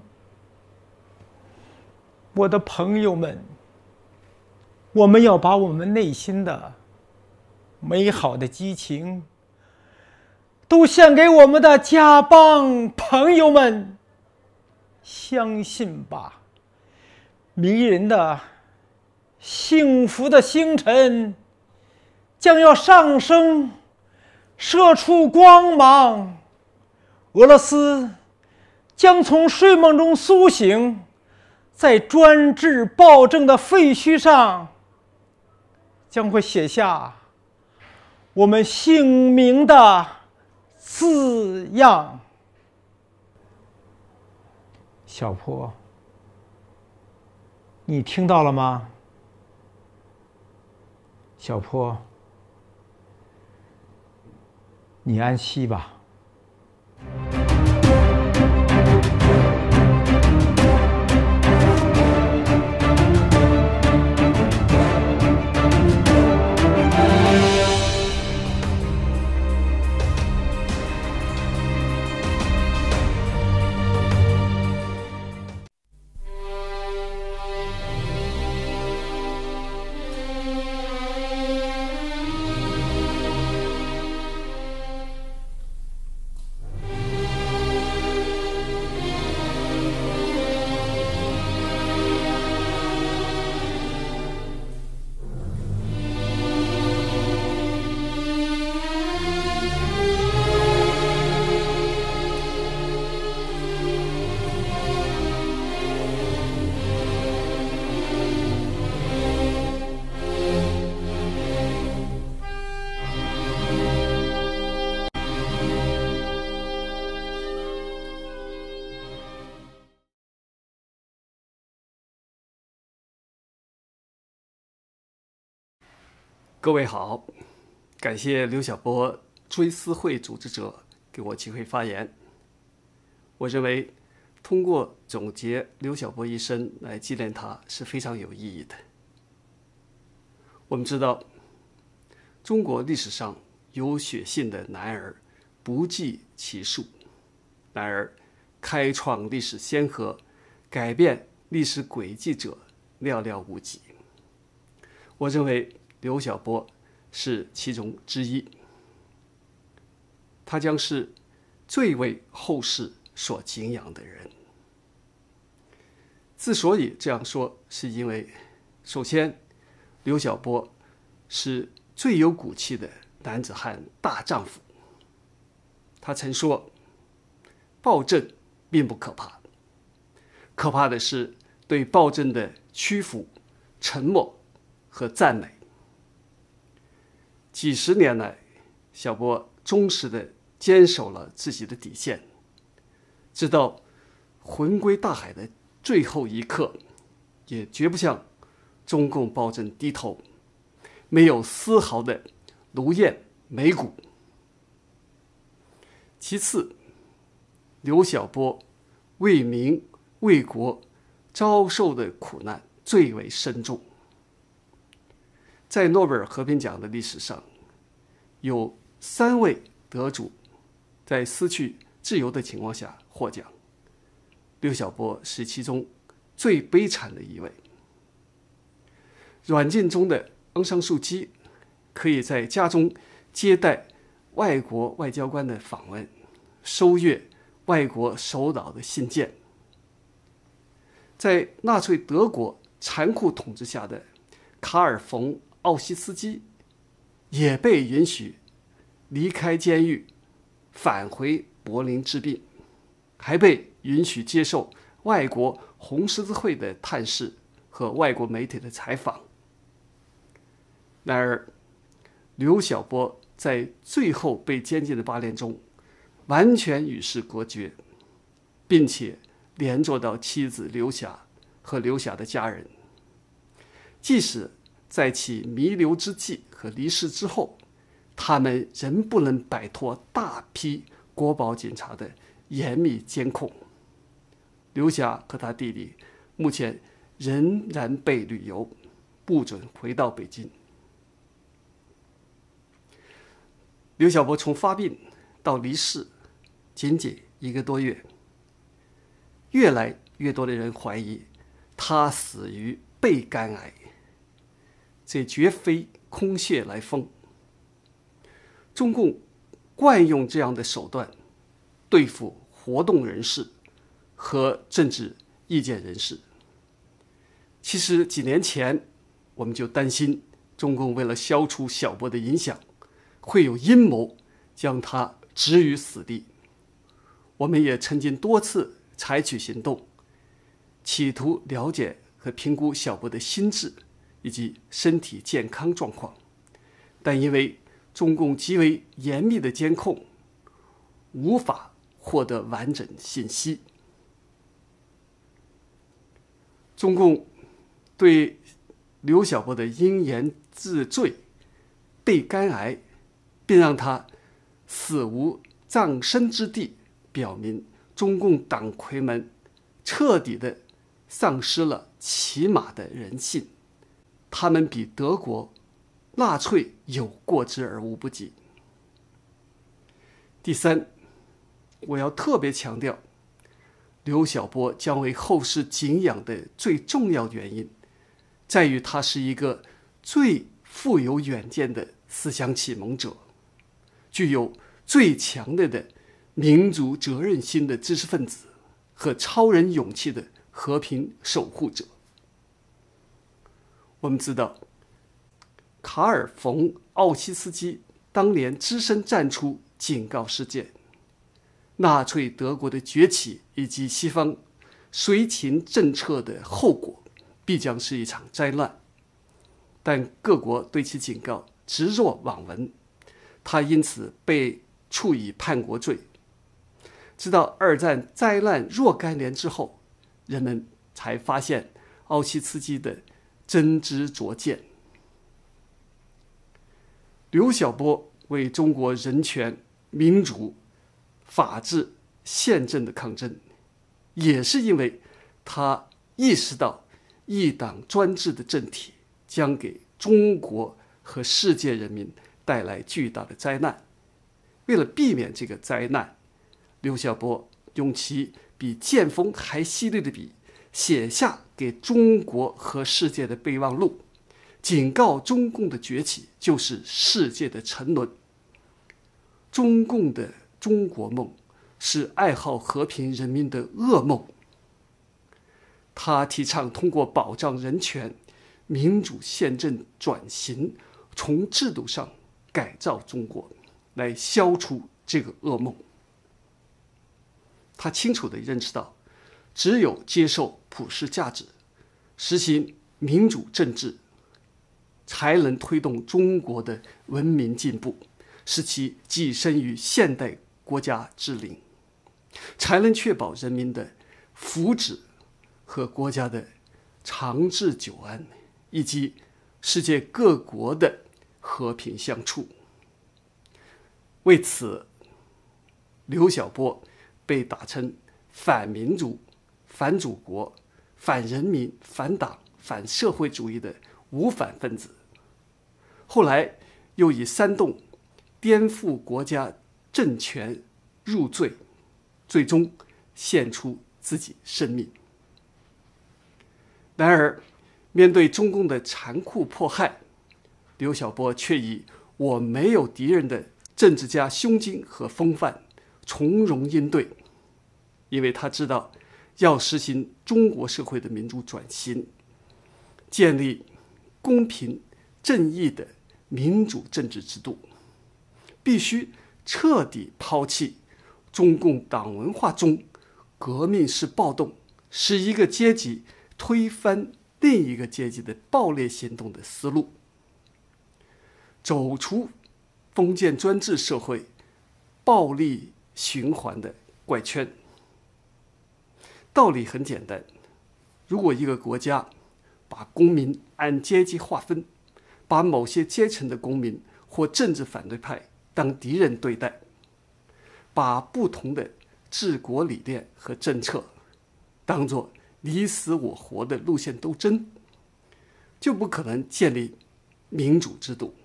我的朋友们，我们要把我们内心的美好的激情都献给我们的家邦朋友们。相信吧，迷人的幸福的星辰将要上升，射出光芒。俄罗斯将从睡梦中苏醒，在专制暴政的废墟上将会写下我们姓名的字样。小坡，你听到了吗？小坡，你安息吧。 各位好，感谢刘晓波追思会组织者给我机会发言。我认为通过总结刘晓波一生来纪念他是非常有意义的。我们知道，中国历史上有血性的男儿不计其数，然而开创历史先河、改变历史轨迹者寥寥无几。我认为刘晓波是其中之一，他将是最为后世所敬仰的人。之所以这样说，是因为首先，刘晓波是最有骨气的男子汉大丈夫。他曾说，暴政并不可怕，可怕的是对暴政的屈服、沉默和赞美。几十年来，小波忠实地坚守了自己的底线，直到魂归大海的最后一刻，也绝不向中共暴政低头，没有丝毫的奴颜媚骨。其次，刘晓波为民为国遭受的苦难最为深重。在诺贝尔和平奖的历史上，有3位得主在失去自由的情况下获奖，刘晓波是其中最悲惨的一位。软禁中的昂山素姬可以在家中接待外国外交官的访问，收阅外国首脑的信件。在纳粹德国残酷统治下的卡尔·冯·奥西斯基也被允许离开监狱，返回柏林治病，还被允许接受外国红十字会的探视和外国媒体的采访。然而，刘晓波在最后被监禁的8年中，完全与世隔绝，并且连坐到妻子刘霞和刘霞的家人。即使在其弥留之际和离世之后，他们仍不能摆脱大批国保警察的严密监控。刘霞和他弟弟目前仍然被旅游，不准回到北京。刘晓波从发病到离世仅仅1个多月，越来越多的人怀疑他死于肺肝癌，这绝非空穴来风。中共惯用这样的手段对付活动人士和政治意见人士。其实几年前我们就担心中共为了消除小波的影响，会有阴谋将他置于死地。我们也曾经多次采取行动，企图了解和评估小波的心智以及身体健康状况，但因为中共极为严密的监控，无法获得完整信息。中共对刘晓波的因言治罪、肺肝癌，并让他死无葬身之地，表明中共党魁们彻底的丧失了起码的人性，他们比德国纳粹有过之而无不及。第三，我要特别强调，刘晓波将为后世敬仰的最重要原因，在于他是一个最富有远见的思想启蒙者，具有最强烈的民族责任心的知识分子和超人勇气的和平守护者。我们知道，卡尔·冯·奥西斯基当年只身站出警告世界，纳粹德国的崛起以及西方绥靖政策的后果必将是一场灾难，但各国对其警告置若罔闻，他因此被处以叛国罪。直到二战灾难若干年之后，人们才发现奥西斯基的真知灼见。刘晓波为中国人权、民主、法治、宪政的抗争，也是因为他意识到一党专制的政体将给中国和世界人民带来巨大的灾难。为了避免这个灾难，刘晓波用其比剑锋还犀利的笔，写下给中国和世界的备忘录，警告中共的崛起就是世界的沉沦。中共的中国梦是爱好和平人民的噩梦。他提倡通过保障人权、民主宪政转型，从制度上改造中国，来消除这个噩梦。他清楚地认识到，只有接受普世价值，实行民主政治，才能推动中国的文明进步，使其跻身于现代国家之林，才能确保人民的福祉和国家的长治久安，以及世界各国的和平相处。为此，刘晓波被打成反民主、反祖国、反人民、反党、反社会主义的无反分子。后来又以煽动颠覆国家政权入罪，最终献出自己生命。然而，面对中共的残酷迫害，刘晓波却以我没有敌人的政治家胸襟和风范从容应对，因为他知道要实行中国社会的民主转型，建立公平正义的民主政治制度，必须彻底抛弃中共党文化中革命式暴动使一个阶级推翻另一个阶级的暴烈行动的思路，走出封建专制社会暴力循环的怪圈。道理很简单，如果一个国家把公民按阶级划分，把某些阶层的公民或政治反对派当敌人对待，把不同的治国理念和政策当作你死我活的路线斗争，就不可能建立民主制度。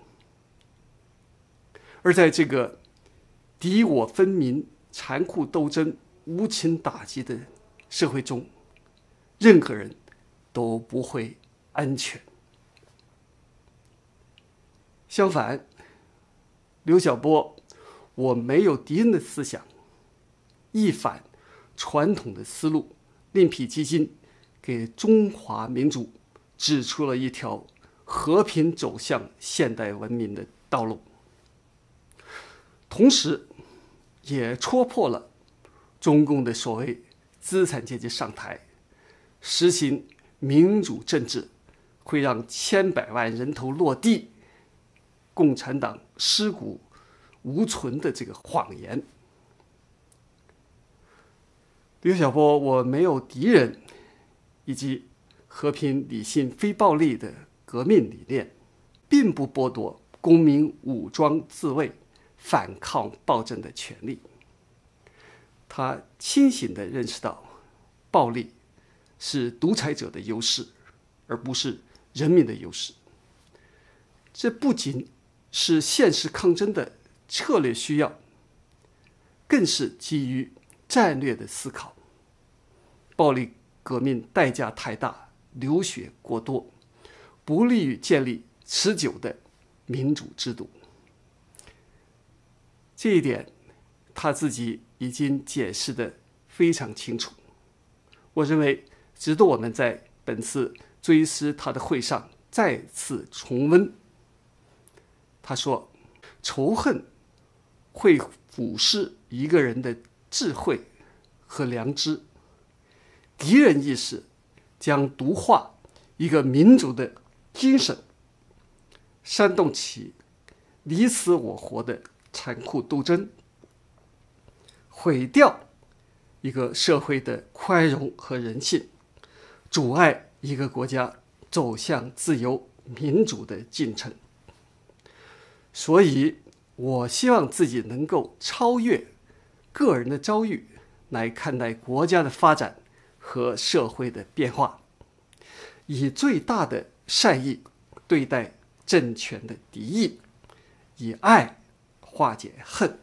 而在这个敌我分明、残酷斗争、无情打击的社会中，任何人都不会安全。相反，刘晓波，我没有敌人的思想，一反传统的思路，另辟蹊径，给中华民族指出了一条和平走向现代文明的道路，同时也戳破了中共的所谓资产阶级上台，实行民主政治会让千百万人头落地，共产党尸骨无存的这个谎言。刘晓波，我没有敌人，以及和平、理性、非暴力的革命理念，并不剥夺公民武装自卫、反抗暴政的权利。他清醒地认识到，暴力是独裁者的优势，而不是人民的优势。这不仅是现实抗争的策略需要，更是基于战略的思考。暴力革命代价太大，流血过多，不利于建立持久的民主制度。这一点他自己已经解释得非常清楚，我认为值得我们在本次追思他的会上再次重温。他说，仇恨会腐蚀一个人的智慧和良知，敌人意识将毒化一个民族的精神，煽动起你死我活的残酷斗争，毁掉一个社会的宽容和人性，阻碍一个国家走向自由民主的进程。所以我希望自己能够超越个人的遭遇，来看待国家的发展和社会的变化，以最大的善意对待政权的敌意，以爱化解恨。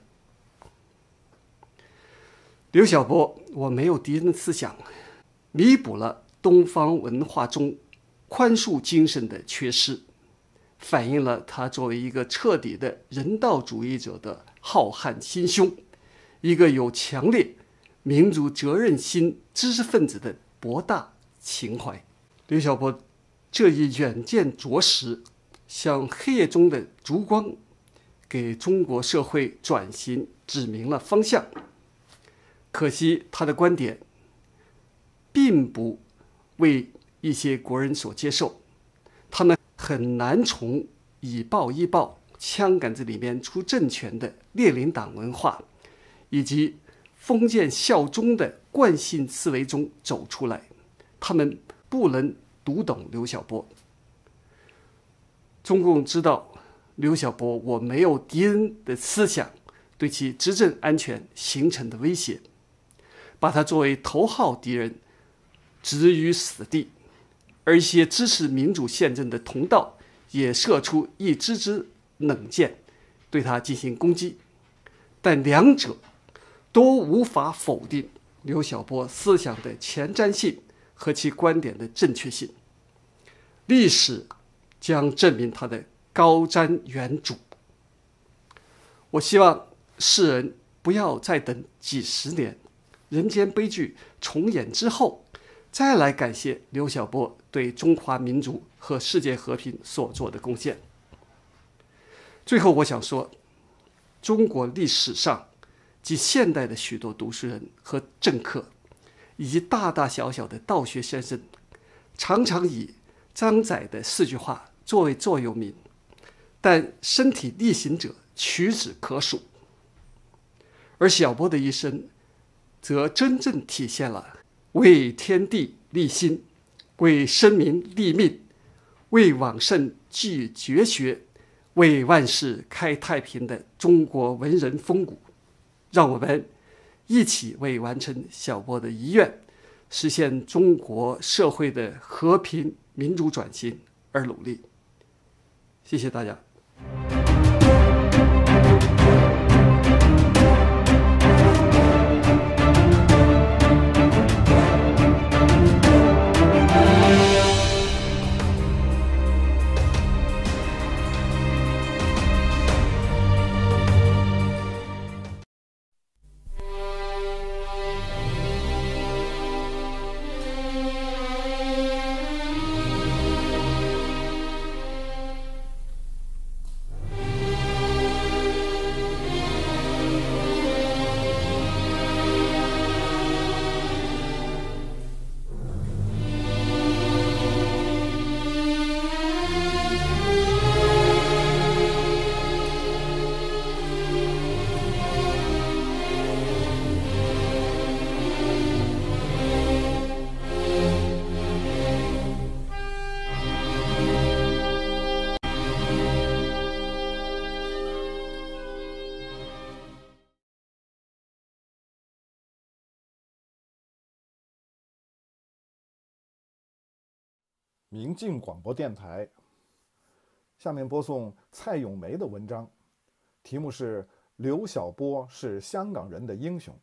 刘晓波，我没有敌人的思想，弥补了东方文化中宽恕精神的缺失，反映了他作为一个彻底的人道主义者的浩瀚心胸，一个有强烈民族责任心知识分子的博大情怀。刘晓波这一远见卓识，像黑夜中的烛光，给中国社会转型指明了方向。可惜他的观点并不为一些国人所接受，他们很难从以暴易暴、枪杆子里面出政权的列宁党文化，以及封建效忠的惯性思维中走出来，他们不能读懂刘晓波。中共知道刘晓波我没有敌人的思想对其执政安全形成的威胁，把他作为头号敌人置于死地，而一些支持民主宪政的同道也射出一支支冷箭对他进行攻击，但两者都无法否定刘晓波思想的前瞻性和其观点的正确性。历史将证明他的高瞻远瞩。我希望世人不要再等几十年人间悲剧重演之后，再来感谢刘晓波对中华民族和世界和平所做的贡献。最后我想说，中国历史上及现代的许多读书人和政客，以及大大小小的道学先生，常常以张载的4句话作为座右铭，但身体力行者屈指可数。而小波的一生，则真正体现了为天地立心，为生民立命，为往圣继绝学，为万世开太平的中国文人风骨。让我们一起为完成小波的遗愿，实现中国社会的和平民主转型而努力。谢谢大家。 明镜广播电台。下面播送蔡咏梅的文章，题目是《刘晓波是香港人的英雄》。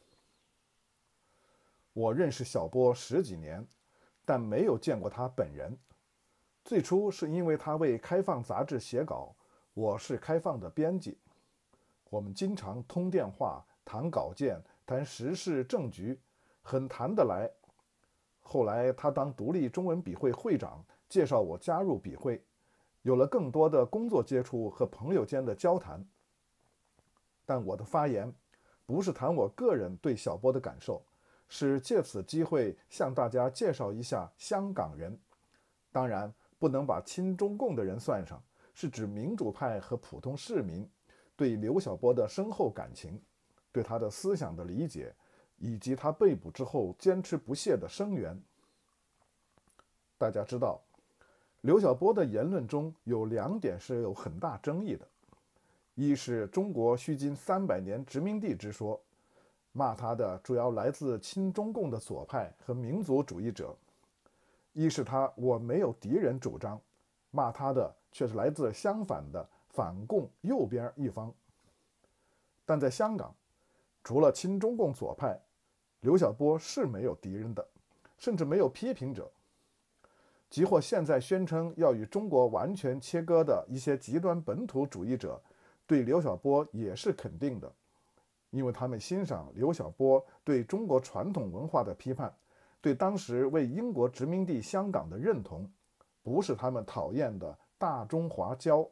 我认识小波10几年，但没有见过他本人。最初是因为他为《开放》杂志写稿，我是《开放》的编辑，我们经常通电话、谈稿件、谈时事政局，很谈得来。后来他当独立中文笔会会长，介绍我加入笔会，有了更多的工作接触和朋友间的交谈。但我的发言不是谈我个人对小波的感受，是借此机会向大家介绍一下香港人。当然不能把亲中共的人算上，是指民主派和普通市民对刘晓波的深厚感情，对他的思想的理解，以及他被捕之后坚持不懈的声援。大家知道，刘晓波的言论中有2点是有很大争议的：一是中国虚惊300年殖民地之说，骂他的主要来自亲中共的左派和民族主义者；一是他我没有敌人主张，骂他的却是来自相反的反共右边一方。但在香港，除了亲中共左派，刘晓波是没有敌人的，甚至没有批评者。即或现在宣称要与中国完全切割的一些极端本土主义者，对刘晓波也是肯定的，因为他们欣赏刘晓波对中国传统文化的批判，对当时为英国殖民地香港的认同，不是他们讨厌的大中华骄。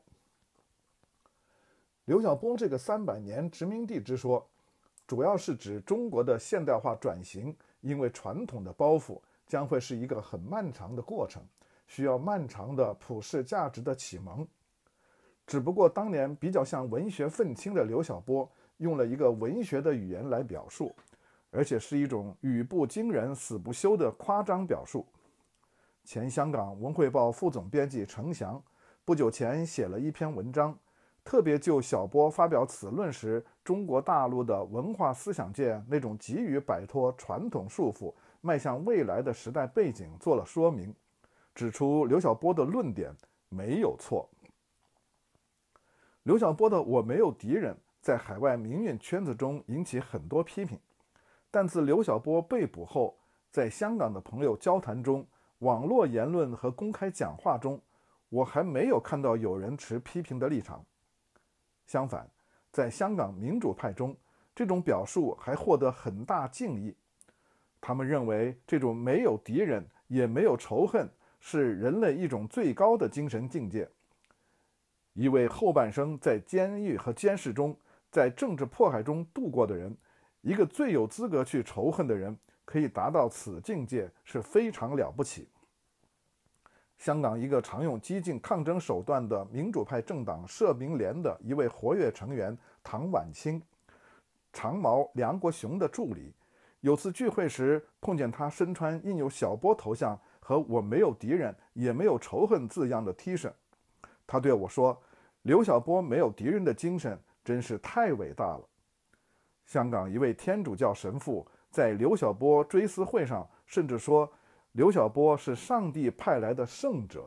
刘晓波这个300年殖民地之说，主要是指中国的现代化转型，因为传统的包袱将会是一个很漫长的过程，需要漫长的普世价值的启蒙。只不过当年比较像文学愤青的刘晓波用了一个文学的语言来表述，而且是一种语不惊人死不休的夸张表述。前香港文汇报副总编辑程翔不久前写了一篇文章，特别就小波发表此论时中国大陆的文化思想界那种急于摆脱传统束缚迈向未来的时代背景做了说明，指出刘晓波的论点没有错。刘晓波的我没有敌人在海外民运圈子中引起很多批评，但自刘晓波被捕后，在香港的朋友交谈中、网络言论和公开讲话中，我还没有看到有人持批评的立场。相反，在香港民主派中，这种表述还获得很大敬意。他们认为这种没有敌人也没有仇恨是人类一种最高的精神境界。一位后半生在监狱和监视中，在政治迫害中度过的人，一个最有资格去仇恨的人，可以达到此境界是非常了不起。 香港一个常用激进抗争手段的民主派政党社民联的一位活跃成员唐婉清，长毛梁国雄的助理，有次聚会时碰见他身穿印有小波头像和我没有敌人也没有仇恨字样的 T 恤，他对我说，刘晓波没有敌人的精神真是太伟大了。香港一位天主教神父在刘晓波追思会上甚至说，刘晓波是上帝派来的圣者。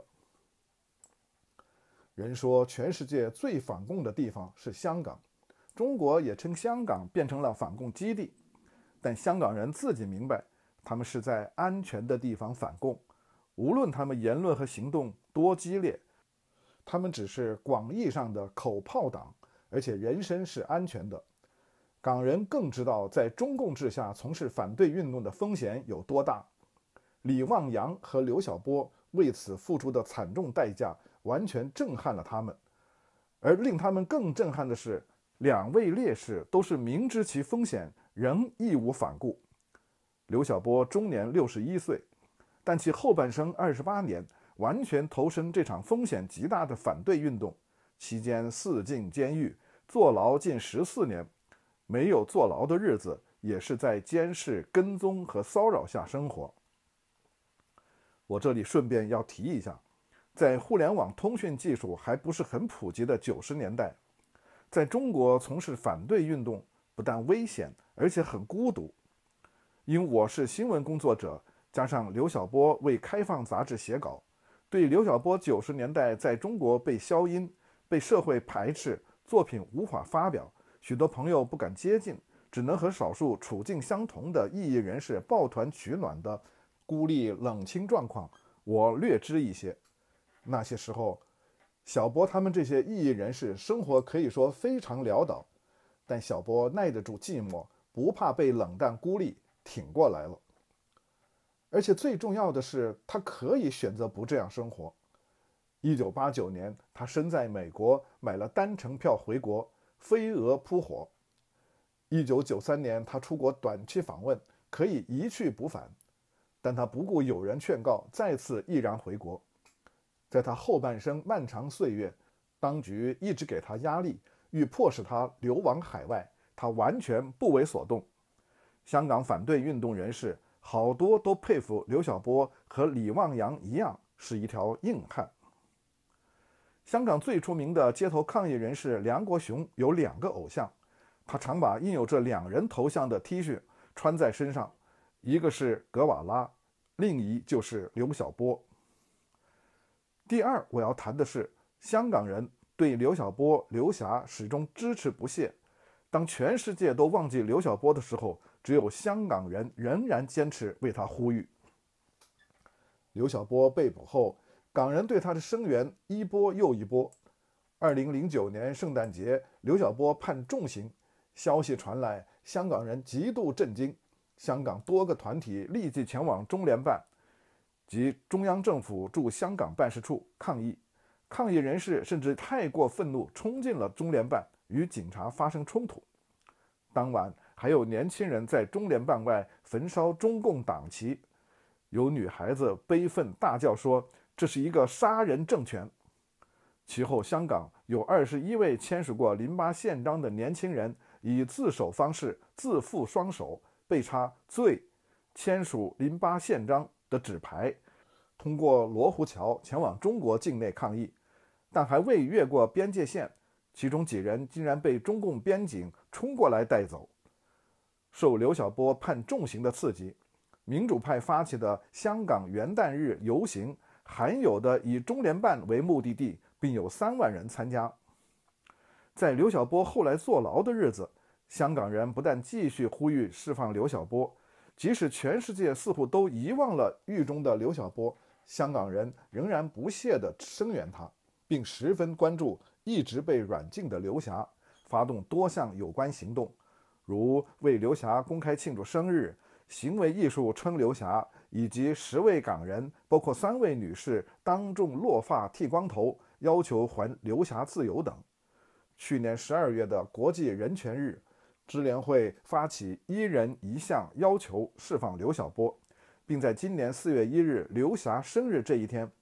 人说全世界最反共的地方是香港，中国也称香港变成了反共基地，但香港人自己明白，他们是在安全的地方反共，无论他们言论和行动多激烈，他们只是广义上的口炮党，而且人身是安全的。港人更知道在中共治下从事反对运动的风险有多大。李旺阳和刘晓波为此付出的惨重代价完全震撼了他们，而令他们更震撼的是，两位烈士都是明知其风险仍义无反顾。刘晓波终年61岁，但其后半生28年完全投身这场风险极大的反对运动，期间4进监狱，坐牢近14年，没有坐牢的日子也是在监视、跟踪和骚扰下生活。我这里顺便要提一下，在互联网通讯技术还不是很普及的90年代，在中国从事反对运动不但危险，而且很孤独。因我是新闻工作者，加上刘晓波为开放杂志写稿，对刘晓波90年代在中国被消音、被社会排斥、作品无法发表，许多朋友不敢接近，只能和少数处境相同的异议人士抱团取暖的孤立冷清状况，我略知一些。那些时候，小波他们这些异议人士生活可以说非常潦倒，但小波耐得住寂寞，不怕被冷淡孤立，挺过来了。而且最重要的是，他可以选择不这样生活。1989年，他身在美国，买了单程票回国，飞蛾扑火。1993年，他出国短期访问，可以一去不返，但他不顾友人劝告，再次毅然回国。在他后半生漫长岁月，当局一直给他压力，欲迫使他流亡海外，他完全不为所动。香港反对运动人士好多都佩服刘晓波和李旺阳一样，是一条硬汉。香港最出名的街头抗议人士梁国雄有2个偶像，他常把印有这2人头像的 T 恤穿在身上，一个是格瓦拉，另一就是刘晓波。第二，我要谈的是香港人对刘晓波、刘霞始终支持不懈。当全世界都忘记刘晓波的时候，只有香港人仍然坚持为他呼吁。刘晓波被捕后，港人对他的声援一波又一波。2009年圣诞节，刘晓波判重刑，消息传来，香港人极度震惊，香港多个团体立即前往中联办及中央政府驻香港办事处抗议，抗议人士甚至太过愤怒，冲进了中联办，与警察发生冲突。当晚还有年轻人在中联办外焚烧中共党旗，有女孩子悲愤大叫说，这是一个杀人政权。其后香港有21位签署过08宪章的年轻人以自首方式自负双手，被插罪签署08宪章的纸牌，通过罗湖桥前往中国境内抗议，但还未越过边界线，其中几人竟然被中共边警冲过来带走。受刘晓波判重刑的刺激，民主派发起的香港元旦日游行，罕有的以中联办为目的地，并有3万人参加。在刘晓波后来坐牢的日子，香港人不但继续呼吁释放刘晓波，即使全世界似乎都遗忘了狱中的刘晓波，香港人仍然不懈地声援他，并十分关注一直被软禁的刘霞，发动多项有关行动，如为刘霞公开庆祝生日、行为艺术称刘霞，以及10位港人，包括3位女士当众落发剃光头，要求还刘霞自由等。去年12月的国际人权日，支联会发起1人1项要求释放刘晓波，并在今年4月1日刘霞生日这一天，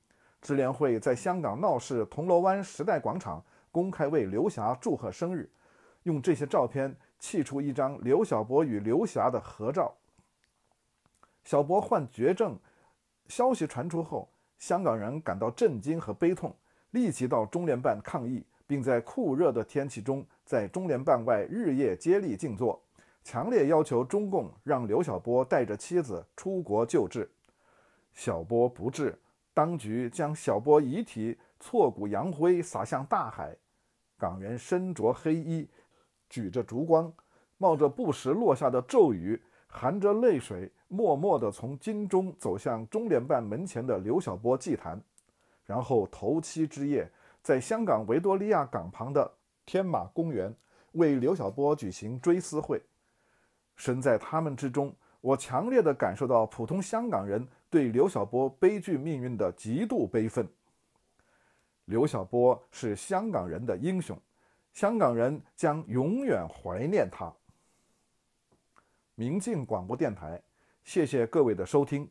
支联会在香港闹市铜锣湾时代广场公开为刘霞祝贺生日，用这些照片砌出一张刘晓波与刘霞的合照。小波患绝症消息传出后，香港人感到震惊和悲痛，立即到中联办抗议，并在酷热的天气中在中联办外日夜接力静坐，强烈要求中共让刘晓波带着妻子出国救治。小波不治，当局将小波遗体挫骨扬灰撒向大海。港人身着黑衣，举着烛光，冒着不时落下的骤雨，含着泪水，默默地从金钟走向中联办门前的刘晓波祭坛，然后头七之夜，在香港维多利亚港旁的天马公园为刘晓波举行追思会。身在他们之中，我强烈地感受到普通香港人对刘晓波悲剧命运的极度悲愤。刘晓波是香港人的英雄，香港人将永远怀念他。明镜广播电台，谢谢各位的收听。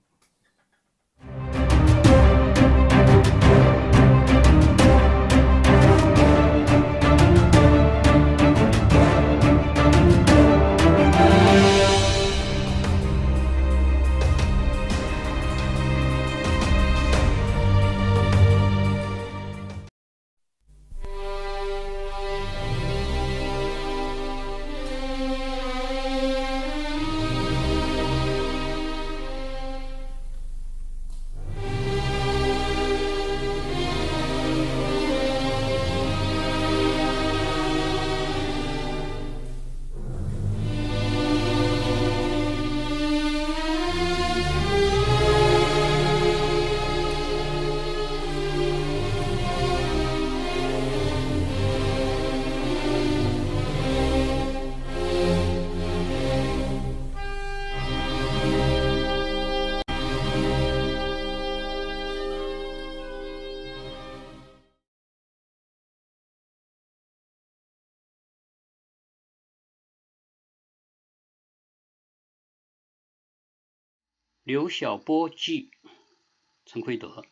刘晓波记，陈奎德。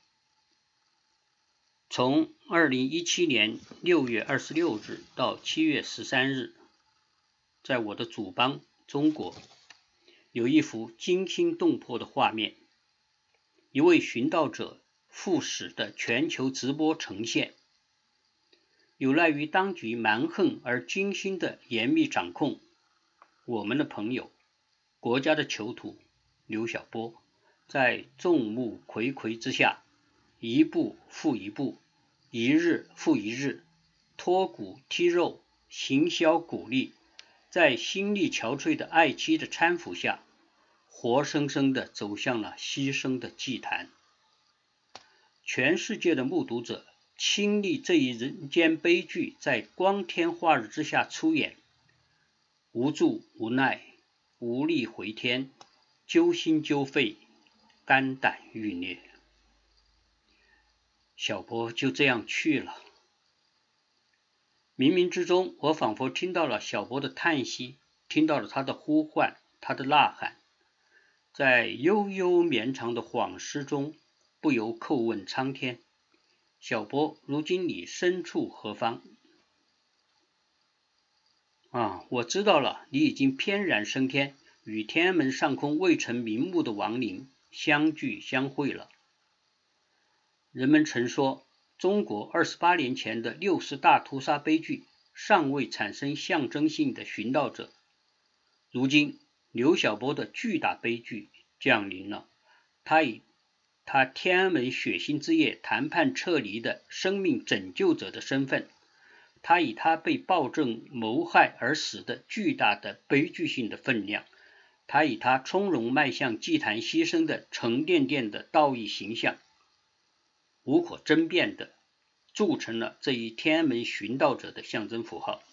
从2017年6月26日到7月13日，在我的祖邦中国，有一幅惊心动魄的画面：一位寻道者赴死的全球直播呈现。有赖于当局蛮横而精心的严密掌控，我们的朋友，国家的囚徒刘晓波，在众目睽睽之下，一步复一步，一日复一日，脱骨剔肉，行销鼓励，在心力憔悴的爱妻的搀扶下，活生生地走向了牺牲的祭坛。全世界的目读者亲历这一人间悲剧在光天化日之下出演，无助无奈，无力回天，揪心揪肺，肝胆欲裂。小波就这样去了。冥冥之中，我仿佛听到了小波的叹息，听到了他的呼唤，他的呐喊。在悠悠绵长的恍惚中，不由叩问苍天：小波，如今你身处何方？我知道了，你已经翩然升天，与天安门上空未曾瞑目的亡灵相聚相会了。人们曾说，中国28年前的60大屠杀悲剧尚未产生象征性的寻道者，如今刘晓波的巨大悲剧降临了。他以他天安门血腥之夜谈判撤离的生命拯救者的身份，他以他被暴政谋害而死的巨大的悲剧性的分量，他以他从容迈向祭坛牺牲的沉甸甸的道义形象，无可争辩的铸成了这一天安门寻道者的象征符号。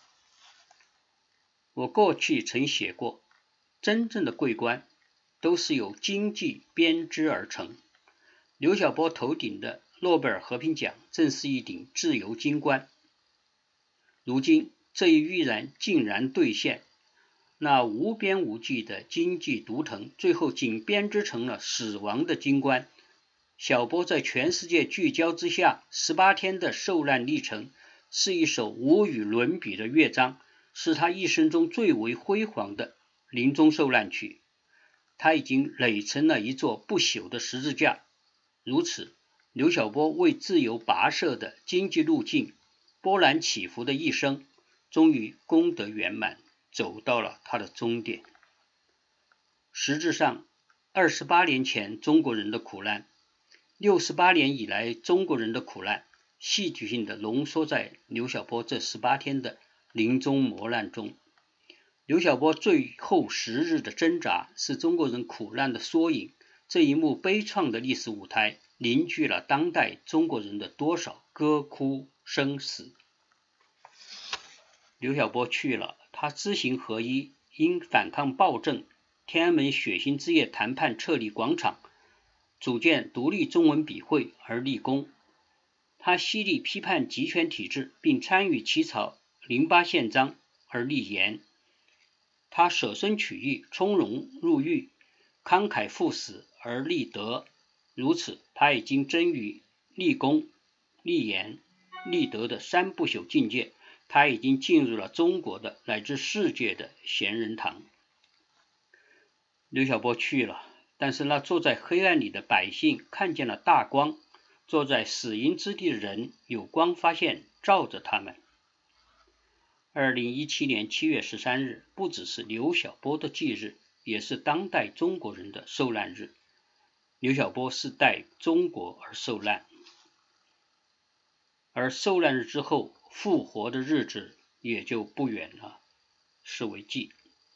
我过去曾写过，真正的桂冠都是由经济编织而成。刘晓波头顶的诺贝尔和平奖正是一顶自由金冠。如今这一预言竟然兑现，那无边无际的经济图腾最后仅编织成了死亡的金冠， 小波在全世界聚焦之下18天的受难历程，是一首无与伦比的乐章，是他一生中最为辉煌的临终受难曲。他已经垒成了一座不朽的十字架。如此，刘晓波为自由跋涉的经济路径，波澜起伏的一生，终于功德圆满，走到了他的终点。实质上，28年前中国人的苦难，68年以来中国人的苦难，戏剧性地浓缩在刘晓波这18天的临终磨难中。刘晓波最后10日的挣扎，是中国人苦难的缩影。这一幕悲怆的历史舞台，凝聚了当代中国人的多少歌哭生死。刘晓波去了，他知行合一，因反抗暴政、天安门血腥之夜谈判撤离广场，组建独立中文笔会而立功。他犀利批判集权体制，并参与起草08宪章而立言。他舍身取义，从容入狱，慷慨赴死而立德。如此，他已经臻于立功、立言、立德的3不朽境界。他已经进入了中国的乃至世界的贤人堂。刘晓波去了，但是那坐在黑暗里的百姓看见了大光，坐在死荫之地的人有光发现，照着他们。2017年7月13日，不只是刘晓波的忌日，也是当代中国人的受难日。刘晓波是代中国而受难，而受难日之后，复活的日子也就不远了，是为忌。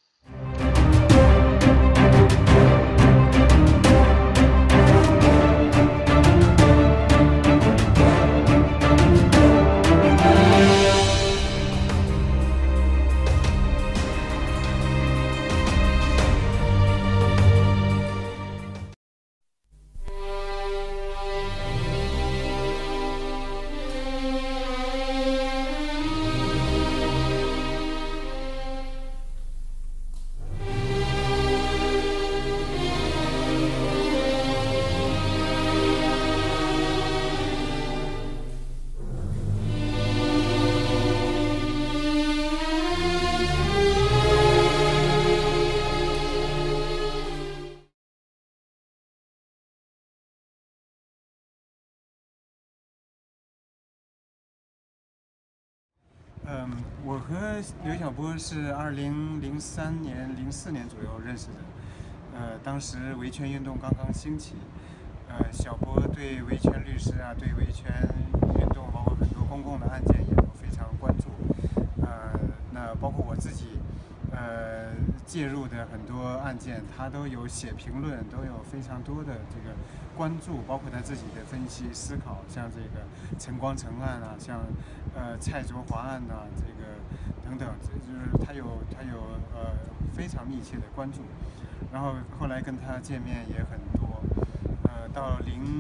我和刘晓波是2003年、04年左右认识的。当时维权运动刚刚兴起，小波对维权律师啊，对维权运动，包括很多公共的案件也都非常关注。那包括我自己，介入的很多案件，他都有写评论，都有非常多的这个关注，包括他自己的分析思考，像这个陈光诚案啊，像蔡卓华案呐，这个等等，就是他有非常密切的关注。然后后来跟他见面也很多。到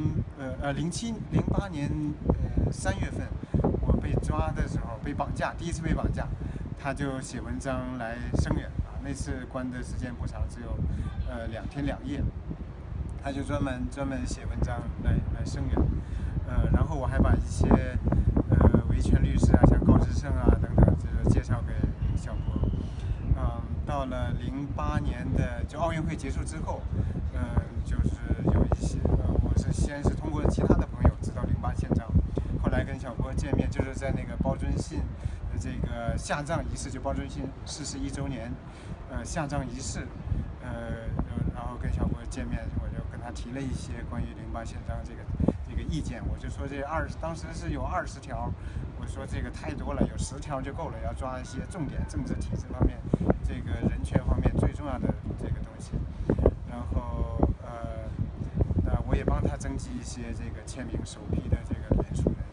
08年3月份，我被抓的时候，被绑架，第一次被绑架，他就写文章来声援啊。那次关的时间不长，只有2天2夜，他就专门写文章来声援。然后我还把一些维权律师啊，像高志胜啊等等，就是介绍给小波。到了08年的就奥运会结束之后，就是有一些我是先是通过其他的朋友知道08宪章，后来跟小波见面，就是在那个包遵信的这个下葬仪式，就包遵信41周年，下葬仪式，然后跟小波见面，我就跟他提了一些关于08宪章这个意见，我就说当时是有20条，我说这个太多了，有10条就够了，要抓一些重点，政治体制方面，这个人权方面最重要的这个东西。然后那我也帮他征集一些这个签名首批的这个联署人。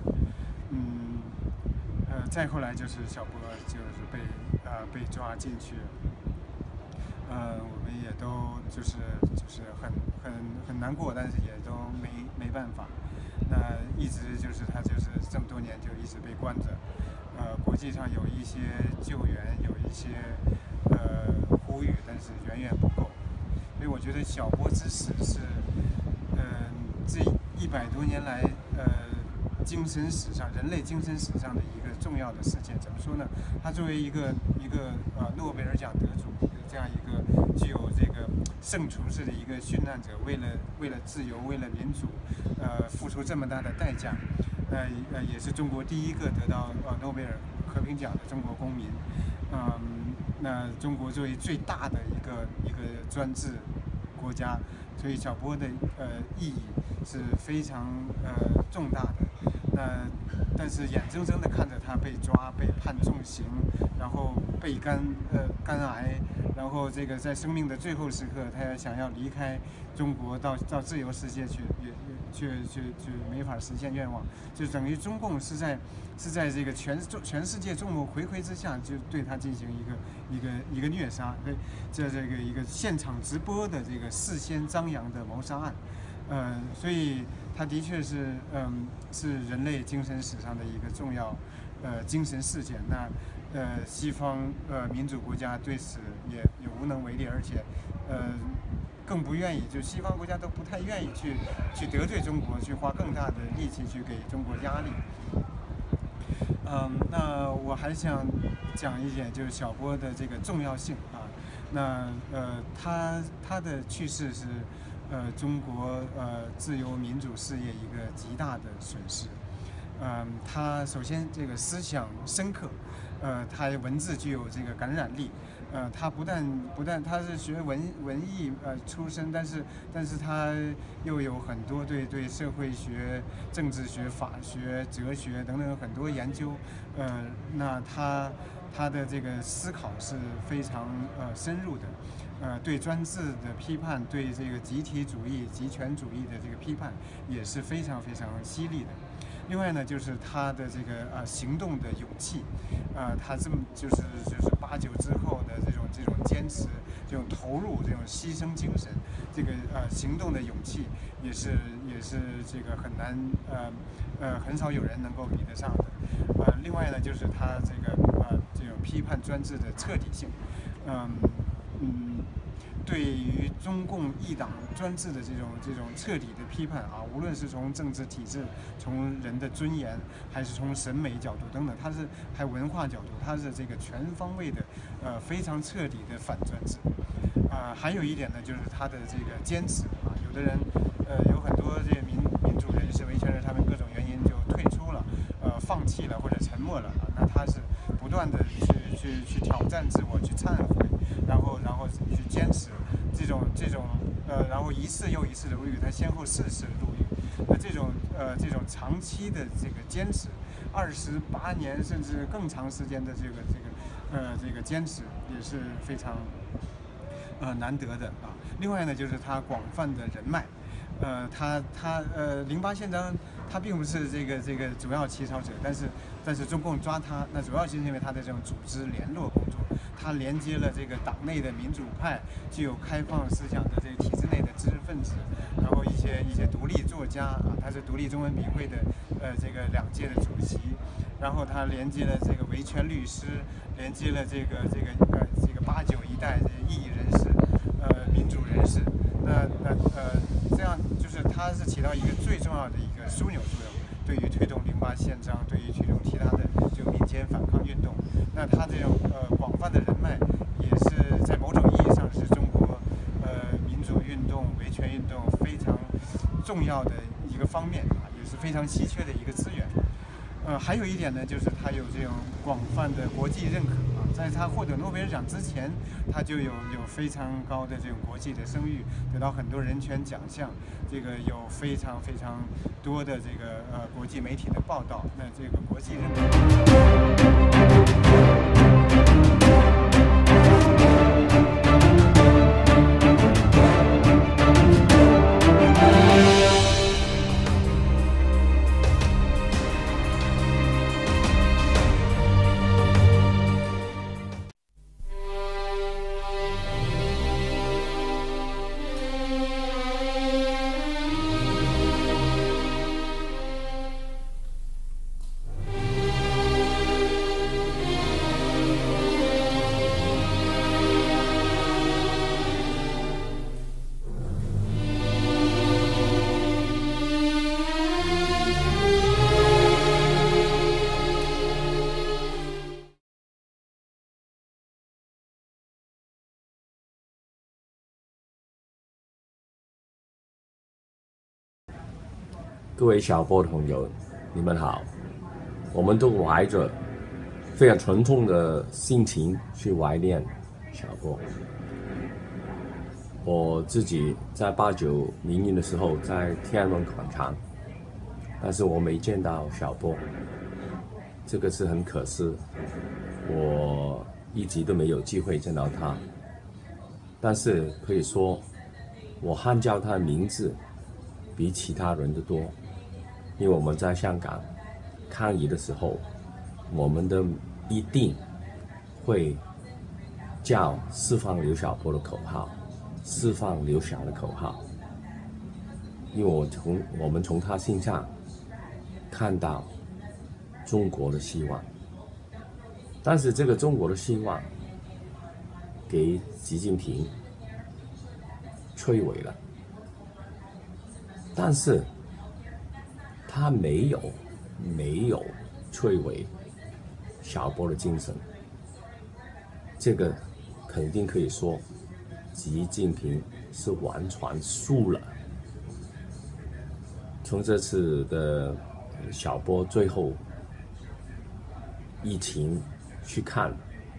再后来就是小波就是被抓进去，我们也都就是很难过，但是也都没办法。那一直就是他就是这么多年就一直被关着，国际上有一些救援，有一些呼吁，但是远远不够。所以我觉得小波之死是 100多年来精神史上人类精神史上的一个重要的事件。怎么说呢？他作为一个诺贝尔奖得主，这样一个具有这个圣厨式的一个殉难者，为了自由，为了民主，付出这么大的代价，也是中国第一个得到诺贝尔和平奖的中国公民。那中国作为最大的一个专制国家，所以小波的意义是非常重大的。但是眼睁睁地看着他被抓、被判重刑，然后被肝癌，然后这个在生命的最后时刻，他想要离开中国到自由世界去，却没法实现愿望，就等于中共是在这个全世界众目睽睽之下，就对他进行一个虐杀，对，这个一个现场直播的这个事先张扬的谋杀案。所以它的确是人类精神史上的一个重要精神事件。那西方民主国家对此也无能为力，而且更不愿意，就西方国家都不太愿意去得罪中国，去花更大的力气去给中国压力。那我还想讲一点，就是小波的这个重要性啊。那他的去世是中国自由民主事业一个极大的损失。他首先这个思想深刻，他文字具有这个感染力。他不但他是学文艺出身，但是他又有很多对社会学、政治学、法学、哲学等等很多研究。那他的这个思考是非常深入的。对专制的批判，对这个集体主义、集权主义的这个批判也是非常非常犀利的。另外呢，就是他的这个行动的勇气，他这么就是89之后的这种坚持、这种投入、这种牺牲精神，这个行动的勇气也是这个很难很少有人能够比得上的。另外呢，就是他这种批判专制的彻底性，对于中共一党专制的这种彻底的批判啊，无论是从政治体制、从人的尊严，还是从审美角度等等，还有文化角度，它是这个全方位的非常彻底的反专制。还有一点呢，就是他的这个坚持啊，有的人有很多这个民主人士、维权人，他们各种原因就退出了，放弃了或者沉默了啊，那他是不断的去挑战自我，去忏悔，然后去坚持这种然后一次又一次的入狱，他先后4次入狱。那这种长期的这个坚持，28年甚至更长时间的这个坚持也是非常难得的啊。另外呢，就是他广泛的人脉。他08宪章他并不是这个主要起草者，但是中共抓他，那主要就是因为他的这种组织联络工作，他连接了这个党内的民主派，具有开放思想的这个体制内的知识分子，然后一些独立作家啊，他是独立中文笔会的这个2届的主席，然后他连接了这个维权律师，连接了这个89一代的异议人士，民主人士，这样就是它是起到一个最重要的一个枢纽作用，对于推动08宪章，对于推动其他的这个民间反抗运动。那它这种广泛的人脉，也是在某种意义上是中国民主运动、维权运动非常重要的一个方面啊，也是非常稀缺的一个资源。还有一点呢，就是它有这种广泛的国际认可啊，在他获得诺贝尔奖之前，他就有非常高的这种国际的声誉，得到很多人权奖项，这个有非常非常多的这个国际媒体的报道，那这个国际认各位小波的朋友，你们好！我们都怀着非常沉重的心情去怀念小波。我自己在89民运的时候在天安门广场，但是我没见到小波，这个是很可惜。我一直都没有机会见到他，但是可以说，我喊叫他的名字比其他人的多。因为我们在香港抗议的时候，我们的一定会叫释放刘晓波的口号，释放刘霞的口号。因为我们从他身上看到中国的希望，但是这个中国的希望给习近平摧毁了，但是他没有摧毁小波的精神，这个肯定可以说，习近平是完全输了。从这次的小波最后疫情去看，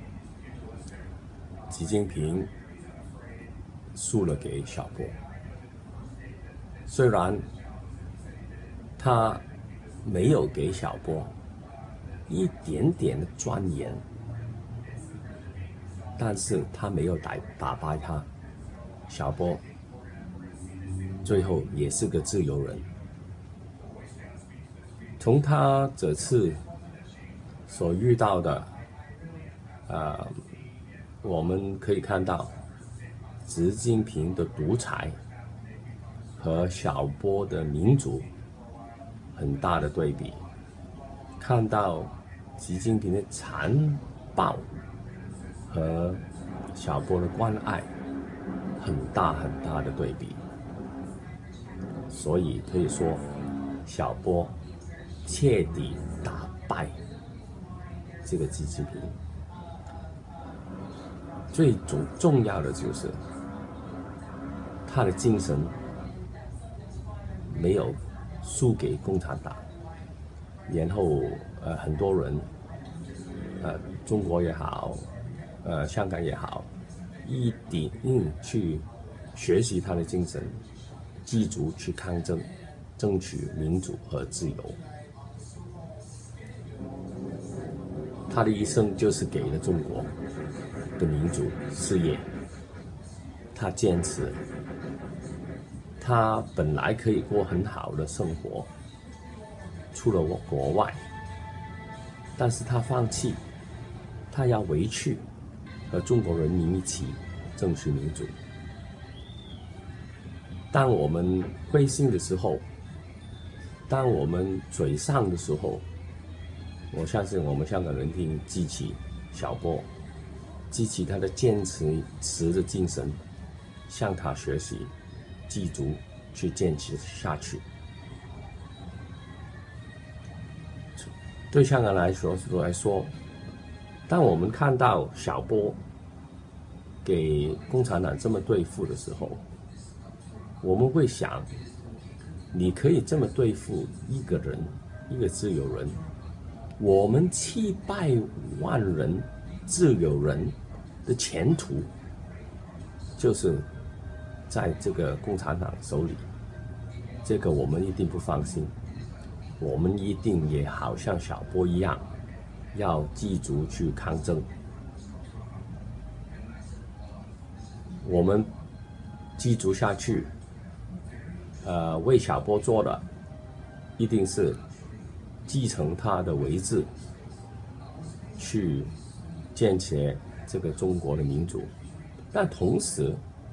习近平输了给小波，虽然他没有给小波一点点的尊严，但是他没有打败他，小波最后也是个自由人。从他这次所遇到的，我们可以看到习近平的独裁和小波的民主很大的对比，看到习近平的残暴和小波的关爱很大的对比，所以可以说小波彻底打败这个习近平。最重要的就是他的精神没有输给共产党，然后很多人中国也好，香港也好，一定去学习他的精神，记住去抗争，争取民主和自由。他的一生就是给了中国的民主事业，他坚持。他本来可以过很好的生活，出了国外，但是他放弃，他要回去和中国人民一起争取民主。当我们灰心的时候，当我们沮丧的时候，我相信我们香港人一定记起小波，记起他的坚持的精神，向他学习，记住去坚持下去。对香港来说，当我们看到小波给共产党这么对付的时候，我们会想，你可以这么对付一个人，一个自由人，我们700万人自由人的前途就是在这个共产党手里，这个我们一定不放心，我们一定也好像小波一样，要记住去抗争。我们记住下去，为小波做的一定是继承他的遗志，去建设这个中国的民主。但同时，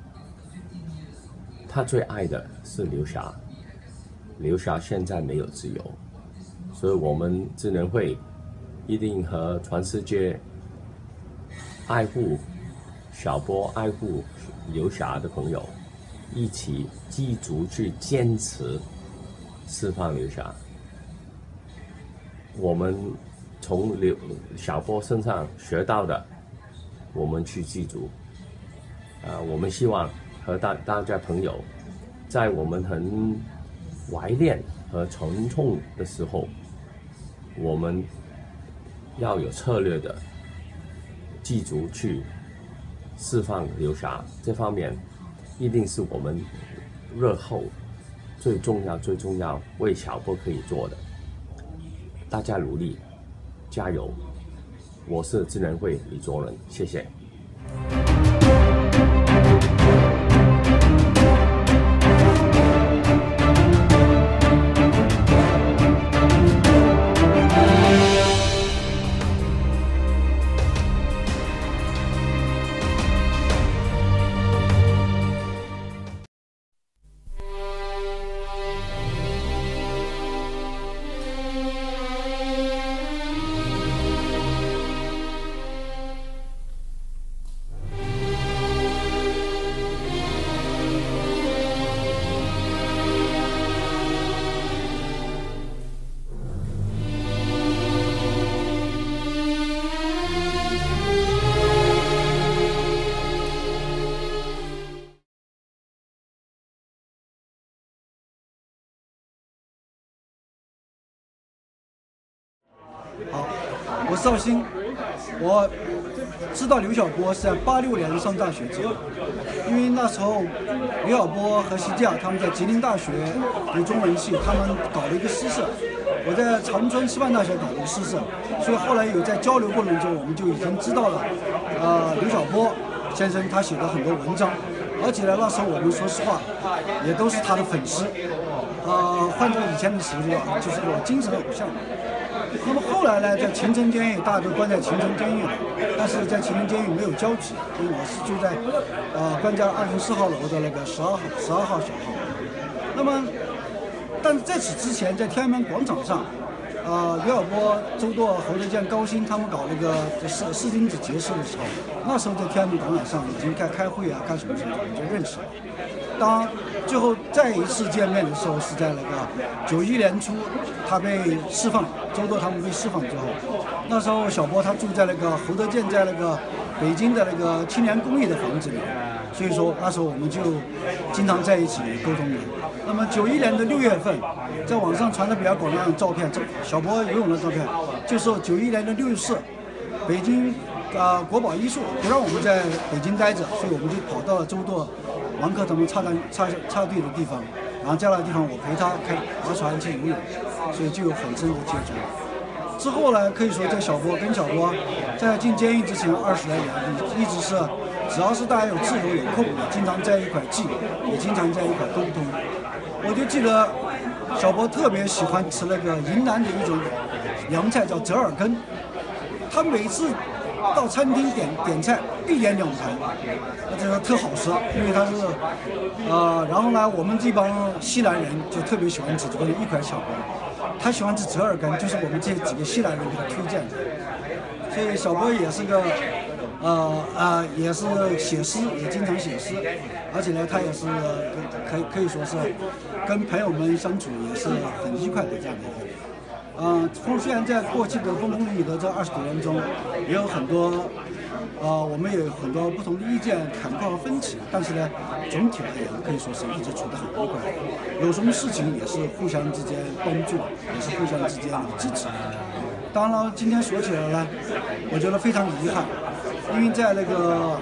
他最爱的是刘霞，刘霞现在没有自由，所以我们支联会一定和全世界爱护小波、爱护刘霞的朋友一起记住去坚持释放刘霞。我们从小波身上学到的，我们去记住。我们希望和大家朋友，在我们很怀念和从众的时候，我们要有策略的记住去释放流沙，这方面一定是我们日后最重要为小波可以做的。大家努力，加油！我是智能会李卓人，谢谢。 好，我是赵鑫，我知道刘晓波是在86年上大学之后，因为那时候刘晓波和席架他们在吉林大学读中文系，他们搞了一个诗社，我在长春师范大学搞了一个诗社，所以后来有在交流过程中，我们就已经知道了，刘晓波先生他写的很多文章，而且呢那时候我们说实话也都是他的粉丝，换作以前的词说就是我精神偶像。那么后来呢，在秦城监狱，大家都关在秦城监狱了，但是在秦城监狱没有交集，因为我是住在关家204号楼的那个12号小号。那么，但是在此之前，在天安门广场上，刘晓波、周舵、侯德健、高鑫他们搞那个四君子节式的时候，那时候在天安门广场上已经在开会啊，干什么事情我们就认识了。当最后再一次见面的时候，是在那个91年初，他被释放，周舵他们被释放之后，那时候小波他住在那个侯德健在那个北京的那个青年公寓的房子里，所以说那时候我们就经常在一起沟通的。那么91年的6月份，在网上传的比较广的照片，小波游泳的照片，就是91年的6月4，北京国保医术不让我们在北京待着，所以我们就跑到了周舵、王克他们插队的地方，然后在那个地方我陪他划船去游泳，所以就有很深的接触。之后呢，可以说在小波在进监狱之前20来年，一直是只要是大家有自由有空，也经常在一块聚，也经常在一块沟通。我就记得小波特别喜欢吃那个云南的一种凉菜叫折耳根，他每次到餐厅点菜必点2盘，这个特好吃，因为他是然后呢，我们这帮西南人就特别喜欢吃这个一块小波，他喜欢吃折耳根，就是我们这几个西南人给他推荐的。所以小波也是个也是写诗，也经常写诗，而且呢，他也是可以说是跟朋友们相处也是很愉快的这样的一个人。虽然在过去的风风雨雨的这20多年中，也有很多我们也有很多不同的意见、坎坷和分歧，但是呢，总体而言可以说是一直处得很愉快。有什么事情也是互相之间帮助，也是互相之间支持。当然了，今天说起来呢，我觉得非常遗憾，因为在那个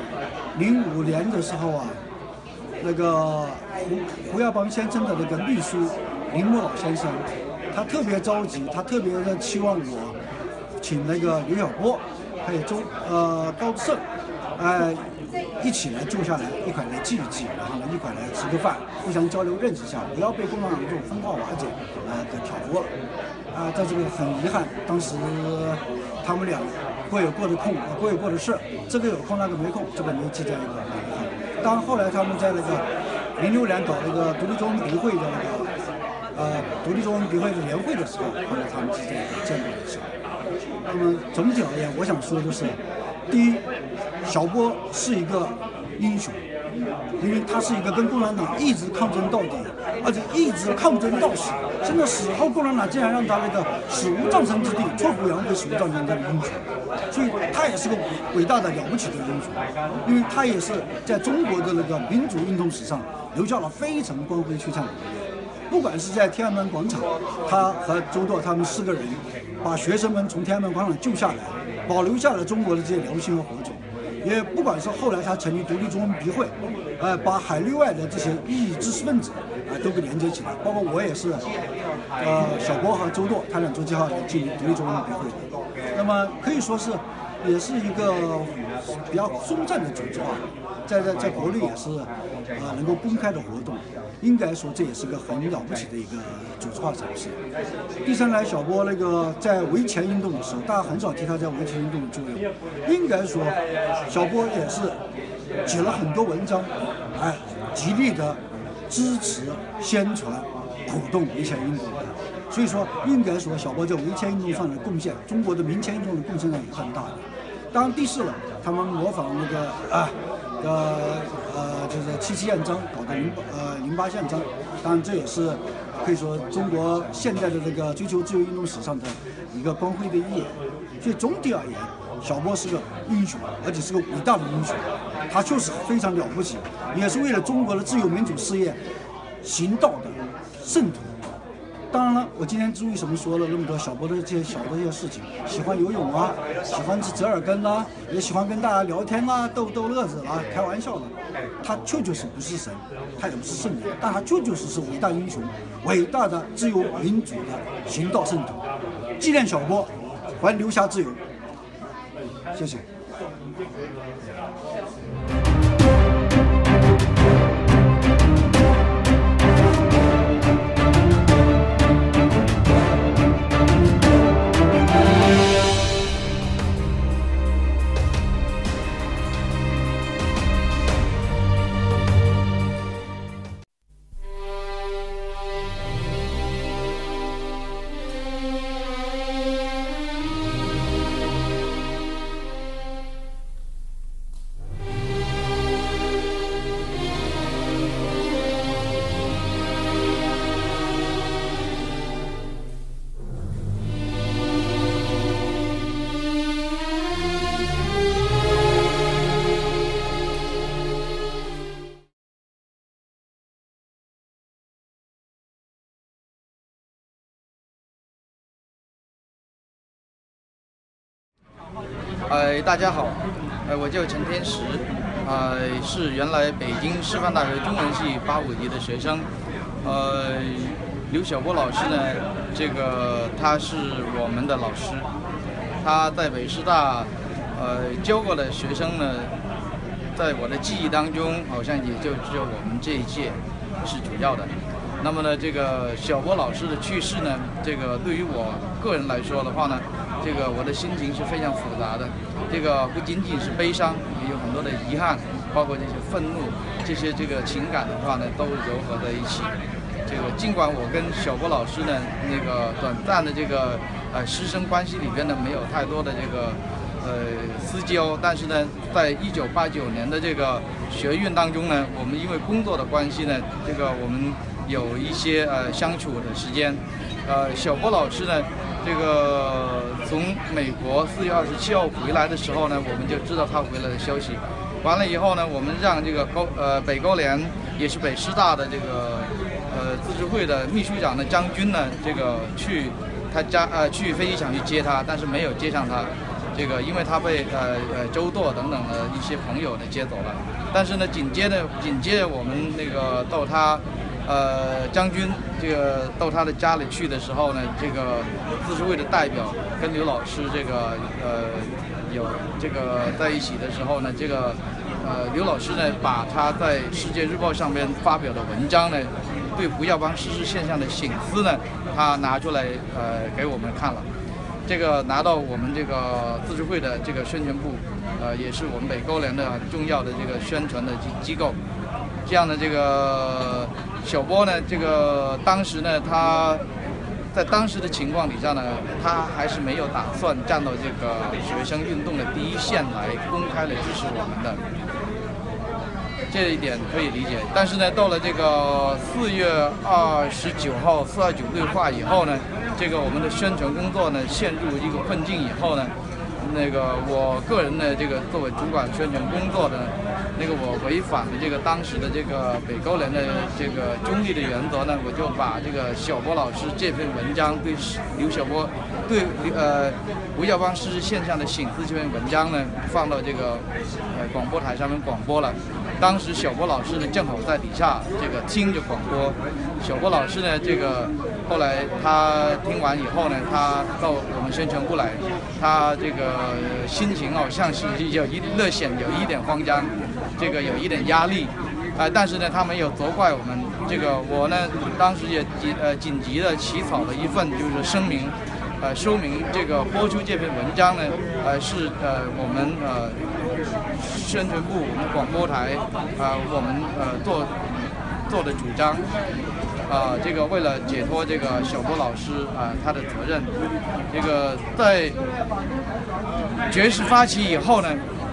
05年的时候啊，那个胡耀邦先生的那个秘书林木老先生，他特别着急，他特别的期望我请那个刘晓波还有高志胜，一起来坐下来，一块来聚一聚，然后呢一块来吃个饭，互相交流认识一下，不要被共产党这种分化瓦解给挑拨了。在这个很遗憾，当时他们俩各有各的空，各有各的事，这个有空那个没空，这个没记在一块，很遗憾。当后来他们在那个06年搞那个独立中文笔会的那个独立中文笔会的年会的时候，后来他们之间也见过一次。那么总体而言，我想说的是，第一，小波是一个英雄，因为他是一个跟共产党一直抗争到底，而且一直抗争到死。现在死后，共产党竟然让他那个死无葬身之地，挫骨扬灰，死无葬身之地的英雄，所以他也是个伟大的了不起的英雄，因为他也是在中国的那个民主运动史上留下了非常光辉璀璨的一页。 不管是在天安门广场，他和周舵他们4个人把学生们从天安门广场救下来，保留下了中国的这些良心和火种。也不管是后来他成立独立中文笔会，把海内外的这些异议知识分子都给连接起来，包括我也是，小波和周舵他俩做记号进独立中文笔会的。那么可以说是，也是一个比较松散的组织啊，在国内也是能够公开的活动，应该说这也是个很了不起的一个组织化城市。第三来，小波那个在维权运动的时候，大家很少提他在维权运动的作用，应该说小波也是写了很多文章，极力的支持、宣传、鼓动维权运动的。所以说，应该说小波在维权运动上的贡献，中国的民权运动的贡献量也很大的。当然，第4了，他们模仿那个就是77宪章搞的08宪章，当然这也是可以说中国现在的这个追求自由运动史上的一个光辉的一页。所以总体而言，小波是个英雄，而且是个伟大的英雄，他确实非常了不起，也是为了中国的自由民主事业行道的圣徒。当然了，我今天之为什么说了那么多小波的这些事情，喜欢游泳啊，喜欢吃折耳根啊，也喜欢跟大家聊天啊，逗乐子啊，开玩笑的。他确实不是神，他也不是圣人，但他确实伟大英雄，伟大的自由民主的行道圣徒。纪念小波，还留下自由。谢谢。 大家好，我叫陈天石，是原来北京师范大学中文系85级的学生。刘晓波老师呢，他是我们的老师，他在北师大教过的学生呢，在我的记忆当中，好像也就只有我们这一届是主要的。那么呢，小波老师的去世呢，对于我个人来说的话呢，我的心情是非常复杂的。不仅仅是悲伤，也有很多的遗憾，包括这些愤怒，这些情感的话呢，都糅合在一起。尽管我跟小波老师呢，短暂的师生关系里边呢，没有太多的私交，但是呢，在1989年的学运当中呢，我们因为工作的关系呢，我们有一些相处的时间。小波老师呢，从美国4月27号回来的时候呢，我们就知道他回来的消息。完了以后呢，我们让北高联，也是北师大的自治会的秘书长的张军呢，去他家去飞机场去接他，但是没有接上他。因为他被周舵等等的一些朋友呢接走了。但是呢，紧接着我们到他张军到他的家里去的时候呢，自治会的代表跟刘老师有在一起的时候呢，刘老师呢把他在《世界日报》上面发表的文章呢，对不要帮失事现象的省思呢，他拿出来给我们看了。拿到我们自治会的宣传部，也是我们北高联的很重要的宣传的机构。这样的小波呢，当时呢，他在当时的情况底下呢，他还是没有打算站到学生运动的第一线来公开的支持我们的，这一点可以理解。但是呢，到了4月29号429对话以后呢，我们的宣传工作呢陷入一个困境以后呢， 那个我个人的这个作为主管宣传工作的，那个我违反了这个当时的这个北高联的这个中立的原则呢，我就把这个小波老师这篇文章对刘晓波对吴耀邦失事现象的醒思这篇文章呢，放到这个广播台上面广播了。当时小波老师呢正好在底下这个听着广播，小波老师呢这个后来他听完以后呢，他到我们宣传部来，他这个心情好像是略显有一点慌张，这个有一点压力，但是呢他没有责怪我们，这个我呢当时也紧急的起草了一份就是声明。说明这个播出这篇文章呢，是我们宣传部、我们广播台我们做的主张，这个为了解脱这个小波老师他的责任，这个在绝食发起以后呢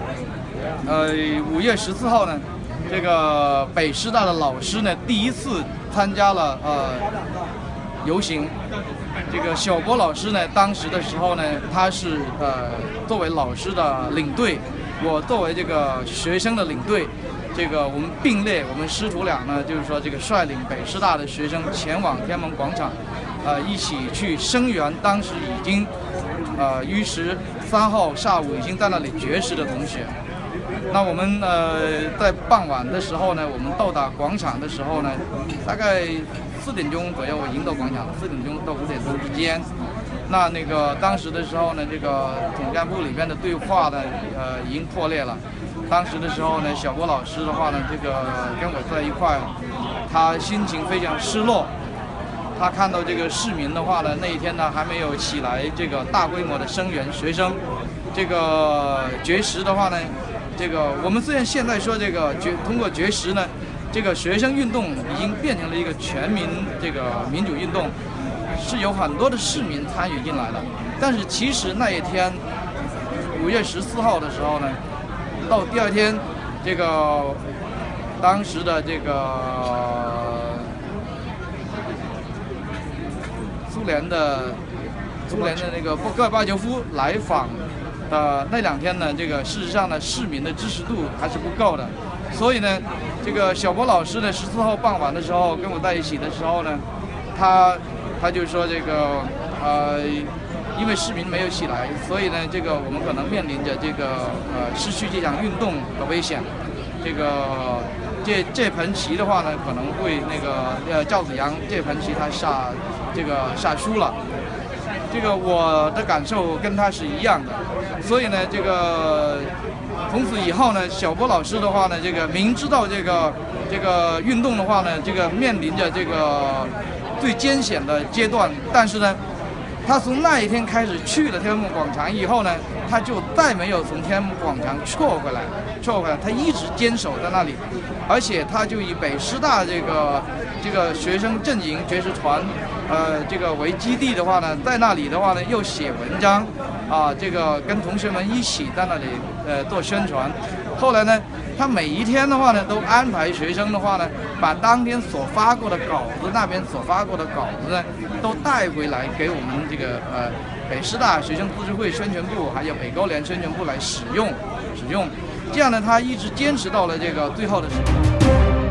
，5月14号呢，这个北师大的老师呢第一次参加了游行。这个小波老师呢，当时的时候呢，他是作为老师的领队，我作为这个学生的领队，这个我们并列，我们师徒俩呢，就是说这个率领北师大的学生前往天安门广场，一起去声援当时已经于13号下午已经在那里绝食的同学。那我们在傍晚的时候呢，我们到达广场的时候呢，大概4点钟左右，我已经到广场了，4点钟到5点钟之间。那个当时的时候呢，这个总干部里边的对话呢，已经破裂了。当时的时候呢，小波老师的话呢，这个跟我在一块，他心情非常失落。他看到这个市民的话呢，那一天呢还没有起来这个大规模的声援学生，这个绝食的话呢。这个我们虽然现在说这个通过绝食呢，这个学生运动已经变成了一个全民这个民主运动，是有很多的市民参与进来了。但是其实那一天5月14号的时候呢，到第二天，这个当时的这个苏联的那个戈尔巴乔夫来访。那2天呢，这个事实上呢，市民的支持度还是不够的，所以呢，这个小波老师呢，14号傍晚的时候跟我在一起的时候呢，他就说这个因为市民没有起来，所以呢，这个我们可能面临着这个失去这场运动的危险。这个这盘棋的话呢，可能会那个赵子阳这盘棋他下输了。这个我的感受跟他是一样的，所以呢，这个从此以后呢，小波老师的话呢，这个明知道这个运动的话呢，这个面临着这个最艰险的阶段，但是呢，他从那一天开始去了天安门广场以后呢，他就再没有从天安门广场撤回来，他一直坚守在那里，而且他就以北师大这个学生阵营绝食团。这个为基地的话呢，在那里的话呢，又写文章，这个跟同学们一起在那里做宣传。后来呢，他每一天的话呢，都安排学生的话呢，把当天所发过的稿子，那边所发过的稿子呢，都带回来给我们这个北师大学生自治会宣传部，还有北高联宣传部来使用。这样呢，他一直坚持到了这个最后的时候。